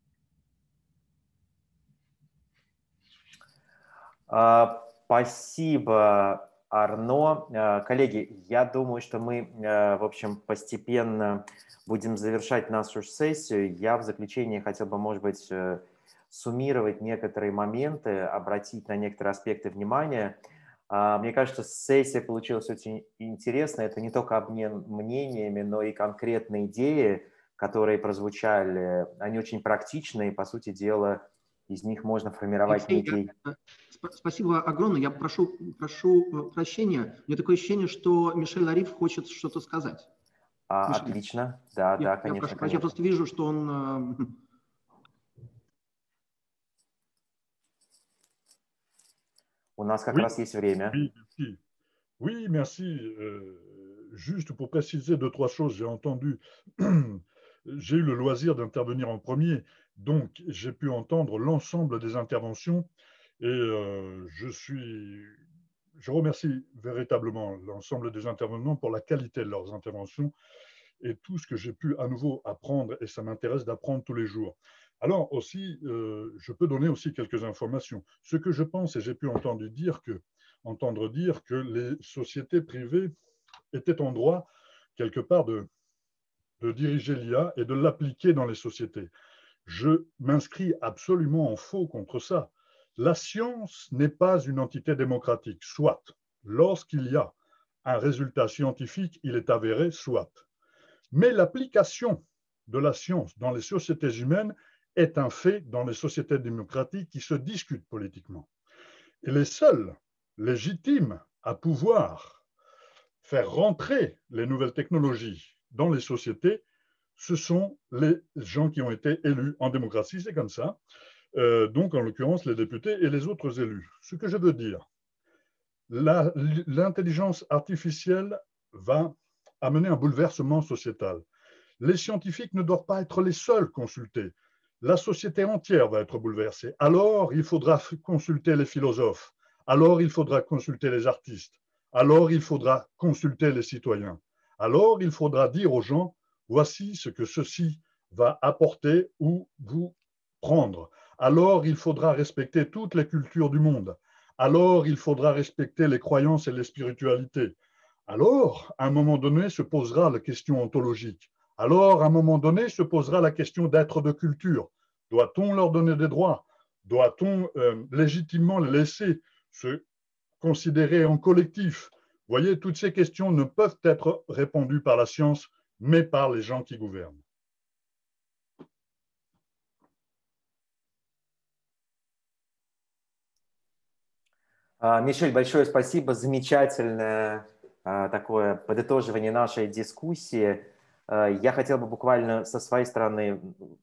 Uh, спасибо, Арно. Uh, коллеги, я думаю, что мы, uh, в общем, постепенно будем завершать нашу сессию. Я в заключение хотел бы, может быть, суммировать некоторые моменты, обратить на некоторые аспекты внимания. Мне кажется, сессия получилась очень интересной. Это не только обмен мнениями, но и конкретные идеи, которые прозвучали. Они очень практичные, по сути дела, из них можно формировать Алексей, некий... я, спасибо огромное. Я прошу, прошу прощения. У меня такое ощущение, что Мишель Лариф хочет что-то сказать. А, отлично, да, я, да, конечно, я, прошу, конечно. Я просто вижу, что он... У нас как oui, раз есть время. Oui, merci. Oui, merci. Euh, juste pour préciser deux, trois choses, j'ai entendu, j'ai eu le loisir d'intervenir en premier, donc j'ai pu entendre l'ensemble des interventions et euh, je suis... Je remercie véritablement l'ensemble des intervenants pour la qualité de leurs interventions et tout ce que j'ai pu à nouveau apprendre, et ça m'intéresse d'apprendre tous les jours. Alors aussi, euh, je peux donner aussi quelques informations. Ce que je pense, et j'ai pu entendre dire que, entendre dire que les sociétés privées étaient en droit, quelque part, de, de diriger l'I A et de l'appliquer dans les sociétés. Je m'inscris absolument en faux contre ça. La science n'est pas une entité démocratique, soit. Lorsqu'il y a un résultat scientifique, il est avéré, soit. Mais l'application de la science dans les sociétés humaines est un fait dans les sociétés démocratiques qui se discutent politiquement. Et les seuls légitimes à pouvoir faire rentrer les nouvelles technologies dans les sociétés ce sont les gens qui ont été élus en démocratie, c'est comme ça. Euh, donc, en l'occurrence, les députés et les autres élus. Ce que je veux dire, l'intelligence artificielle va amener un bouleversement sociétal. Les scientifiques ne doivent pas être les seuls consultés. La société entière va être bouleversée. Alors, il faudra consulter les philosophes. Alors, il faudra consulter les artistes. Alors, il faudra consulter les citoyens. Alors, il faudra dire aux gens, voici ce que ceci va apporter ou vous prendre. Alors, il faudra respecter toutes les cultures du monde. Alors, il faudra respecter les croyances et les spiritualités. Alors, à un moment donné, se posera la question ontologique. Alors, à un moment donné, se posera la question d'être de culture. Doit-on leur donner des droits? Doit-on euh, légitimement les laisser se considérer en collectif? Vous voyez, toutes ces questions ne peuvent être répondues par la science, mais par les gens qui gouvernent. Мишель, большое спасибо. Замечательное такое подытоживание нашей дискуссии. Я хотел бы буквально со своей стороны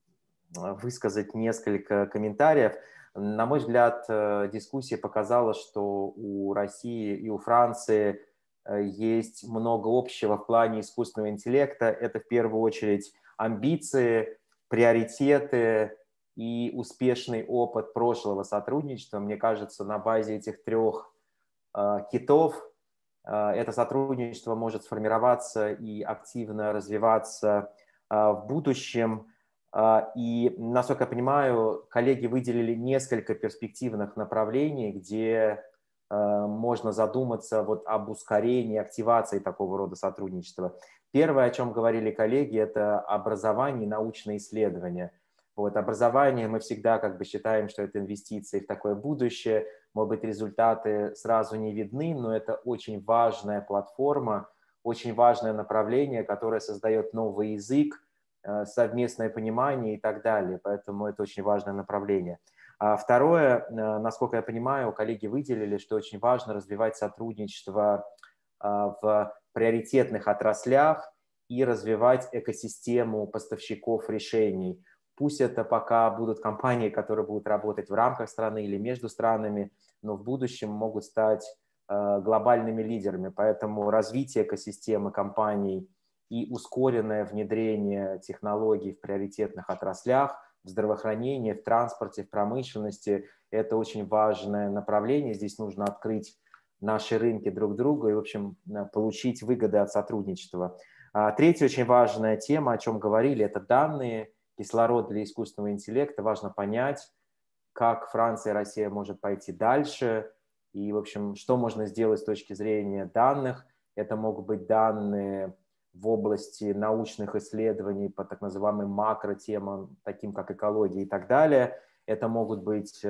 высказать несколько комментариев. На мой взгляд, дискуссия показала, что у России и у Франции есть много общего в плане искусственного интеллекта. Это в первую очередь амбиции, приоритеты и успешный опыт прошлого сотрудничества. Мне кажется, на базе этих трех э, китов э, это сотрудничество может сформироваться и активно развиваться э, в будущем. Э, и, насколько я понимаю, коллеги выделили несколько перспективных направлений, где э, можно задуматься вот об ускорении, активации такого рода сотрудничества. Первое, о чем говорили коллеги, это образование и научные исследования. Вот, образование мы всегда как бы считаем, что это инвестиции в такое будущее. Может быть, результаты сразу не видны, но это очень важная платформа, очень важное направление, которое создает новый язык, совместное понимание и так далее. Поэтому это очень важное направление. А второе, насколько я понимаю, коллеги выделили, что очень важно развивать сотрудничество в приоритетных отраслях и развивать экосистему поставщиков решений. Пусть это пока будут компании, которые будут работать в рамках страны или между странами, но в будущем могут стать э, глобальными лидерами. Поэтому развитие экосистемы компаний и ускоренное внедрение технологий в приоритетных отраслях, в здравоохранении, в транспорте, в промышленности – это очень важное направление. Здесь нужно открыть наши рынки друг другу и, в общем, получить выгоды от сотрудничества. А третья очень важная тема, о чем говорили, это данные. Кислород для искусственного интеллекта. Важно понять, как Франция и Россия может пойти дальше и, в общем, что можно сделать с точки зрения данных. Это могут быть данные в области научных исследований по так называемым макротемам, таким как экология и так далее. Это могут быть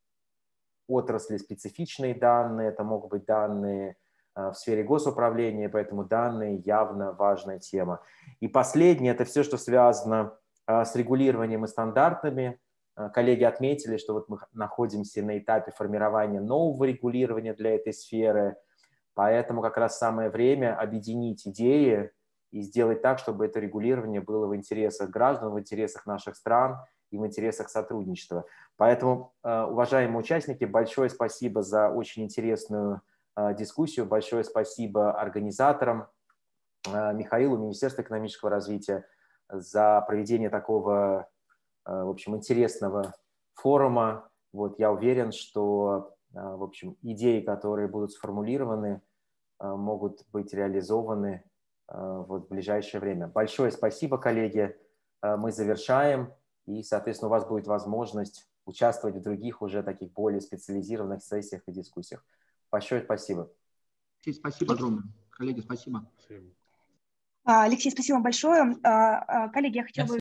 отрасли-специфичные данные, это могут быть данные в сфере госуправления, поэтому данные явно важная тема. И последнее, это все, что связано с регулированием и стандартами. Коллеги отметили, что вот мы находимся на этапе формирования нового регулирования для этой сферы, поэтому как раз самое время объединить идеи и сделать так, чтобы это регулирование было в интересах граждан, в интересах наших стран и в интересах сотрудничества. Поэтому, уважаемые участники, большое спасибо за очень интересную дискуссию, большое спасибо организаторам, Михаилу, Министерству экономического развития, за проведение такого, в общем, интересного форума. Вот, я уверен, что, в общем, идеи, которые будут сформулированы, могут быть реализованы вот в ближайшее время. Большое спасибо, коллеги. Мы завершаем, и, соответственно, у вас будет возможность участвовать в других уже таких более специализированных сессиях и дискуссиях. Большое спасибо. Спасибо огромное. Коллеги, спасибо. Алексей, спасибо большое. Коллеги, я хотела бы